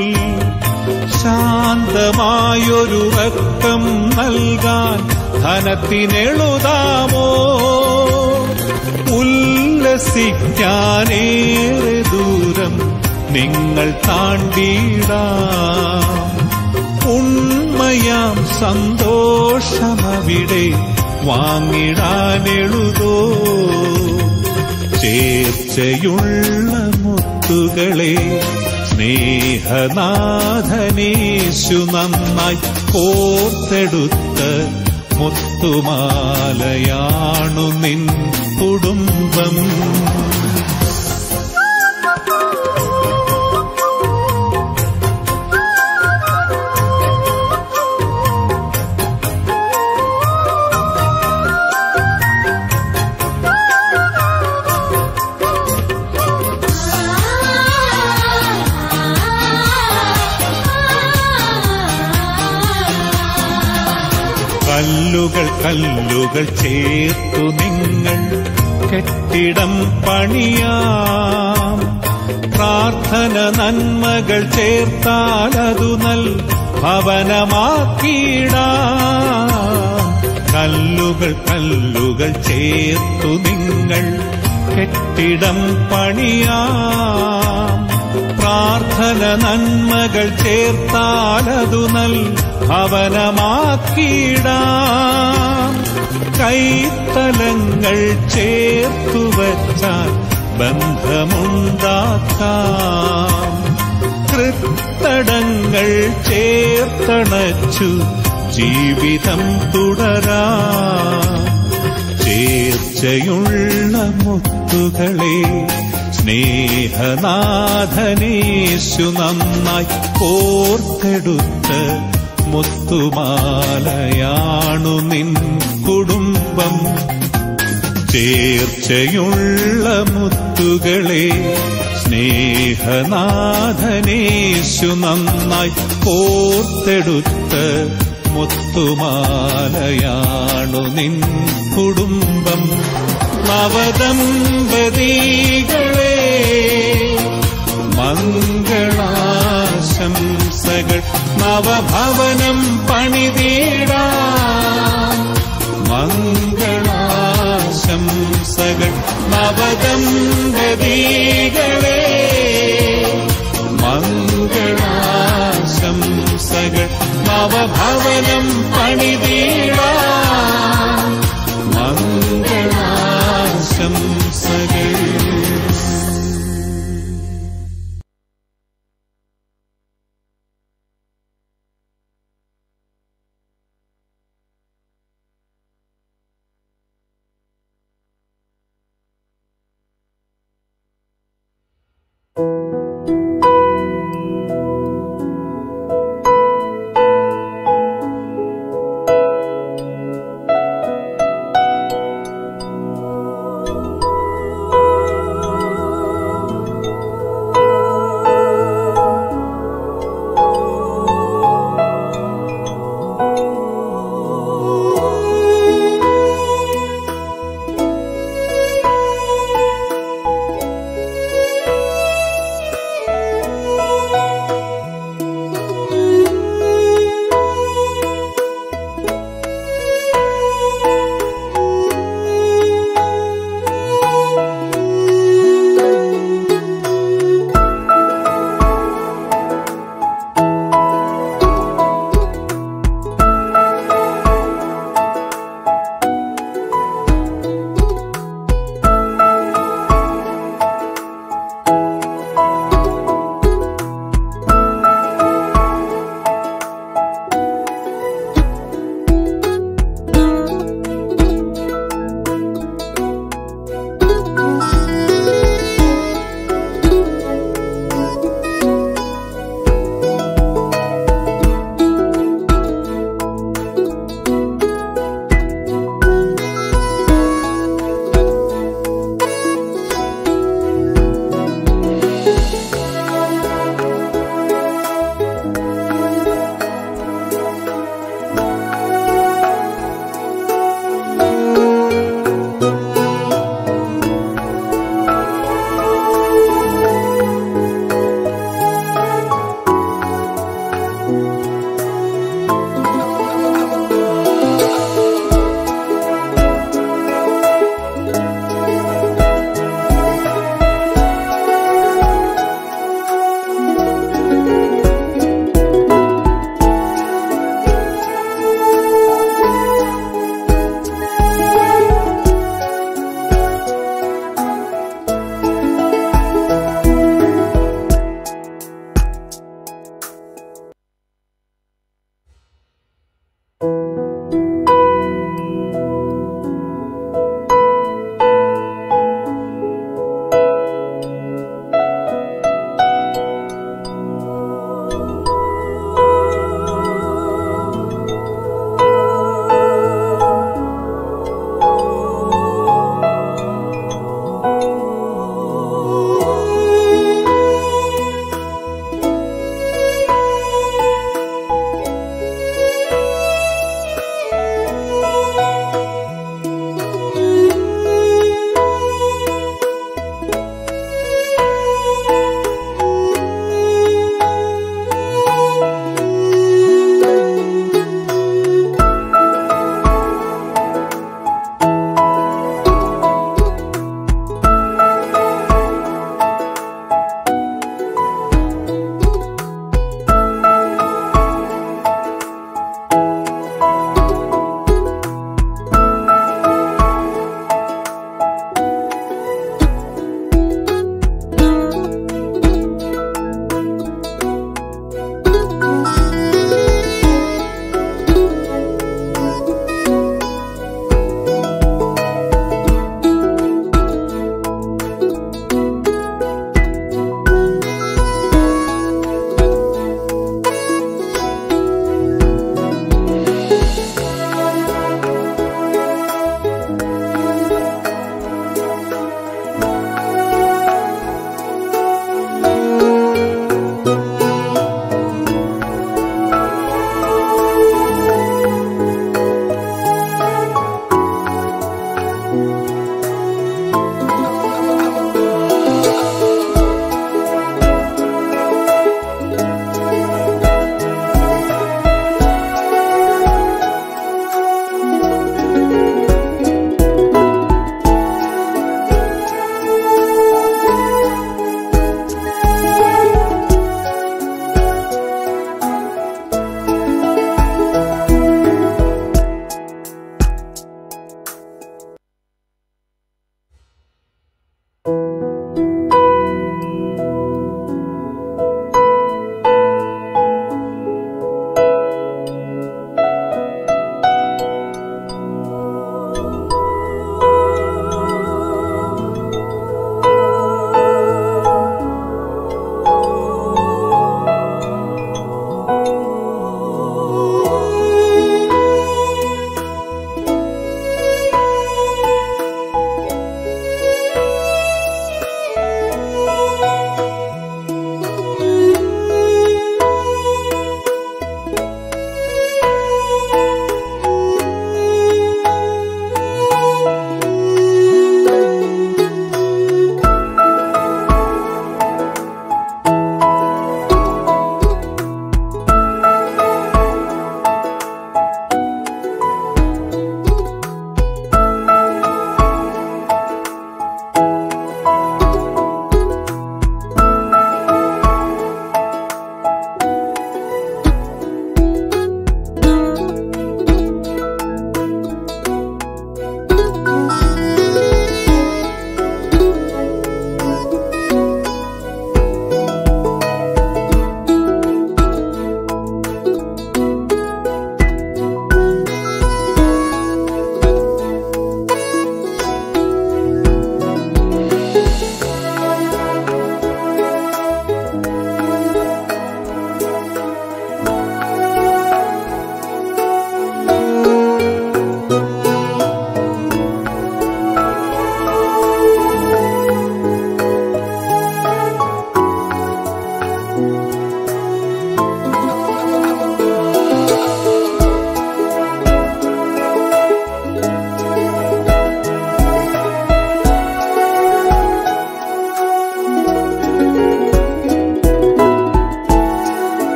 ശാന്തമായൊരുറക്കം നൽകാൻ ധനത്തിനെഴുതാമോ. ഉല്ലസിക്കാനേറെ ദൂരം നിങ്ങൾ താണ്ടിടാം. ഉണ്മയാം സന്തോഷമവിടെ വാങ്ങിടാനെഴുതോ. ചേർച്ചയുള്ള മുത്തുകളെ സ്നേഹനാഥനേശു നന്നായി കോർത്തെടുത്ത മുത്തുമാലയാണു നിൻ കുടുംബം. കല്ലുകൾ കല്ലുകൾ ചേർത്തു നിങ്ങൾ കെട്ടിടം പണിയാം. പ്രാർത്ഥന നന്മകൾ ചേർത്താലതു നൽ ഭവനമാക്കിയിടാം. കല്ലുകൾ കല്ലുകൾ ചേർത്തു നിങ്ങൾ കെട്ടിടം പണിയാം. പ്രാർത്ഥന നന്മകൾ ചേർത്താലതു നൽ ഭവനമാക്കിയിടാം. കൈത്തലങ്ങൾ ചേർത്തുവച്ചാൽ ബന്ധമുണ്ടാക്കാം. കൃത്തടങ്ങൾ ചേർത്തണച്ചു ജീവിതം തുടരാം. ചേർച്ചയുള്ള മുത്തുകളെ സ്നേഹനാഥനേശു നന്നായി കോർത്തെടുത്ത മുത്തുമാലയാണു നിൻ കുടുംബം. കുടുംബം ചേർച്ചയുള്ള മുത്തുകളെ സ്നേഹനാഥനേശു നന്നായി കോർത്തെടുത്ത മുത്തുമാലയാണു നിൻ കുടുംബം. നവദമ്പതികളെ മംഗളാശംസകൾ. നവഭവനം പണിതീടാം മംഗളാശംസകൾ. നവദമ്പതികളെ മംഗളാശംസകൾ. നവഭവനം പണിതീടാം